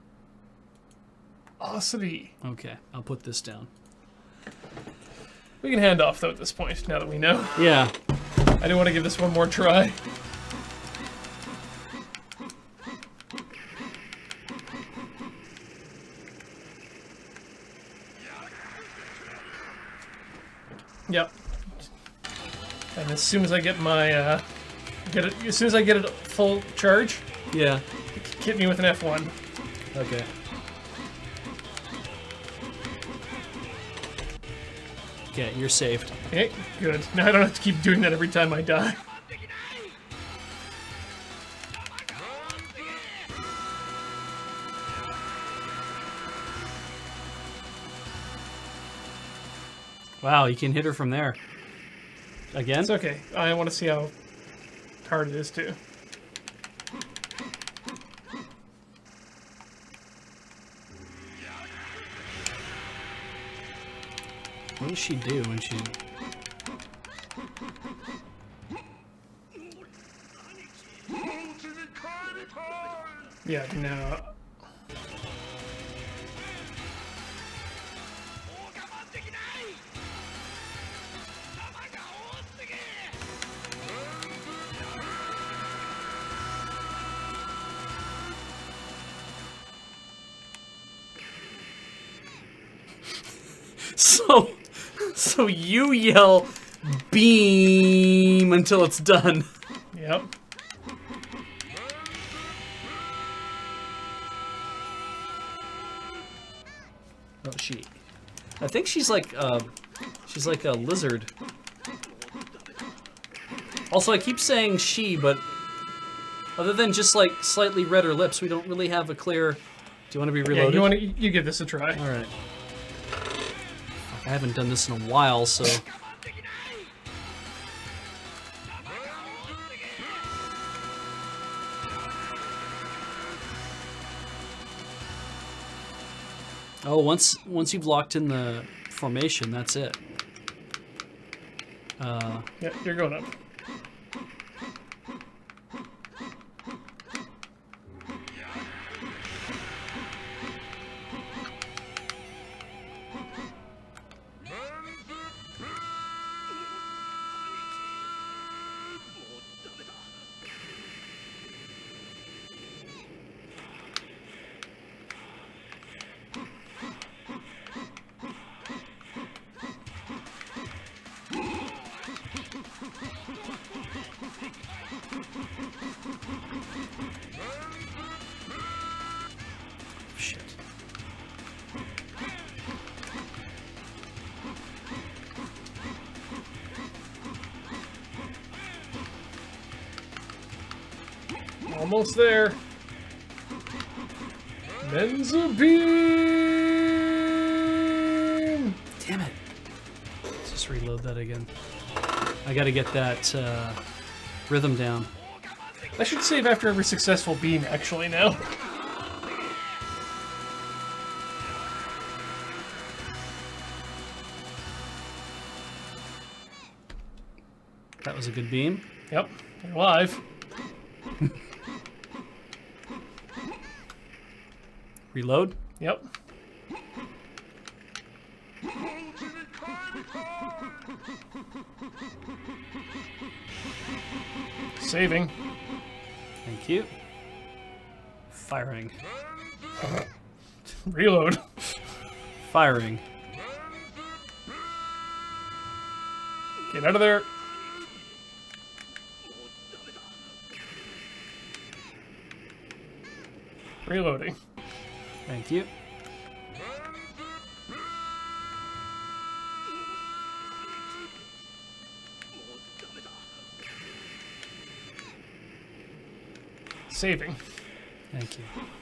R three. Okay, I'll put this down. We can hand off though at this point, now that we know. Yeah. I do want to give this one more try. Yep. And as soon as I get my, uh, get it, as soon as I get it full charge, Yeah. hit me with an F one. Okay. Okay, you're saved. Okay, good. Now I don't have to keep doing that every time I die. Wow, you can hit her from there. Again? It's okay. I want to see how hard it is too. What does she do when she... Yeah, now. So... So you yell beam until it's done. Yep. Oh, she. I think she's like, uh, she's like a lizard. Also, I keep saying she, but other than just like slightly redder lips, we don't really have a clear. Do you want to be reloaded? Yeah, you want to? You give this a try. All right. I haven't done this in a while, so. Oh, once once you've locked in the formation, that's it. Uh, Yeah, you're going up. Almost there. Mensa beam! Damn it. Let's just reload that again. I gotta get that uh, rhythm down. I should save after every successful beam, actually, now. That was a good beam. Yep, you're alive. Reload. Yep. Saving. Thank you. Firing. Reload. Firing. Get out of there. Reloading. Thank you. Saving. Thank you.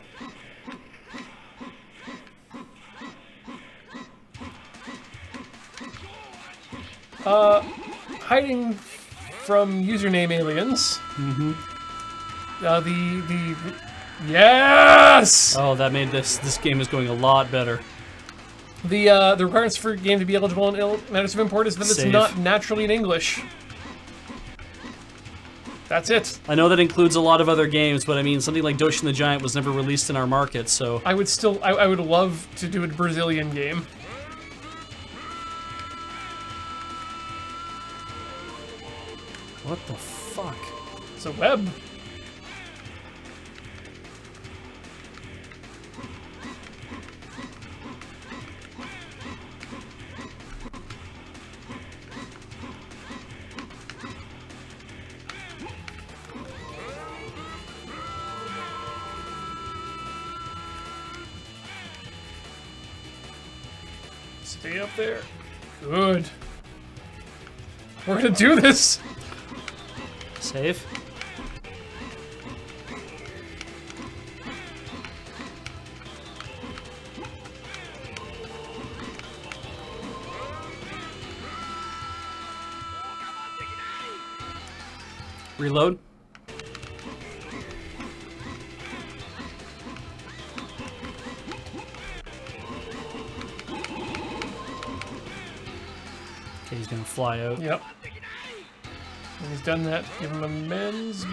Uh, hiding from username aliens. Mm-hmm. Uh, the the yes. Oh, that made this this game is going a lot better. The uh, the requirements for a game to be eligible in il matters of import is that it's Save. not naturally in English. That's it. I know that includes a lot of other games, but I mean, something like Doshin the Giant was never released in our market, so... I would still, I, I would love to do a Brazilian game. What the fuck? It's a web. Stay up there. Good. We're gonna do this. Save. Reload. Okay, he's gonna fly out. Yep. When he's done that, give him a men's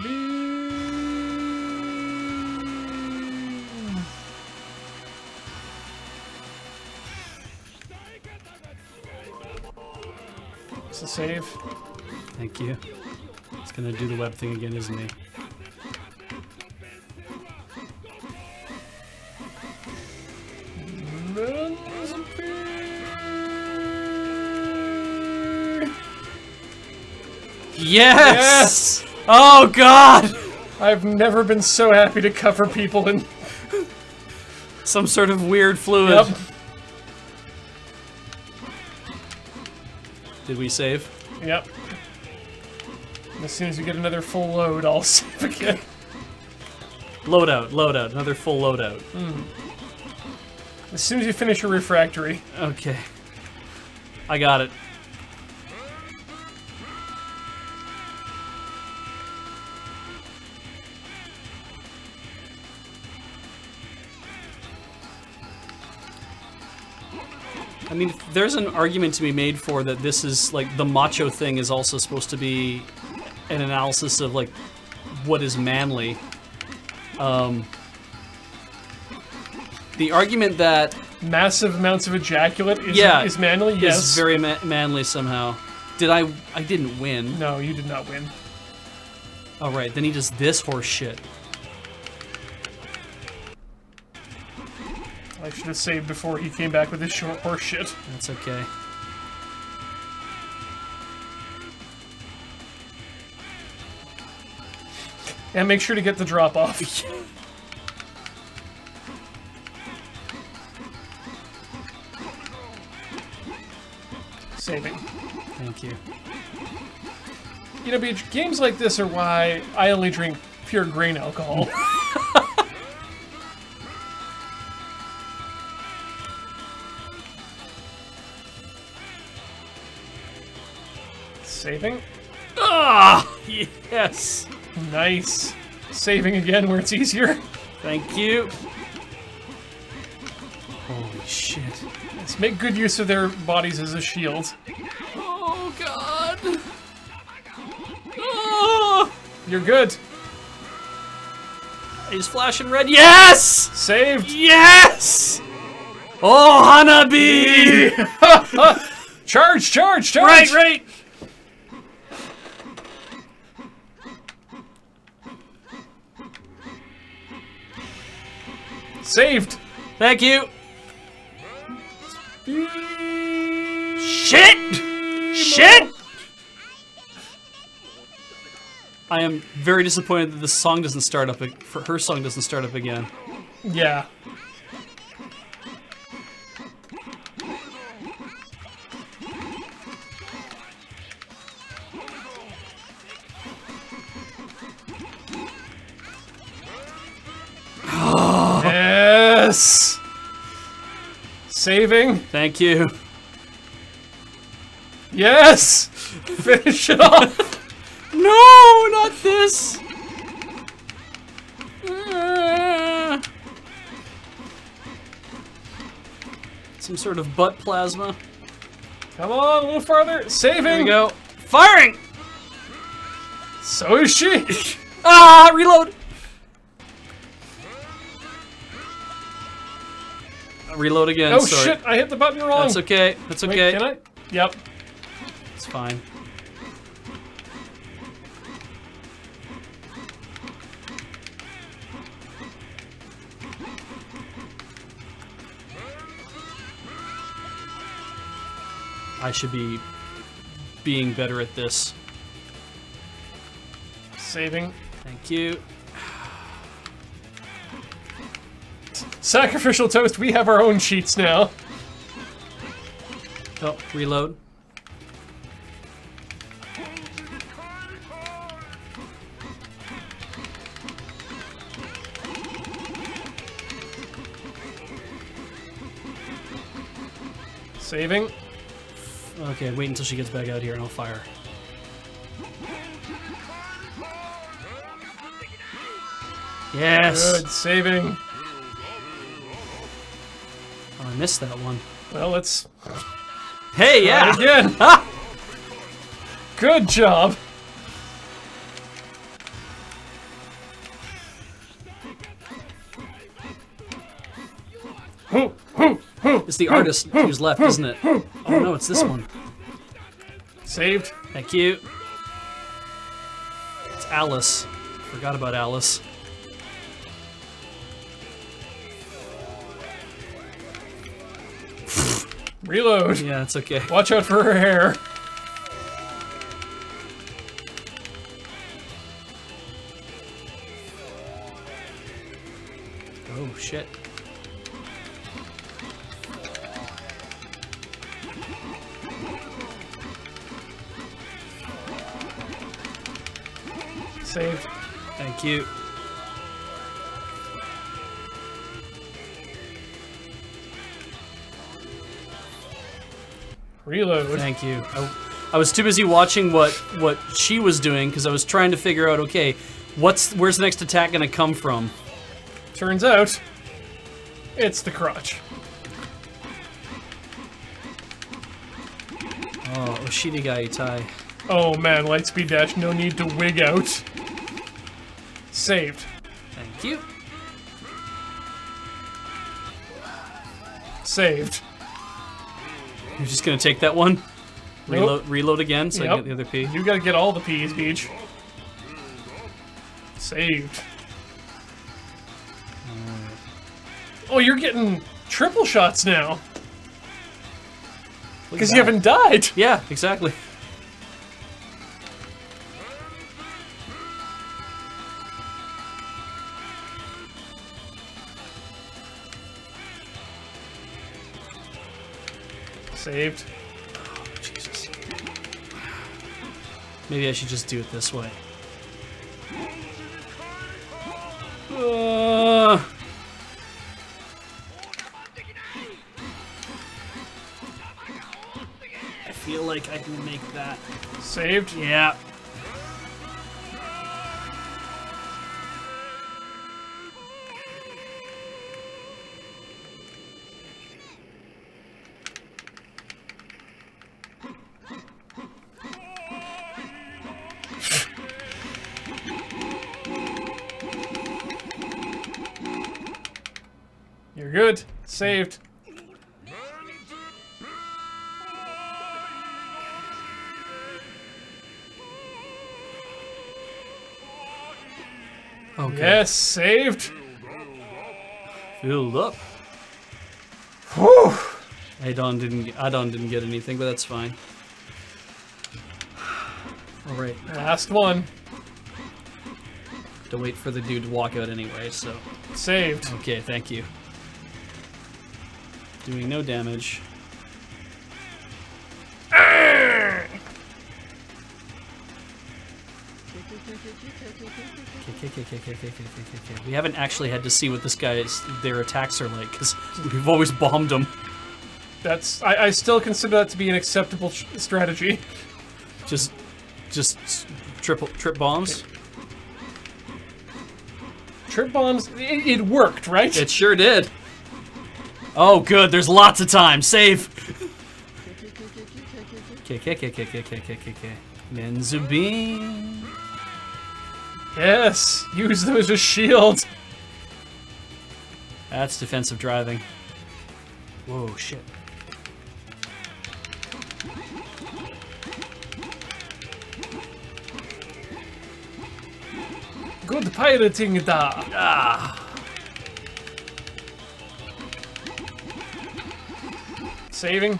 beam. It's a save. Thank you. He's gonna do the web thing again, isn't he? Men's beam. Yes! Yes! Oh god! I've never been so happy to cover people in some sort of weird fluid. Yep. Did we save? Yep. And as soon as we get another full load, I'll save again. Loadout, loadout, another full loadout. Mm. As soon as you finish your refractory. Okay. I got it. I mean, there's an argument to be made for that this is, like, the macho thing is also supposed to be an analysis of, like, what is manly. Um, the argument that... Massive amounts of ejaculate is, yeah, is manly, yes. is very ma manly somehow. Did I... I didn't win. No, you did not win. Alright, then he does this horse shit. I should have saved before he came back with his short horse shit. That's okay. And make sure to get the drop off. Saving. Thank you. You know, games like this are why I only drink pure grain alcohol. Saving. Ah, yes. Nice. Saving again where it's easier. Thank you. Holy shit. Let's make good use of their bodies as a shield. Oh god. Oh. You're good. He's flashing red. Yes! Saved. Yes! Oh, Hanabi! Charge, charge, charge! Right, right. Saved. Thank you. Shit! Shit! I am very disappointed that this song doesn't start up. For her song doesn't start up again. Yeah. Yes. Saving. Thank you. Yes. Finish it off. No, not this. Uh, some sort of butt plasma. Come on, a little farther. Saving. There we go. Firing. So is she. Ah, reload. Reload again. Oh sorry. shit! I hit the button wrong. That's okay. That's Wait, okay. can I? Yep. It's fine. I should be being better at this. Saving. Thank you. Sacrificial toast. We have our own sheets now. Oh, reload. Saving. Okay, wait until she gets back out here and I'll fire. Yes! Good. Saving. Oh, I missed that one. Well, let's Hey, yeah! try again. Good job. It's the artist who's left, isn't it? Oh no, it's this one. Saved. Thank you. It's Alice. Forgot about Alice. Reload. Yeah, it's okay. Watch out for her hair. Oh shit. Saved. Thank you. Reload. Thank you. I, I was too busy watching what what she was doing because I was trying to figure out, okay, what's where's the next attack gonna come from? Turns out, it's the crotch. Oh, Oshirigai Tai. Oh man, Lightspeed Dash, no need to wig out. Saved. Thank you. Saved. You're just gonna take that one? Reload, Nope. reload again so I Yep. can get the other P. You gotta get all the P's, Beach. Saved. Oh, you're getting triple shots now. Because you haven't died. Yeah, exactly. Saved. Oh, Jesus. Maybe I should just do it this way. Uh, I feel like I can make that. Saved? Yeah. You're good. Saved. Okay. Yes, saved. Filled up. Whew. Adon didn't. Get, Adon didn't get anything, but that's fine. All right. Last one. To wait for the dude to walk out anyway. So. Saved. Okay. Thank you. Doing no damage. We haven't actually had to see what this guy's their attacks are like because we've always bombed them. That's. I, I still consider that to be an acceptable sh strategy. Just, just triple trip bombs. Trip bombs. It, it worked, right? It sure did. Oh, good. There's lots of time. Save. Okay, okay, okay, okay, okay, okay, okay, okay. Menzu beam. Yes. Use them as a shield. That's defensive driving. Whoa, shit. Good pirating da. Ah. Saving.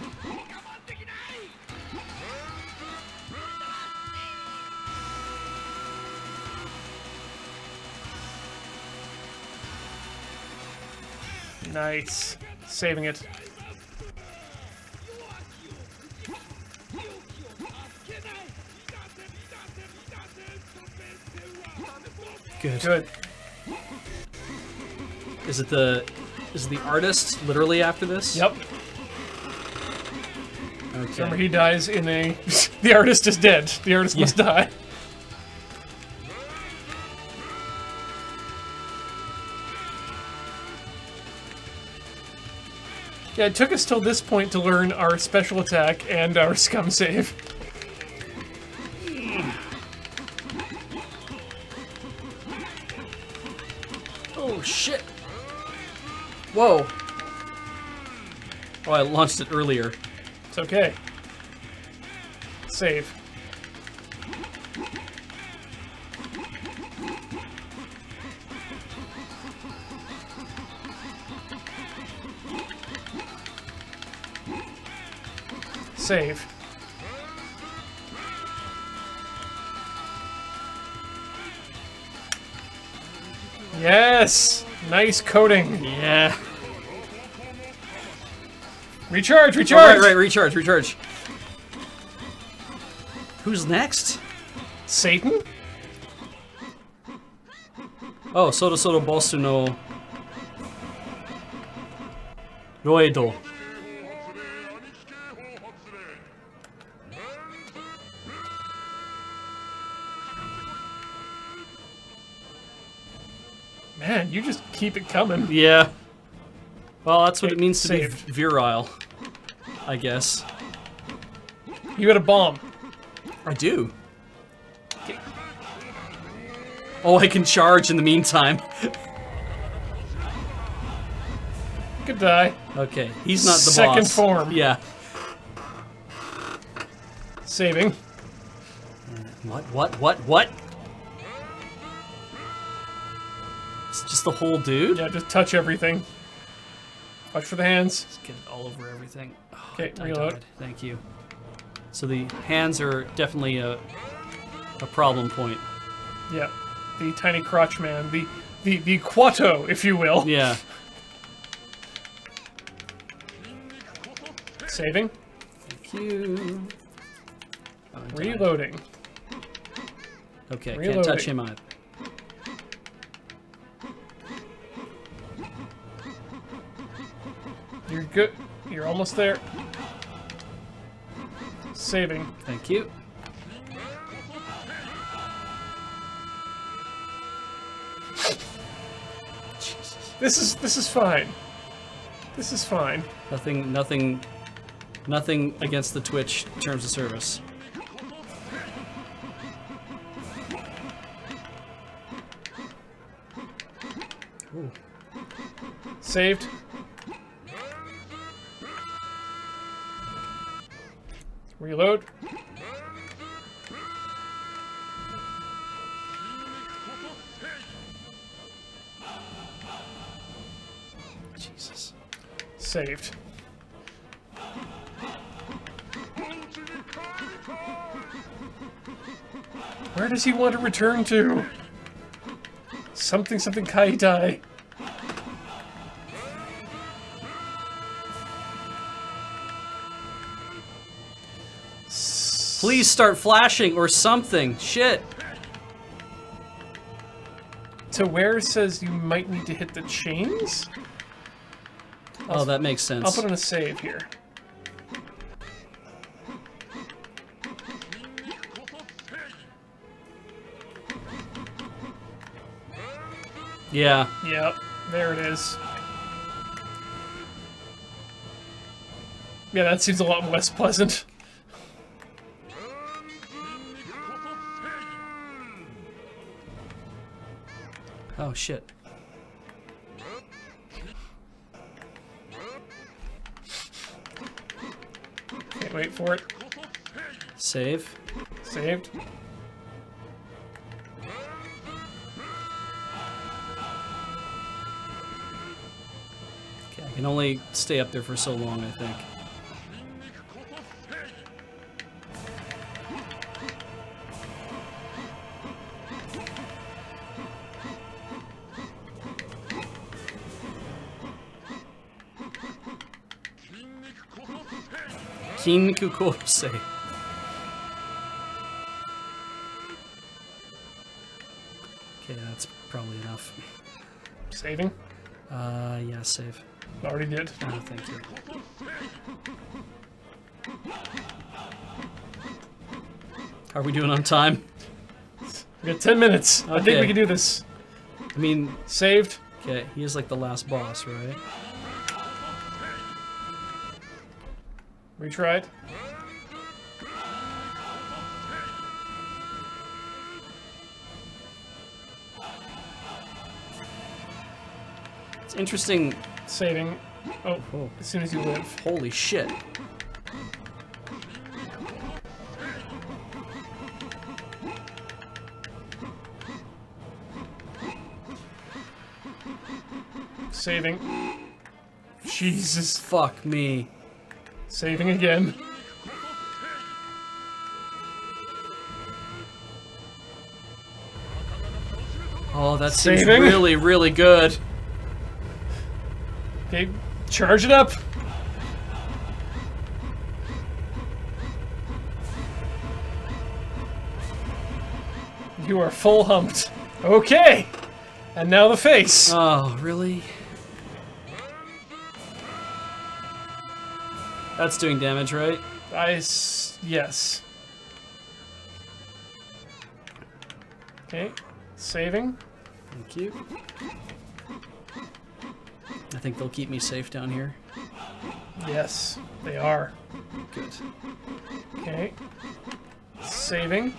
Nice. Saving it. Good. Good. Is it the is it the artist literally after this? Yep. Okay. Remember, he dies in a... The artist is dead. The artist Yeah. must die. Yeah, it took us till this point to learn our special attack and our scum save. Oh shit! Whoa! Oh, I launched it earlier. It's okay. Save. Save. Yes! Nice coating. Yeah. Recharge, Oh, recharge! right, right, recharge, recharge. Who's next? Satan? Oh, Soto Soto Bosu no Roedo. Man, you just keep it coming. Yeah. Well, that's what Okay, it means to saved. be virile, I guess. You got a bomb. I do. Oh, I can charge in the meantime. You could die. Okay, he's not the Second boss. form. Yeah. Saving. What, what, what, what? It's just the whole dude? Yeah, just touch everything. Watch for the hands. Just get it all over everything. Oh, Okay, I reload. died. Thank you. So the hands are definitely a, a problem point. Yeah. The tiny crotch man. The the the Quato, if you will. Yeah. Saving. Thank you. Oh, I died. Reloading. Okay, Reloading. can't touch him either. You're good. You're almost there. Saving. Thank you. Jesus. This is this is fine. This is fine. Nothing, nothing, nothing against the Twitch terms of service. Ooh. Saved. Reload. Jesus. Saved. Where does he want to return to? Something, something Kaitai. Please start flashing or something. Shit. To where says you might need to hit the chains? Oh, that makes sense. I'll put in a save here. Yeah. Yep, there it is. Yeah, that seems a lot less pleasant. Oh, shit. Can't wait for it. Save. Saved. Okay, I can only stay up there for so long, I think. Kinniku Kosei. Okay, that's probably enough. Saving. Uh, yeah, save. Already did. Oh, thank you. Are we doing on time? We got ten minutes. I think Okay. we can do this. I mean, Saved. okay, he is like the last boss, right? Retried. It's interesting. Saving. Oh, Oh, as soon as you live. holy shit. Saving. Jesus. Fuck me. Saving again. Oh, that seems Saving. really, really good. Okay, charge it up. You are full humped. Okay. And now the face. Oh, really? That's doing damage, right? I s yes. Okay, saving. Thank you. I think they'll keep me safe down here. Yes, they are. Good. Okay, saving.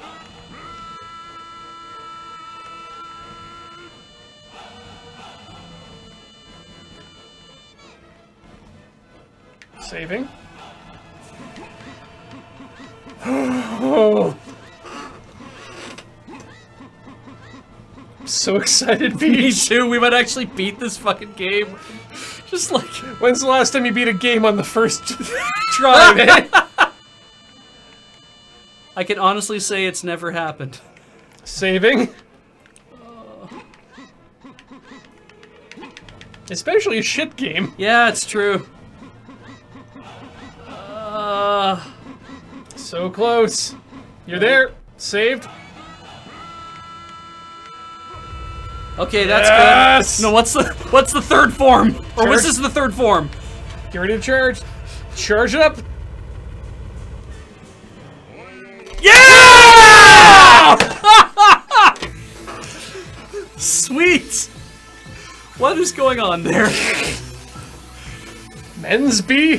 Saving. Oh. I'm so excited, Me Peach. too, we might actually beat this fucking game. Just like... When's the last time you beat a game on the first try, man? I can honestly say it's never happened. Saving. Especially a shit game. Yeah, it's true. Uh, So close. You're there. Saved. okay, that's Yes! good. No, what's the what's the third form? Or was Charge- this the third form? Get ready to charge. Charge it up. Yeah! Sweet. What is going on there? Men's B.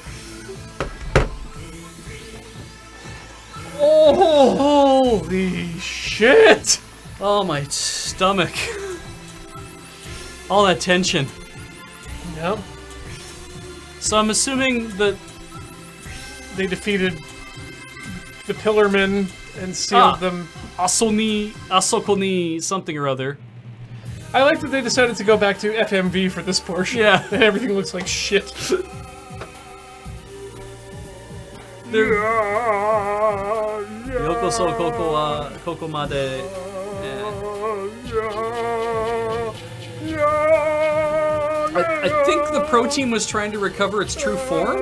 Oh, holy shit. Oh, my stomach. All that tension. Yep. So I'm assuming that They defeated the Pillarmen and sealed Ah. them. Asoni, Asokoni something or other. I like that they decided to go back to F M V for this portion. Yeah. And everything looks like shit. They're- Yoko so koko wa koko made. I, I think the Pro Team was trying to recover its true form.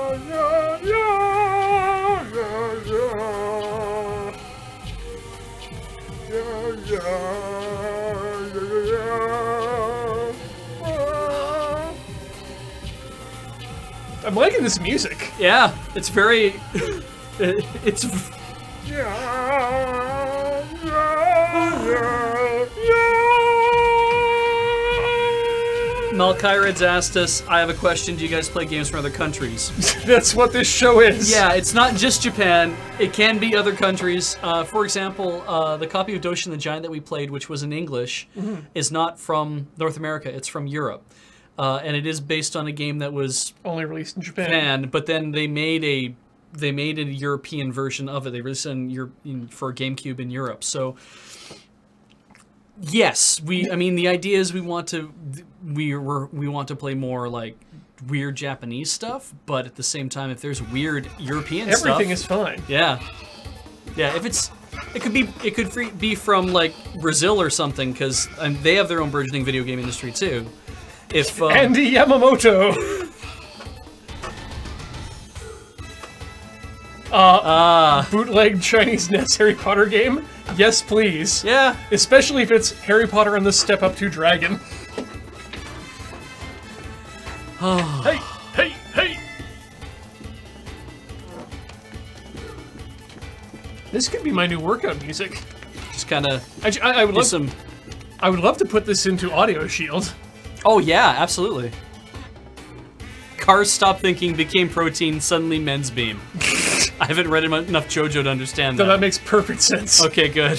I'm liking this music. Yeah, it's very. It's. Malkyrid's asked us, I have a question, do you guys play games from other countries? That's what this show is. Yeah, it's not just Japan. It can be other countries. Uh, for example, uh, the copy of Doshin the Giant that we played, which was in English, mm-hmm. is not from North America. It's from Europe. Uh, and it is based on a game that was only released in Japan. Japan, but then they made a they made a European version of it. They released it in Europe, in, for GameCube in Europe. So yes, we. I mean, the idea is we want to we were we want to play more like weird Japanese stuff, but at the same time, if there's weird European everything stuff, everything is fine. Yeah, yeah. If it's it could be it could free, be from like Brazil or something, because um, they have their own burgeoning video game industry too. If um, Andy Yamamoto. uh, uh, bootleg Chinese N E S Harry Potter game? Yes, please. Yeah. Especially if it's Harry Potter and the Step Up to Dragon. Hey, hey, hey! This could be my new workout music. Just kind of. I, I, I would love some. I would love to put this into Audio Shield. Oh yeah, absolutely. Cars Stop Thinking became Protein, suddenly Men's Beam. I haven't read enough JoJo to understand So that. that makes perfect sense. Okay, good.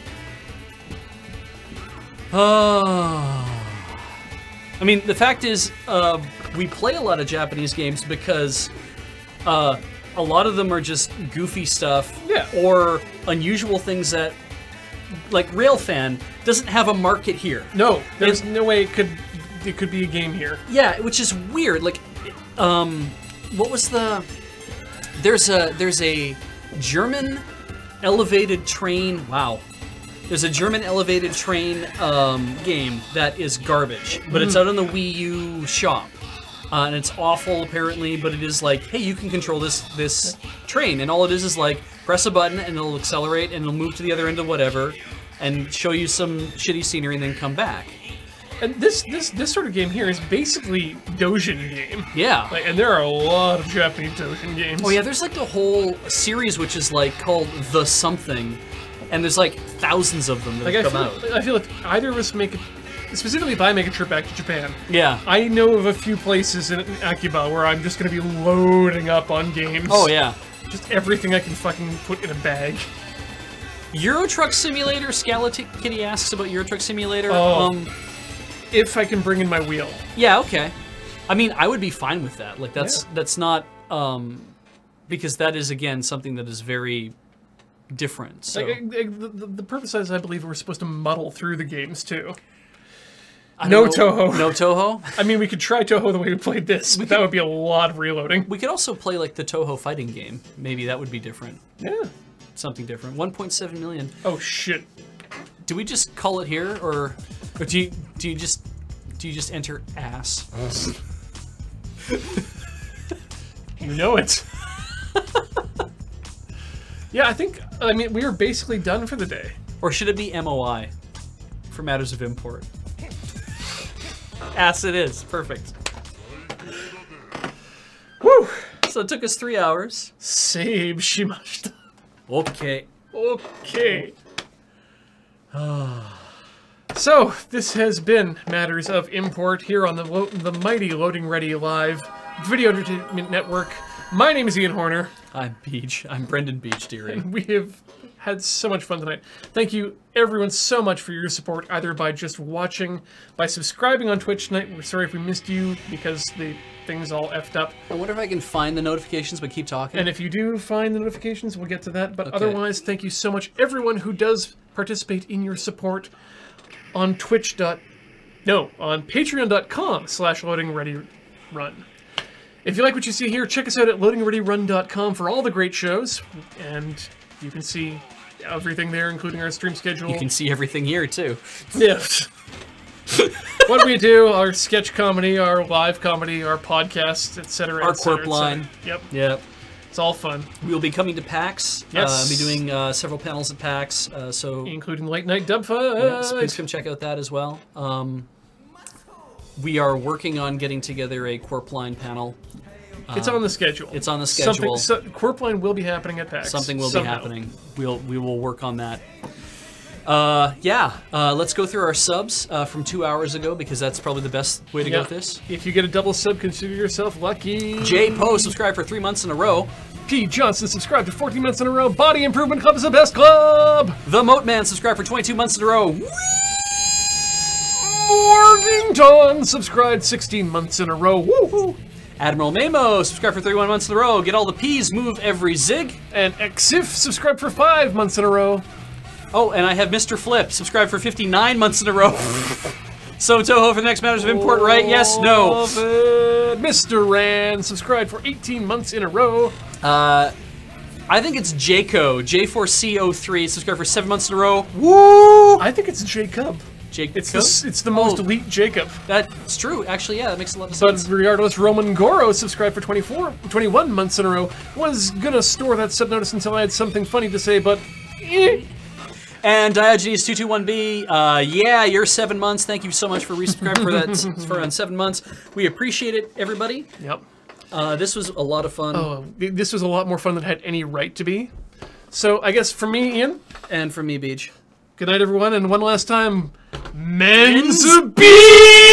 Oh. I mean, the fact is, uh, we play a lot of Japanese games because uh, a lot of them are just goofy stuff, Yeah. or unusual things that, like Railfan doesn't have a market here. No, there's no way it could it could be a game here. Yeah, which is weird. Like, um, what was the? There's a there's a German elevated train. Wow, there's a German elevated train um, game that is garbage, but it's out on the Wii U shop, uh, and it's awful apparently. But it is like, hey, you can control this this train, and all it is is like press a button and it'll accelerate and it'll move to the other end of whatever, and show you some shitty scenery and then come back. And this this this sort of game here is basically Dojin game. Yeah. Like, and there are a lot of Japanese Dojin games. Oh yeah, there's like a whole series which is like called The Something, and there's like thousands of them that Like, have I come feel, out. I feel if either of us make it, specifically if I make a trip back to Japan, Yeah. I know of a few places in Akiba where I'm just going to be loading up on games. Oh yeah. Just everything I can fucking put in a bag. Euro Truck Simulator. Scality Kitty asks about Euro Truck Simulator. Oh. Um, If I can bring in my wheel. yeah. Okay. I mean, I would be fine with that. Like that's Yeah. that's not um, because that is again something that is very different. So Like, uh, the, the, the purpose is, I believe, we're supposed to muddle through the games too. I No don't know- Toho. No Toho. I mean, we could try Toho the way we played this, but that would be a lot of reloading. We could also play like the Toho fighting game. Maybe that would be different. Yeah. Something different. one point seven million. Oh shit. Do we just call it here, or, or do you do you just do you just enter ass? You know it. Yeah, I think, I mean, we are basically done for the day. Or should it be M O I for matters of import? Ass it is. Perfect. So it took us three hours. Save shimashita. Okay. Okay. So, this has been Matters of Import here on the lo the mighty Loading Ready Live Video Entertainment Network. My name is Ian Horner. I'm Beach. I'm Brendan Beach, dearie. We have had so much fun tonight. Thank you, everyone, so much for your support, either by just watching, by subscribing on Twitch tonight. We're sorry if we missed you because the thing's all effed up. I wonder if I can find the notifications, but keep talking. And if you do find the notifications, we'll get to that. But Okay. otherwise, thank you so much, everyone who does participate in your support on Twitch. Dot, no, on Patreon.com slash Loading Ready Run. If you like what you see here, check us out at loading ready run dot com for all the great shows, and you can see everything there, including our stream schedule. You can see everything here, too. Yes. What we do, our sketch comedy, our live comedy, our podcast, et cetera, Our et cetera, corp et line. cetera. Yep. Yep. It's all fun. We'll be coming to PAX. Yes. Uh, I'll be doing uh, several panels at PAX, uh, so Including Late Night Dub Fight. yeah, so please come check out that as well. Um, we are working on getting together a corp line panel. It's on the schedule. It's on the schedule. Something, so, corp line will be happening at PAX. Something will somehow. be happening. We'll we will work on that. Uh, yeah, uh, let's go through our subs uh, from two hours ago because that's probably the best way to go Yeah. with this. If you get a double sub, consider yourself lucky. J Poe subscribed for three months in a row. P. Johnson subscribed to fourteen months in a row. Body Improvement Club is the best club. The Moat Man subscribed for twenty-two months in a row. Morgington subscribed sixteen months in a row. Woohoo! Admiral Mamo subscribed for thirty-one months in a row. Get all the P's, move every zig. And Exif subscribed for five months in a row. Oh, and I have Mister Flip subscribed for fifty-nine months in a row. So Toho for the next Matters of Import, right? Yes, no. Love it. Mister Rand subscribed for eighteen months in a row. Uh, I think it's Jayco, J four C zero three, subscribed for seven months in a row. Woo! I think it's Jacob. Jake, It's the, s- it's the most Oh. elite Jacob. That's true. Actually, yeah, that makes a lot of But sense. regardless, Roman Goro subscribed for twenty-four, twenty-one months in a row. Was gonna store that sub notice until I had something funny to say, but eh. And Diogenes two two one B, uh, yeah, you're seven months. Thank you so much for resubscribing for that for on seven months. We appreciate it, everybody. Yep. Uh, this was a lot of fun. Oh, th- this was a lot more fun than it had any right to be. So I guess for me, Ian, And from me, Beach. good night, everyone, and one last time, men's beach.